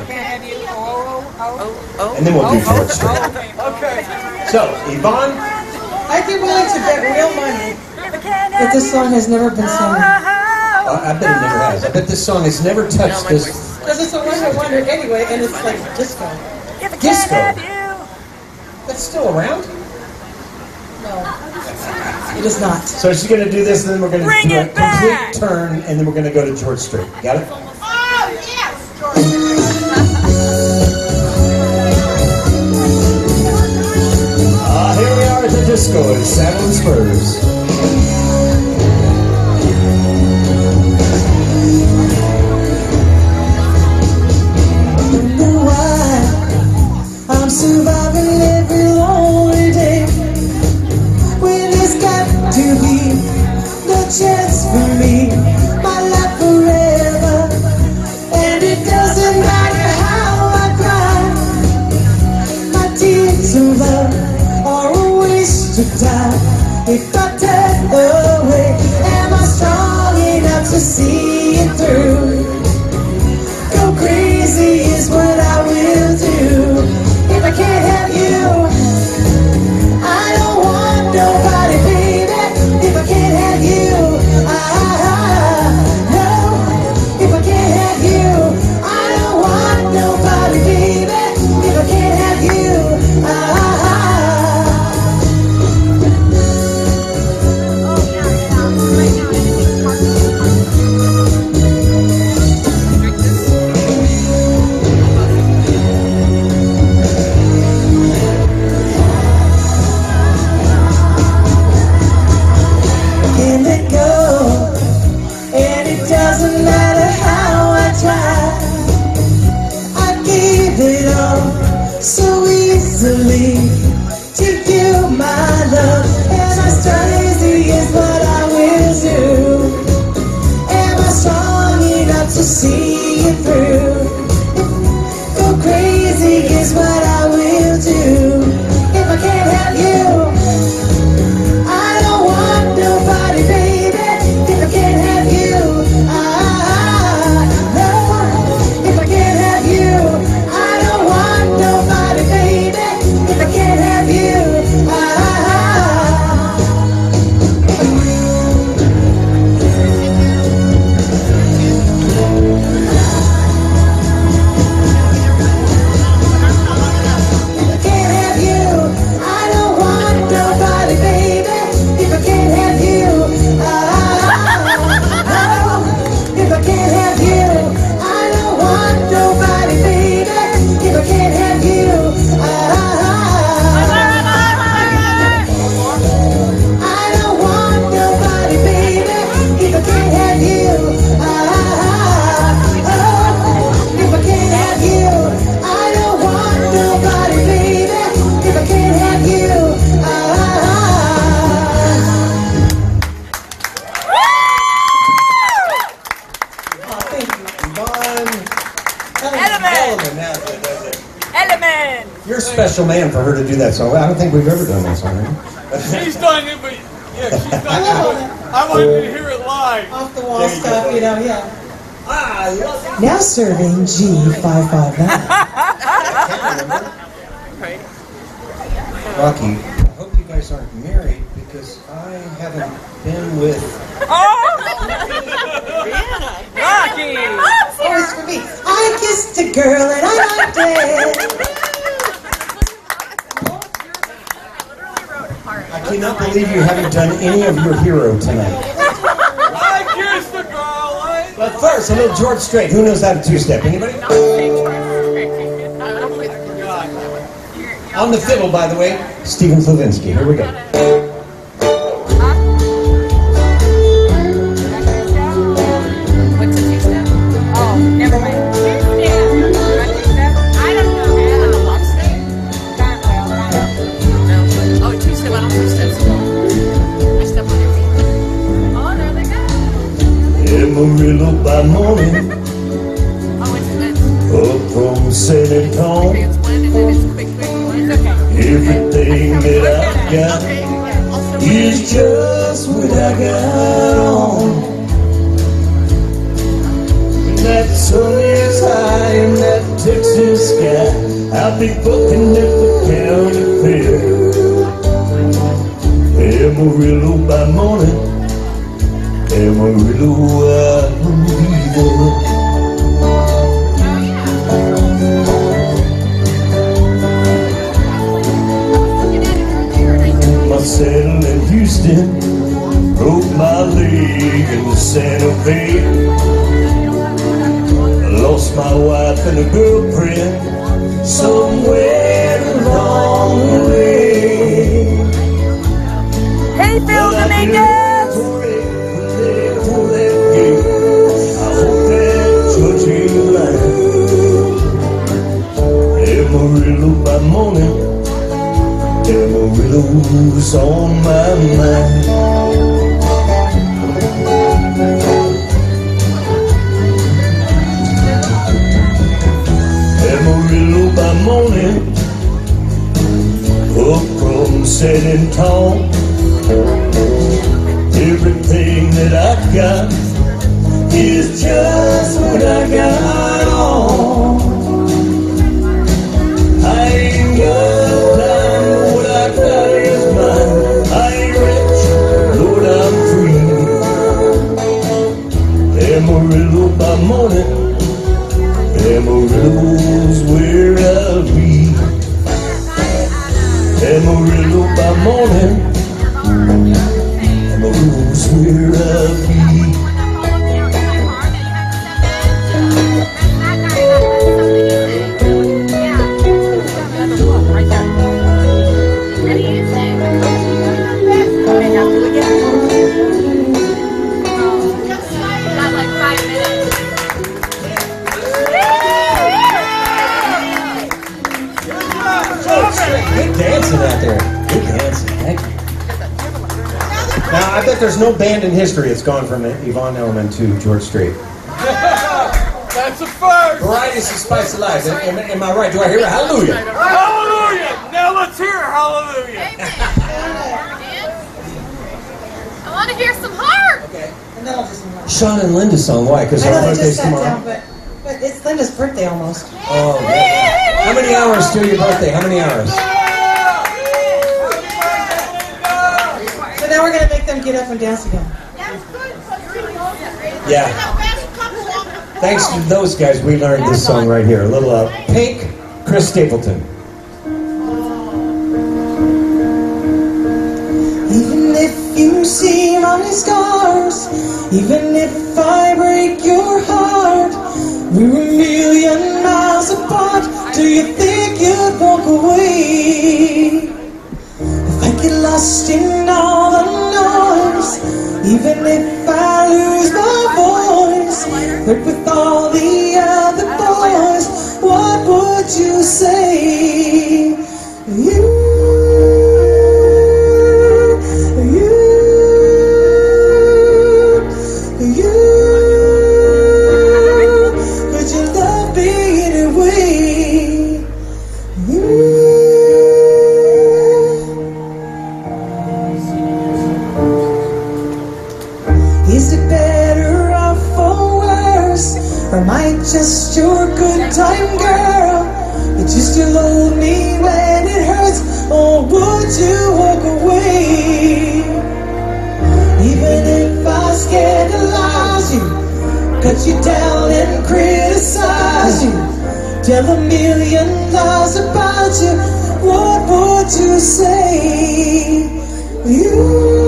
And then we'll do George Strait. Okay. So, Yvonne. I'd be willing to bet real money that this song has never been sung. Uh, I bet it never has. I bet this song has never touched this. Because it's a one-hit wonder anyway, and it's like disco. Disco. That's still around? No. It is not. So she's going to do this, and then we're going to Bring do a it back! complete turn, and then we're going to go to George Strait. Got it? Ah, here we are at the disco at Saddle and Spurs. Wonder why I'm surviving every lonely day when there's got to be no chance for me, my life forever, and it doesn't matter how I cry. My tears of love are a waste of time. If I turn away, am I strong enough to see it through? Go crazy is what I will do. If I can't have you, I don't want nobody, baby. If I can't have you, I, no. If I can't have you, I don't want nobody, baby. If I can't have you, I. Can't let go, and it doesn't matter how I try. I gave it all so easily to you, my love, and I crazy is what I will do. Am I strong enough to see it through? Go crazy is what I will do. If I can't have you, I don't want nobody, baby. If I can't have you, I, no. If I can't have you, I don't want nobody, baby. If I can't have you, I. You're a special man for her to do that song. I don't think we've ever done that song. Right? She's done it, but yeah, she's done it. I wanted to hear it live. Off the wall stuff, you know, yeah. Ah, Now serving G five five nine. Rocky, I hope you guys aren't married because I haven't been with. Oh! Rocky! Oh, it's for me. I kissed a girl and I liked it. I cannot believe you haven't done any of your hero tonight. I kissed the girl. I... But first, a little George Strait. Who knows how to two-step? Anybody? On the fiddle, by the way, Stephen Slavinsky. Here we go. What's a two-step? Oh, never mind. I don't know. No. Oh, two-step. I don't do steps. I step on your feet. Oh, there they go. Amarillo by morning, Oh, it's it's up from San Antonio. it's one and then it's quick, quick. It's okay. Everything that I got Okay, yeah. Also, is just what I got on. When that sun is high in that Texas sky, I'll be fucking at the county fair. Amarillo by morning, Amarillo, I will be there. My saddle in Houston, broke my leg in Santa Fe. I lost lost my wife and a girlfriend somewhere along the way. Hey, Phil Dominguez! I hope that touching line Amarillo by morning, Amarillo's on my mind. Amarillo by morning, up from setting tall. Everything that I got is just what I got on. I ain't got time, what I got is mine. I ain't rich, Lord, I'm free. Amarillo by morning, Amarillo's where I'll be. Amarillo by morning, Amarillo's where I'll be. Good dancing out there. Good dancing. Thank you. Now, I bet there's no band in history that's gone from Yvonne Elliman to George Strait. That's a first! Variety is the spice of life. Am, am I right? Do I hear a hallelujah? Hallelujah! Now let's hear hallelujah! I want to hear some harp! Okay. And then I'll do some more. Sean and Linda's song. Why? Because I our know they birthday's just sat tomorrow. down, but, but it's Linda's birthday almost. Oh, yeah. How many hours till your birthday? How many hours? So now we're going to make them get up and dance again. Yeah. Thanks to those guys, we learned this song right here. A little uh, Pink, Chris Stapleton. Even if you see my scars, even if I break your heart, we're a million miles apart. Do you think you'd walk away? If I get lost in all the noise, even if I lose my voice, but with all the other boys, what would you say? You, you, you, could you love me anyway? You. Is it better off or worse? Or am I just your good time girl? But you still hold me when it hurts. Or would you walk away? Even if I scandalize you, cut you down and criticize you, tell a million lies about you, what would you say? You.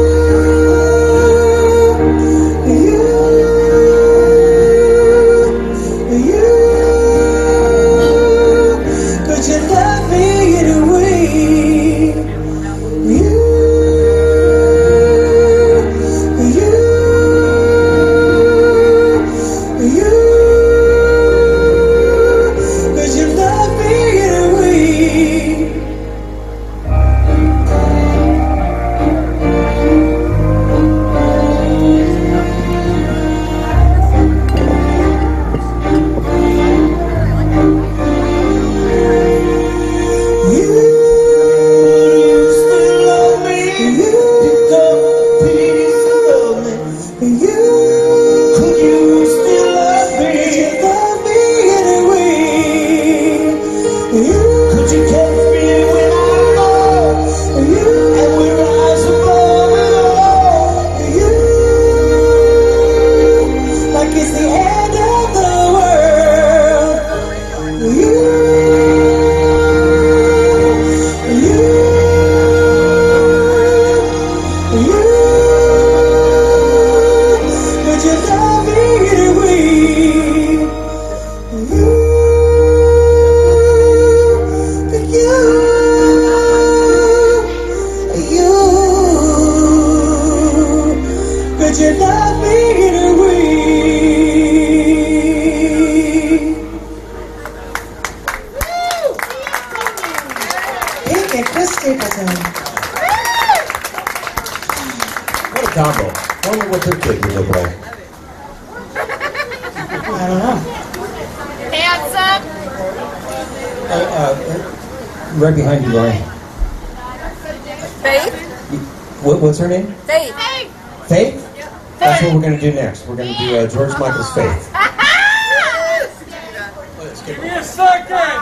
combo. Wonder what their kid would look like. I don't know. Handsome. Uh, uh, right behind you, Lauren. Faith. What, what's her name? Faith. Faith? That's what we're going to do next. We're going to do uh, George Michael's Faith. Give me a second!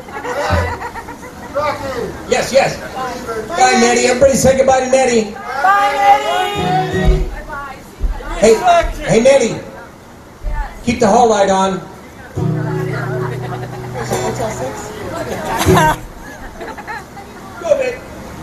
Yes, yes. Bye, Nettie. Everybody say goodbye to Nettie. Bye, Nettie. Hey, hey, Nettie. Keep the hall light on. Go, babe.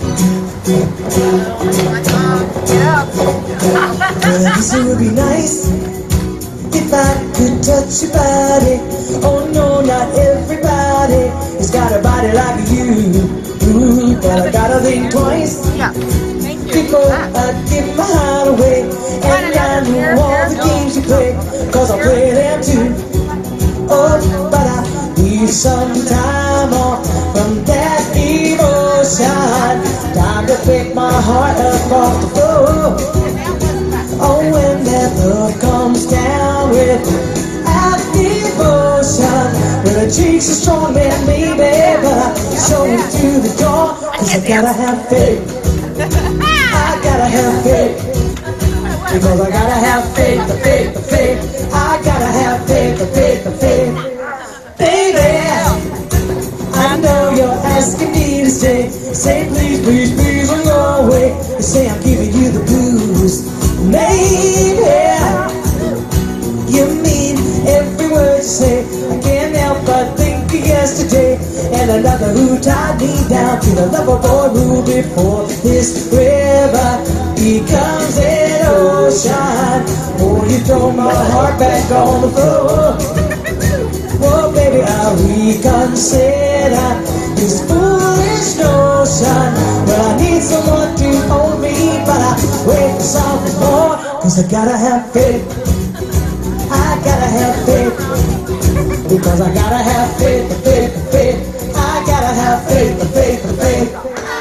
Well, I guess it would be nice if I could touch your body. Oh no, not everybody has got a body like you. Ooh, but I gotta think twice before I give my heart away. And I know all the games you play, cause I play them too. Oh, but I need some time off from that emotion. Time to pick my heart up off the floor. Oh, when that love comes down with our devotion. Well, the cheeks are strong, man, baby, but I show it through the door. Cause I gotta have faith. I gotta have faith. Because I gotta have faith, the faith, the faith. I gotta have faith, the faith, the faith. Baby, I know you're asking me to stay. Say please, please, please don't go away. You say I'm giving you the blues. Maybe you mean every word you say. I can't help but think of yesterday and another who tied me down to the lover boy rule before this river becomes an ocean. Oh, you throw my heart back on the floor. Oh, baby, I'll reconsider this foolish notion. Well, I need someone to hold me, but I wait for something more. Cause I gotta have faith. I gotta have faith. Because I gotta have faith, the faith, the faith. I gotta have faith, the faith, the faith.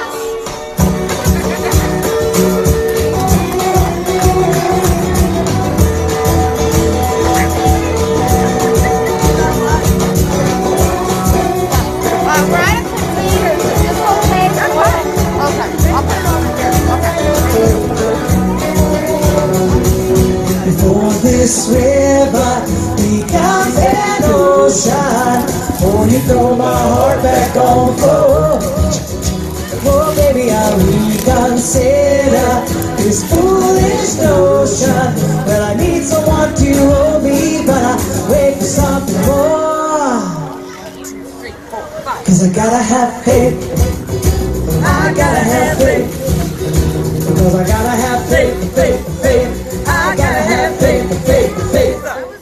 Before this river becomes an ocean, oh, you throw my heart back on the floor. Oh, baby, I'll reconsider this foolish notion. Well, I need someone to hold me, but I wait for something more. Cause I gotta have faith. I gotta have faith. Because I gotta have faith, faith, faith. I gotta have faith, faith, faith.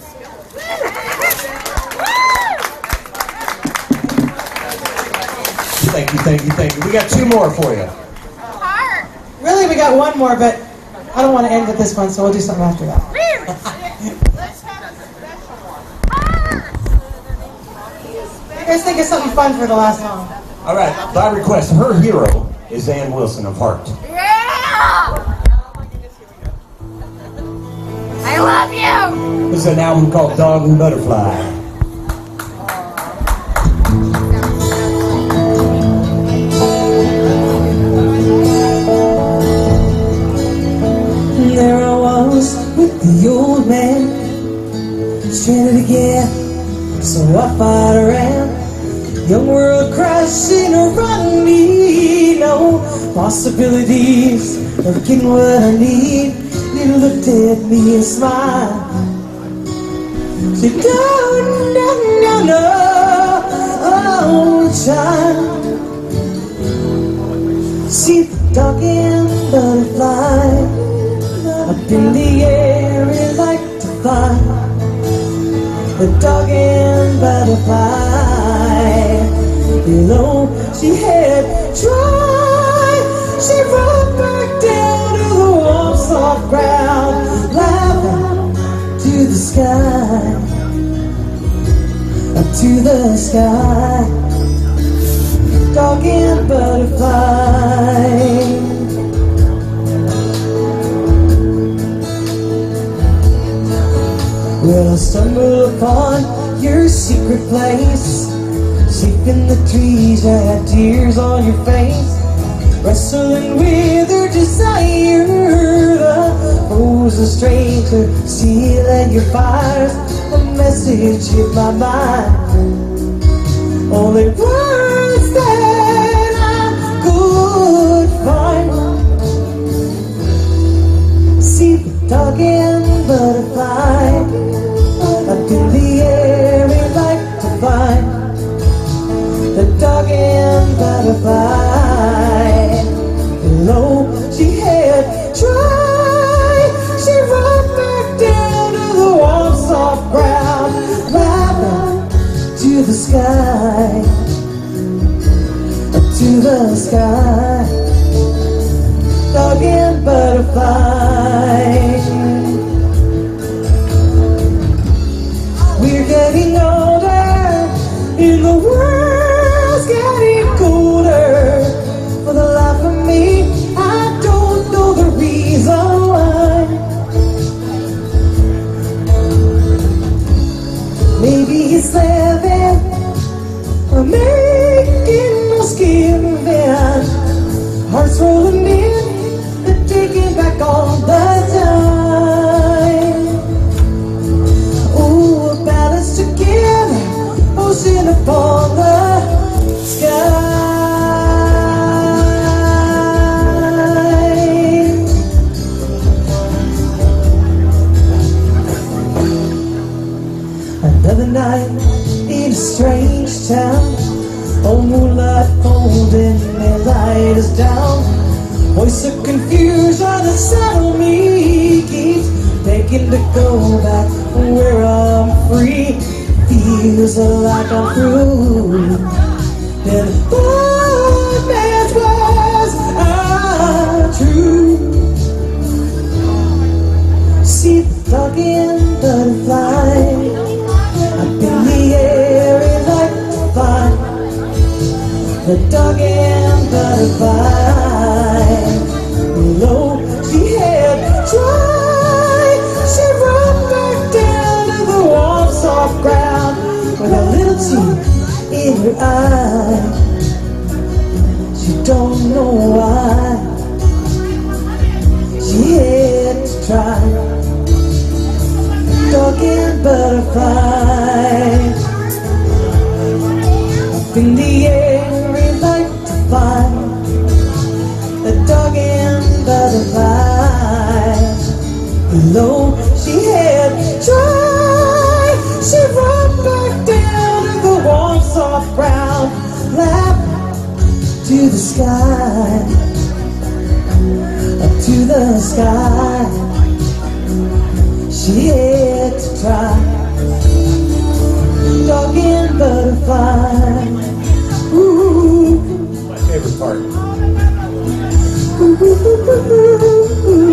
Thank you, thank you, thank you. We got two more for you. Really, we got one more, but I don't want to end with this one, so we'll do something after that. You guys think of something fun for the last song? All right, by request, her hero is Ann Wilson of Heart. I love you! This is an album called Dog and Butterfly. There I was with the old man, stranded again, so I fought around. Young world crashing around me, no possibilities of getting what I need. You looked at me and smiled. Said, no, no, no, no, oh, child. See the dog and butterfly up in the air, we like to fly. The dog and butterfly below, she had tried. She rolled back down to the warm, soft ground, laughing to the sky, up to the sky. Dog and butterfly. stumble upon your secret place. Safe in the trees, you had tears on your face. Wrestling with your desire, the foe's a stranger, seal at your fires. A message hit my mind, only words that I could find. See the dog and butterfly up in the air, we like to fly. The dog and butterfly, low she had tried. She rolled back down to the warm, soft ground, right up to the sky, up to the sky. Dog and butterfly. We're getting older, in the world's getting colder. For the life of me, I don't know the reason why. Maybe it's living, or making us giving. Hearts rolling in, and taking back all the time. Ooh, a balance together, ocean upon the sky. Another night in a strange town, oh, moonlight folding, the light is down. Voice of confusion inside of me keeps begging to go back where I'm free. Feels like I'm through. Then old man's words are true. See the dog and butterfly up in the air, it like to fly. The dog and butterfly, low she had tried. She rolled back down to the warm, soft ground with a little tear in her eye. She don't know why. She had to try. Dog and butterfly, up in the air, we like to fly. The dog and butterfly, low she had tried. She rolled back down to the warm, soft ground, laughed to the sky, up to the sky. She had to try. Dog and butterfly. Ooh. My favorite part. Ooh, ooh, ooh, ooh, ooh.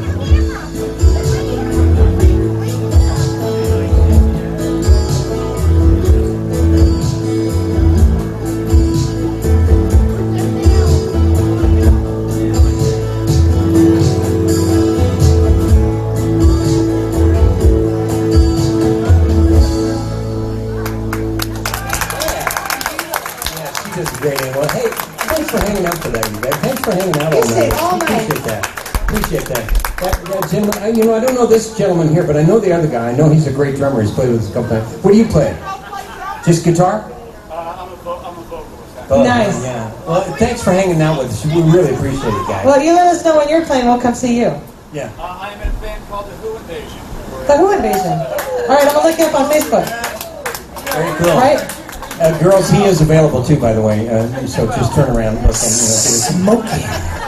Great animal. Hey, thanks for hanging out today, you guys. Thanks for hanging out all You stayed night. all night. Appreciate that. Appreciate that. That, that gentleman, I, you know, I don't know this gentleman here, but I know the other guy. I know he's a great drummer. He's played with us a couple times. What do you play? Just guitar? Uh, I'm a, vo- I'm a vocalist. Oh, Nice. Yeah. Well, thanks for hanging out with us. We really appreciate it, guys. Well, you let us know when you're playing, we'll come see you. Yeah. Uh, I'm in a band called The Who Invasion. The Who Invasion. All right, I'm gonna look you up on Facebook. Very cool. Right? Uh, girls, he is available too, by the way. Uh, so just turn around, look, and Smoking.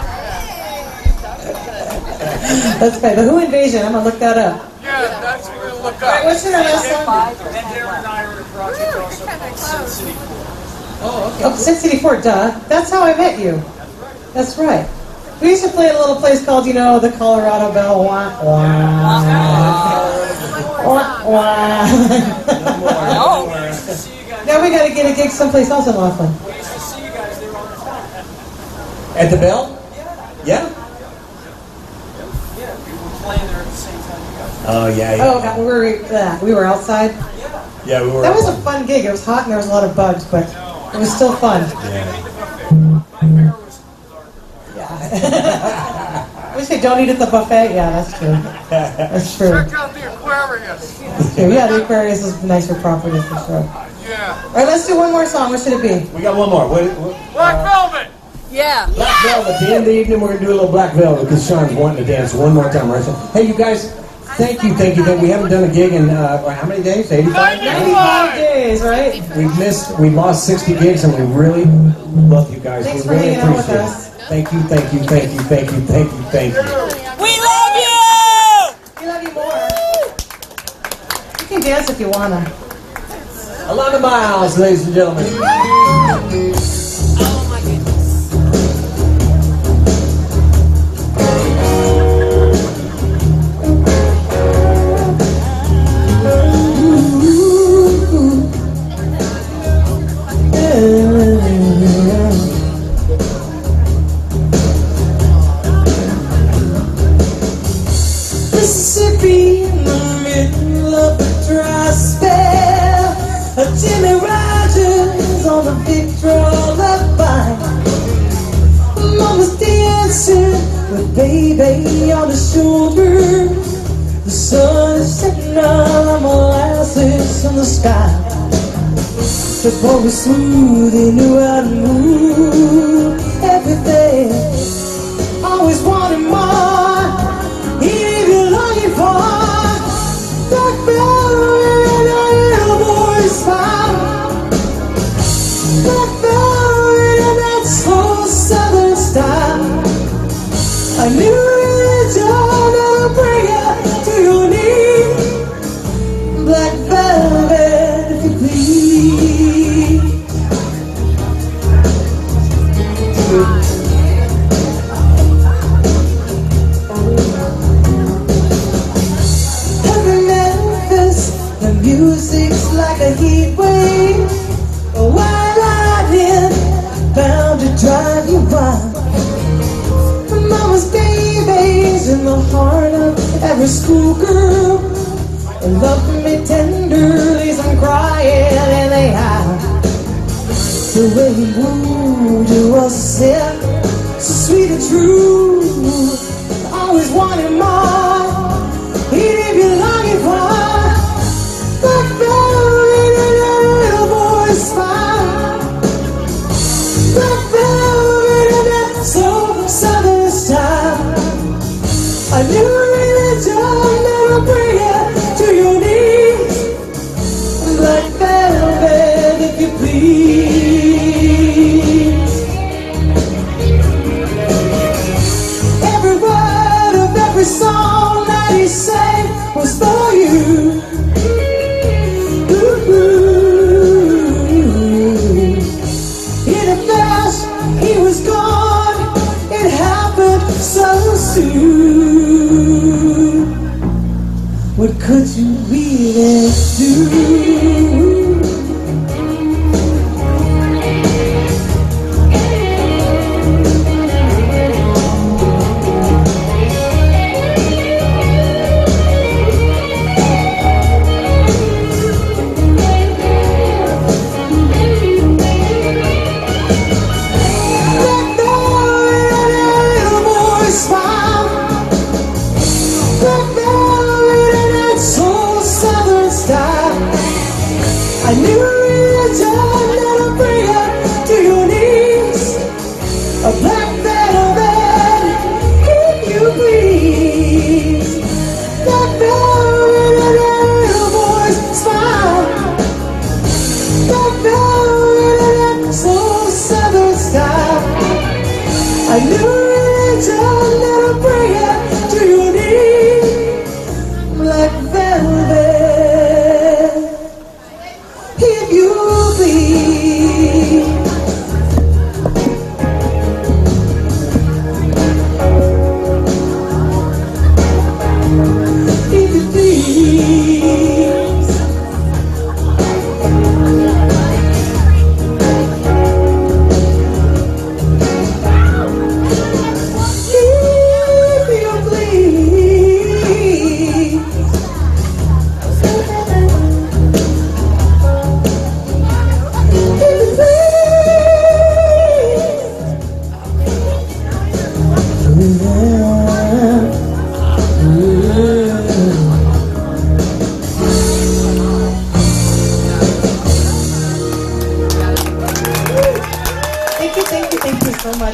Let's play The Who Invasion. I'm gonna look that up. Yeah, that's what we're going to look All right, up. what's your last song? And Darren and I are in a project also called Sin City four. Oh, okay. Oh, Sin City Four, duh. That's how I met you. That's right. We used to play at a little place called, you know, the Colorado Bell. Wah, wah. Wah, wah. Now we got to get a gig someplace else in Laughlin. We used to see you guys there all the time. At the Bell? Yeah? Yeah, we were playing there at the same time you guys. Oh, yeah, yeah. Oh, God, we were uh, we were outside. Yeah, we were. That was a fun gig. It was hot and there was a lot of bugs, but it was still fun. Yeah. We say don't eat at the buffet. Yeah, that's true. That's true. Check out the Aquarius. That's true. Yeah, the Aquarius is a nicer property for sure. Yeah. All right, let's do one more song. What should it be? We got one more. What, what, Black Velvet. Yeah. Black Velvet. At the end of the evening, we're going to do a little Black Velvet because Sean's wanting to dance one more time, right? So, hey, you guys, thank you, thank you. Thank you. We haven't done a gig in, uh, how many days? eighty-five? ninety-five days, right? We've missed, we lost sixty gigs, and we really love you guys. Thanks we for really hanging out with appreciate us. it. Thank you, thank you, thank you, thank you, thank you, thank you. We love you! We love you more. You can dance if you wanna. Along the miles, ladies and gentlemen. Oh my goodness. Mississippi in the middle of a dry spell. A Jimmy Rogers on the Victrola lullaby. Mama's dancing with baby on the shoulder. The sun is setting on molasses in the sky. The boy was smooth, he knew how to move everything. Always wanted more. He ain't been longing for black velvet and a little boy's smile. Black velvet and that slow southern style. I knew that you'll never bring you to your knees. Black velvet, if you please. Every Memphis, the music's like a heat wave, a white lightning bound to drive you wild. Mama's babies in the heart of every schoolgirl, and love me tenderly, I'm crying and they howl. The way he wooed you was sick, so sweet and true. Always wanted more. He didn't be longing for black velvet and a little boy's smile. Black velvet and that soul southern style. I knew religion never bring you to your knees. Black velvet, if you please. Every word of every song that he sang was for you. Ooh, in a flash, he was gone. It happened so soon. What could you really do? I knew religion that'll bring you to your knees. A black velvet, if you please. Black velvet and a little boy's smile. Black velvet and that soul southern style. I knew religion that'll bring you to your knees. Black velvet. If you please. If you please. If you please.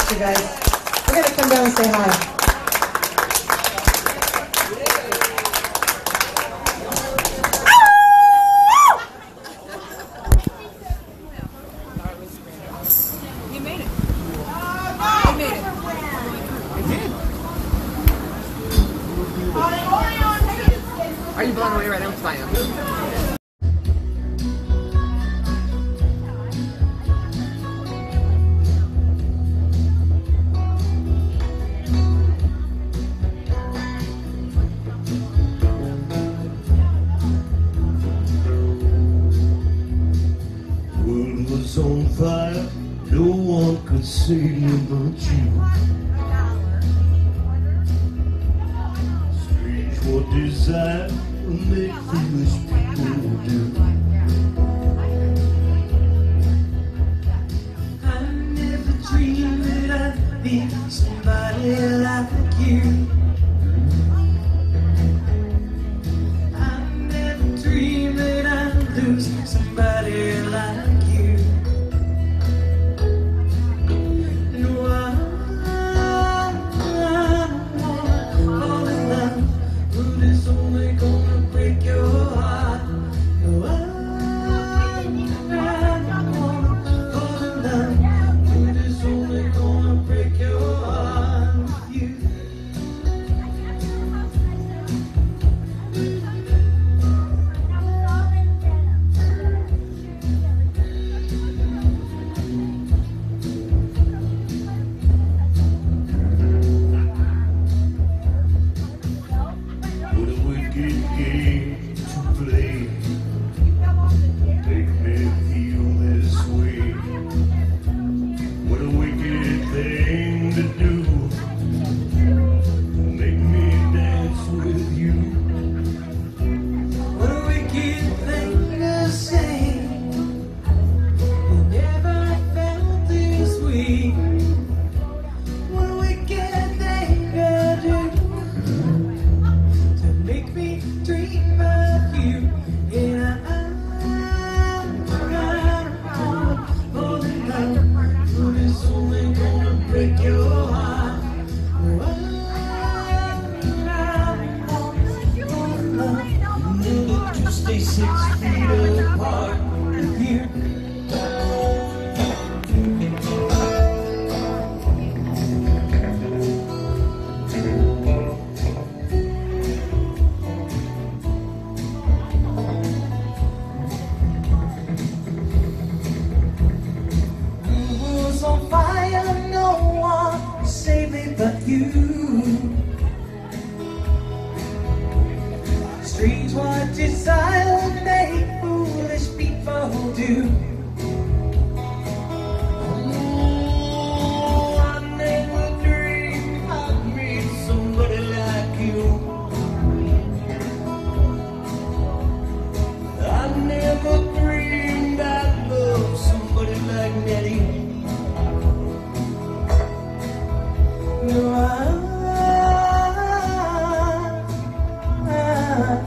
much, you guys. We're going to come down and say hi. You made it. I made it. I did. Are you blown away right now? I am. World was on fire, no one could save me but you. Strange what desire will make foolish people do. I never dreamed that I'd be somebody like you. I never dreamed that I'd lose somebody like you. No, I, I don't wanna fall in love, but it's only gonna break your heart. No, I, I don't wanna fall in love, but it's only gonna break your heart with you. What a wicked game to play. Make me feel this way. What a wicked thing to do. Make me dance with you. What a wicked thing to say. You never felt this way. What a wicked thing to do. To make me dream of you. Yeah, I'm gonna fall in love, but it's only gonna break your heart. Oh, I'm gonna fall in love, never to stay six feet apart with you. Was on fire, no one saved me but you. Strange what desire make foolish people do. Oh, I never dreamed I'd meet somebody like you. I never dreamed I'd love somebody like Nettie. No, I, I,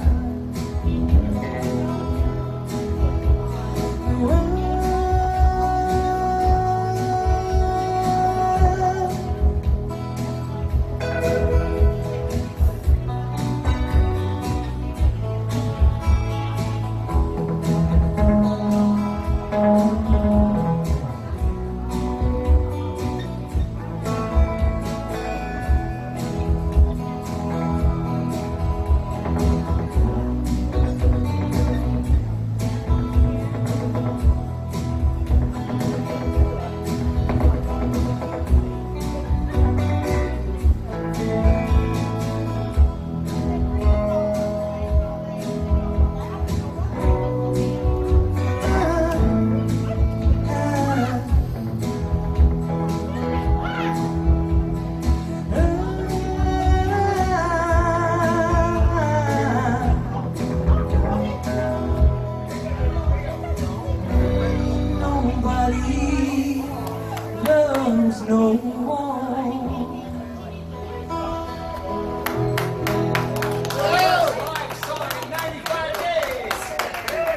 nobody loves no one.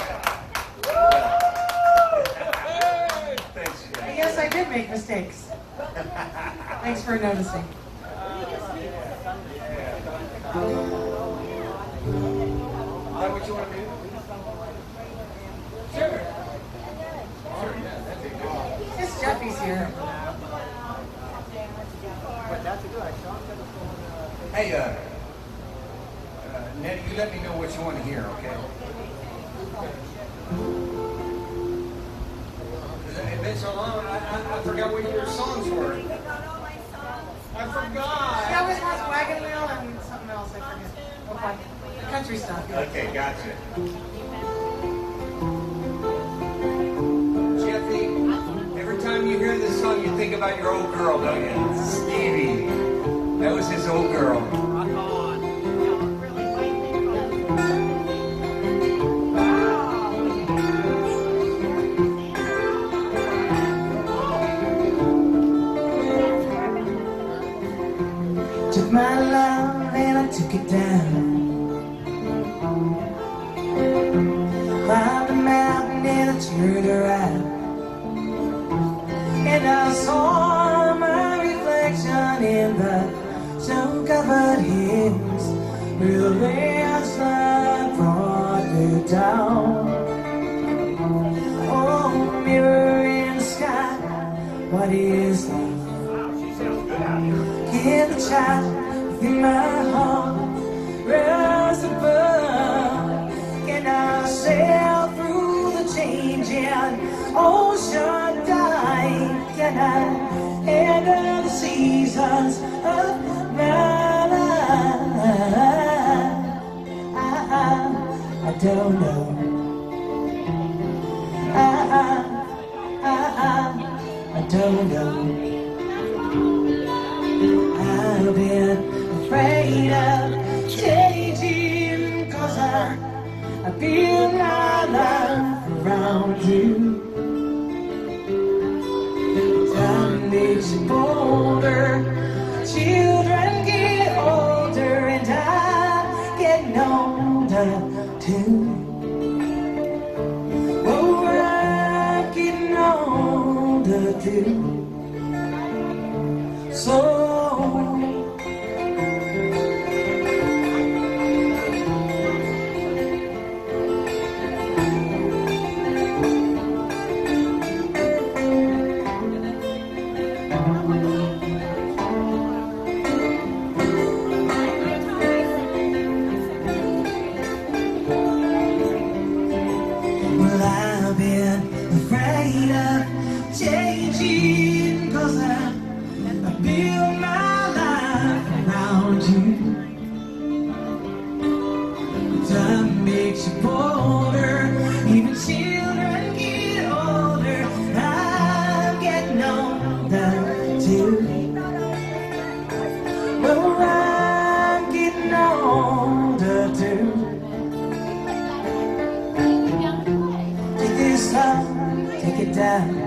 Yes, I did make mistakes. Thanks for noticing. Is that what you want to do? Sure. Sure, yeah, that'd be good. Yes, Jeffy's here. Hey, uh, uh, Nettie, you let me know what you want to hear, okay? It's been so long, I, I, I forgot what your songs were. I forgot. She always has Wagon Wheel and something else, I forget. Okay. The country stuff. Okay, gotcha. Jeffy, every time you hear this song, you think about your old girl, don't you? Stevie. That was his old girl. Took my love and I took it down. Climbed a mountain and I turned around, and I saw my reflection in the snow-covered hills, where the landslide brought me down. Oh, mirror in the sky, what is love? Can the child within my heart rise above? Can I sail through the changing ocean tide? Can I handle the seasons of my life? I, I, I don't know. I, I, I, I don't know. I've been afraid of changing, 'cause I, I build my life around you. Time makes you bolder, children get older, and I get older too. Oh, I'm getting older too. So well, I've been afraid of changing, 'cause I, I build my life around you. Time makes you bolder, even children get older. I'm getting older too. Well, I'm getting older too. Take this time, take it down.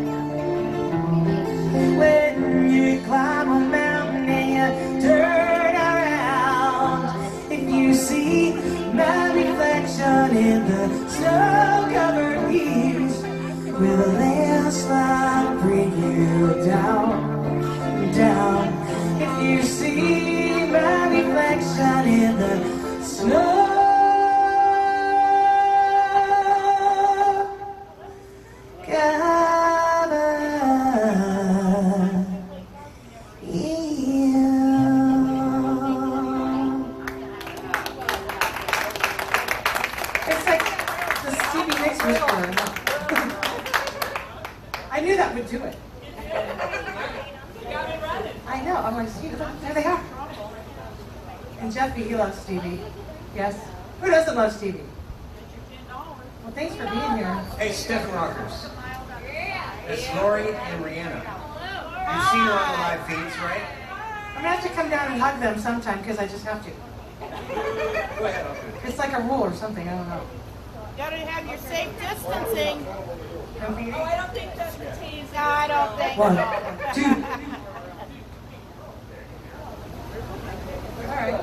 When you climb a mountain and you turn around, if you see my reflection in the snow-covered hills, will the landslide bring you down, down? If you see my reflection in the snow It's like the Stevie Nicks whisperer. I knew that would do it. I know. I'm like, Stevie, look, there they are. And Jeffy, he loves Stevie. Yes? Who doesn't love Stevie? Well, thanks for being here. Hey, Stephen Rockers. It's Lori and Rihanna. You've seen her on the live feeds, right? I'm gonna have to come down and hug them sometime because I just have to. Go ahead, I'll do it. It's like a rule or something. I don't know. Gotta have your safe distancing. Don't be- Oh, I don't think that's the tease. No, I don't think One, so. two. All right.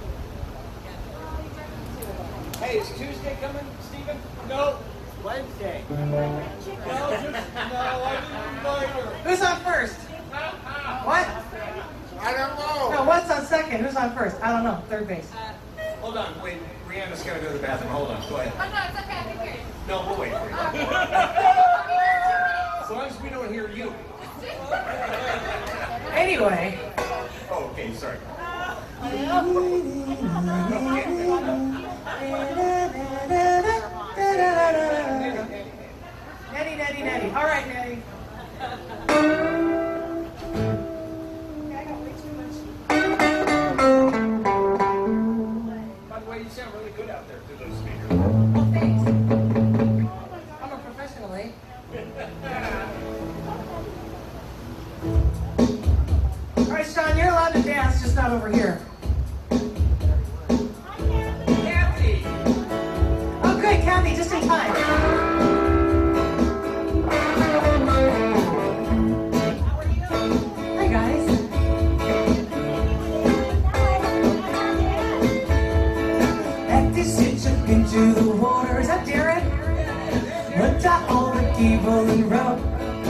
Hey, is Tuesday coming, Stephen? No, Wednesday. No, just, no, I didn't invite her. Who's on first? Ah! second? Who's on first? I don't know. Third base. Hold on, wait. Rihanna's got to go to the bathroom. Hold on, go ahead. Oh, no, it's okay. I can hear you. No, we'll wait for you. As long as we don't hear you. Anyway. Oh, okay, sorry. Nettie, Nettie, Nettie. All right, Nettie. By the way, you sound really good out there through those speakers. Oh, thanks. I'm a professional, eh? All right, Sean, you're allowed to dance, just not over here. Kathy! Oh, good, Kathy, just in time. Hi, guys. At this hitch up into the water. Is that Darren? Went out on the cable and rope.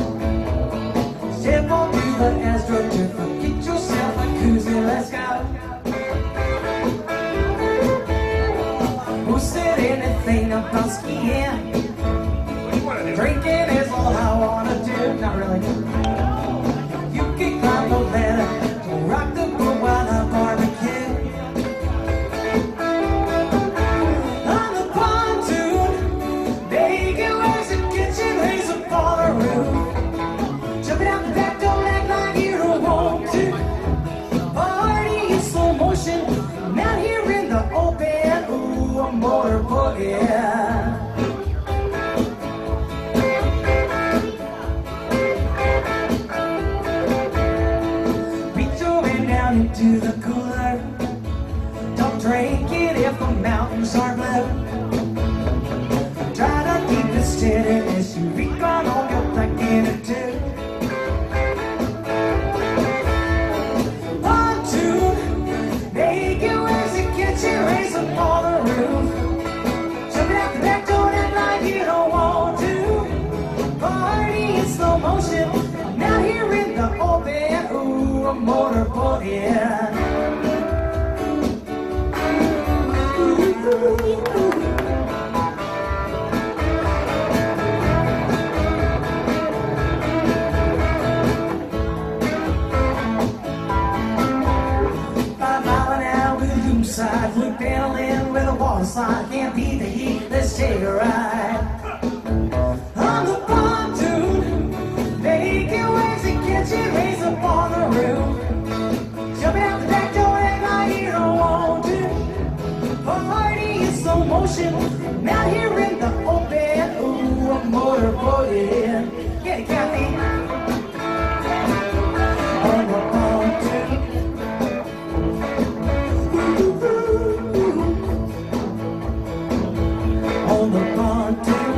Step on to the AstroTurf. Get yourself a koozie, let's go. Who said anything about skiing? Drinking is all I wanna do. Not really. You can climb the ladder, rock the boat while I barbecue. On the pontoon, bacon legs and kitchen lays upon the roof. Jumping out the back, don't act like you don't want to. Party in slow motion, out here in the open. Ooh, a motorboat, yeah. Into the cooler. Don't drink it if the mountains are blue. Try to keep it steady as you reach on on your back in it too. One, two, make it where's the kitchen, raise up on the roof. Jump out the back, don't act like you don't want to. Party in slow motion, now here in the open. Ooh, a motorboat, yeah. Five mile an hour with a loop side, flip paddling with a water slide. Can't beat the heat, let's take a ride. On the pontoon, making waves and catching rays up on the roof. Jumping out the back door, act like you don't want to. Party in slow motion, now here in the open. Ooh, a motorboat, yeah. Get it, Kathy. On the pontoon. Ooh, on the pontoon.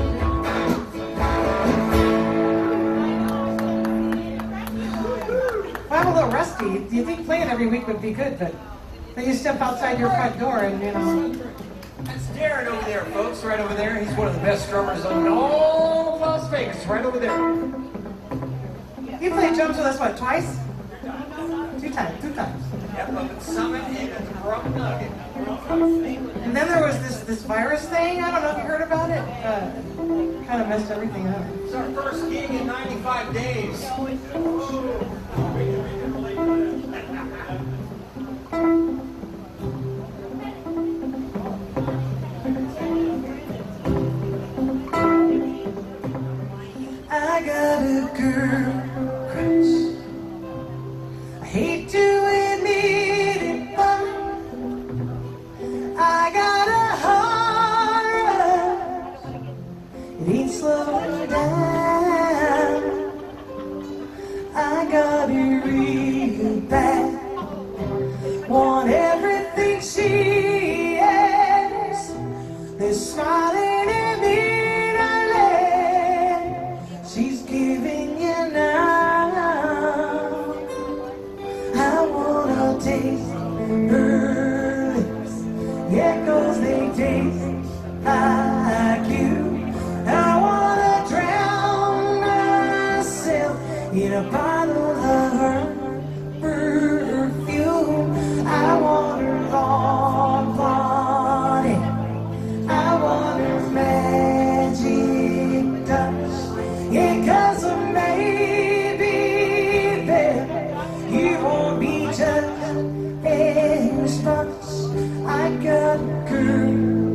I'm a little rusty. Do you think playing every week would be good? But then you step outside your front door and, you know. That's Darren over there, folks, right over there. He's one of the best drummers in all of Las Vegas, right over there. You played drums with us, what, twice? Two times, two times. Yep, up at Summit and at the Grub Nugget. And then there was this, this virus thing. I don't know if you heard about it. Uh, kind of messed everything up. It's our first gig in ninety-five days. I got a girl crush. I hate to admit it, but I got a heart rush. It ain't slowing down. I got it real bad. Want everything she has. They're smiling at me. She's giving you now. I wanna taste her lips. Yeah, 'cause they taste like you. I wanna drown myself in a bottle of her perfume. I because maybe then you won't be just as much. I got a girl.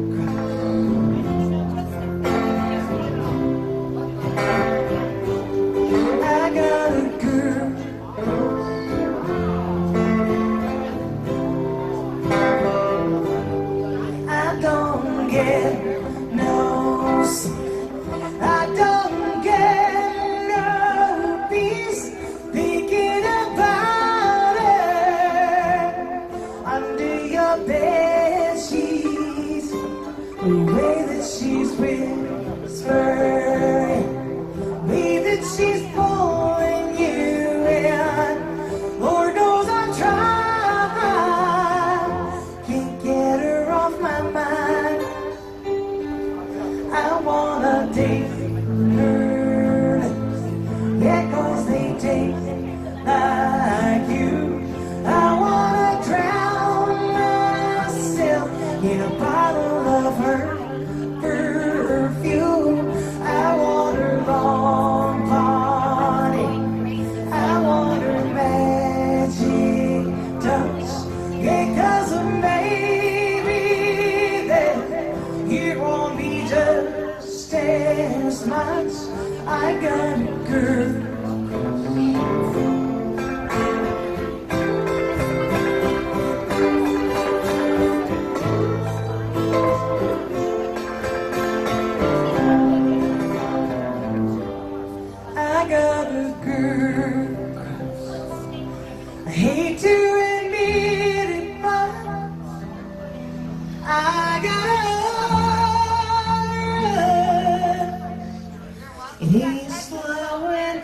I got a girl. I don't get no sleep. I don't get no peace thinking about her under your bed sheets. The way that she's whispering, the way that she's pulling you in. Lord knows I tried, can't get her off my mind. I wanna date her, yeah, 'cause they taste like you. I wanna drown myself in a bottle of her perfume. I want her long body, I want her magic touch, because maybe then you won't be just as much. I got a girl. I got a girl. I hate to admit it, but I got her. He's slowing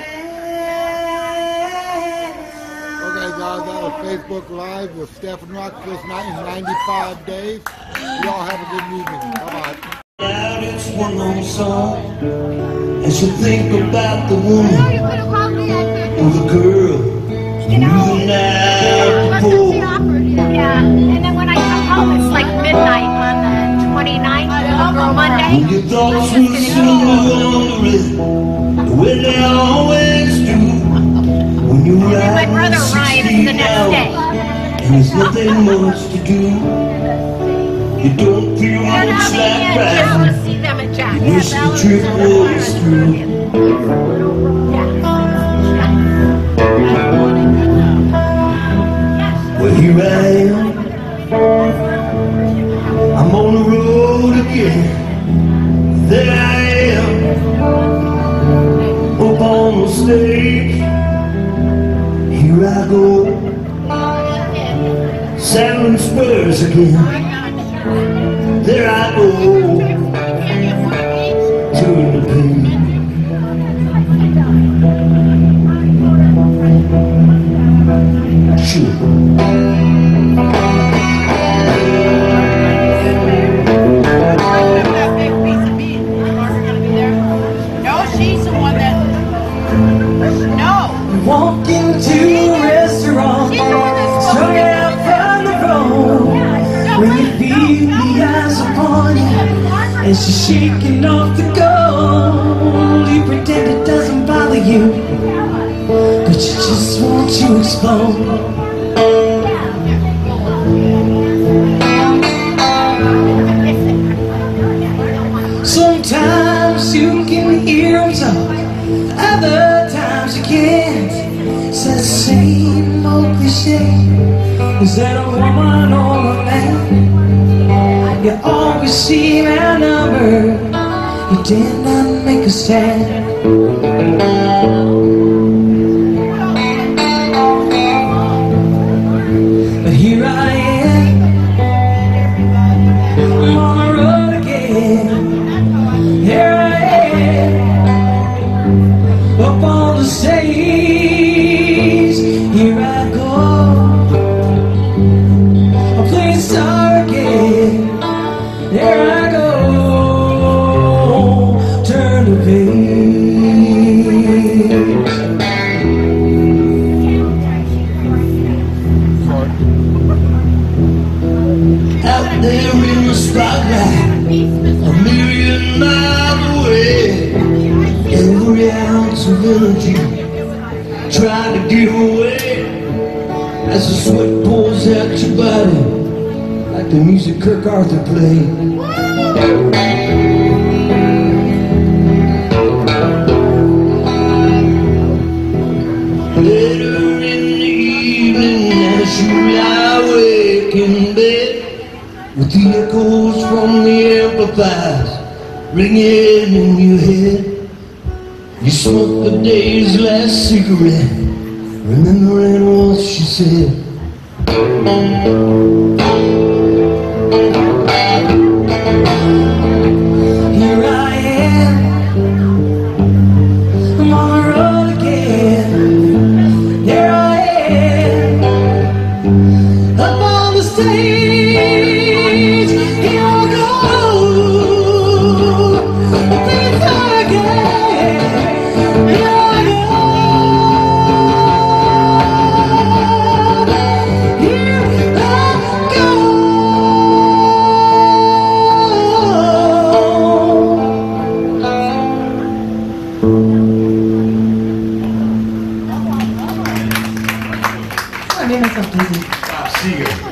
down. Okay, guys, that was Facebook Live with Stephen Rock this night in ninety-five days. Y'all have a good evening. Bye-bye. Out, it's one long song as you think about the woman or the girl you knew the night before. Yeah, and then when I come home, it's like midnight on the twenty-ninth, Monday. When your thoughts will soon wandering the way they always do. When you And then my ride brother arrives the sixteen next hours day. and there's nothing much to do. You don't feel And much I'll be like in town driving. to see them at Jack. You wish the trip was through. Well, here I am. I'm on the road again. There I am, up on the stage. Here I go, saddling spurs again. There I go, turn the page. Sure. No, she's the one that. No. Walk into a restaurant, strung out from the road. When you feel the eyes upon you, and she's shaking off the gold. You pretend it doesn't bother you, but you just want to explode. Sometimes you can hear them talk, other times you can't. It's that same old cliche. Is that a woman or a man? You always seem outnumbered. You dare not make a stand. But here I am, I'm on the road again. Here I am, up on the stage. Here I go, I'm playing star again. There I go, turn the page. every ounce of energy. Try to get away as the sweat pours out your body, like the music Kirk Arthur played. Later in the evening, as you lie awake in bed, with the echoes from the amplifiers ringing in your head, you smoke the day's last cigarette, remembering what she said. Here I am, I'm on the road again. Here I am, up on the stage. Here I go, things again. Here I go, here I go. I mean, it's so easy. Bob Seger.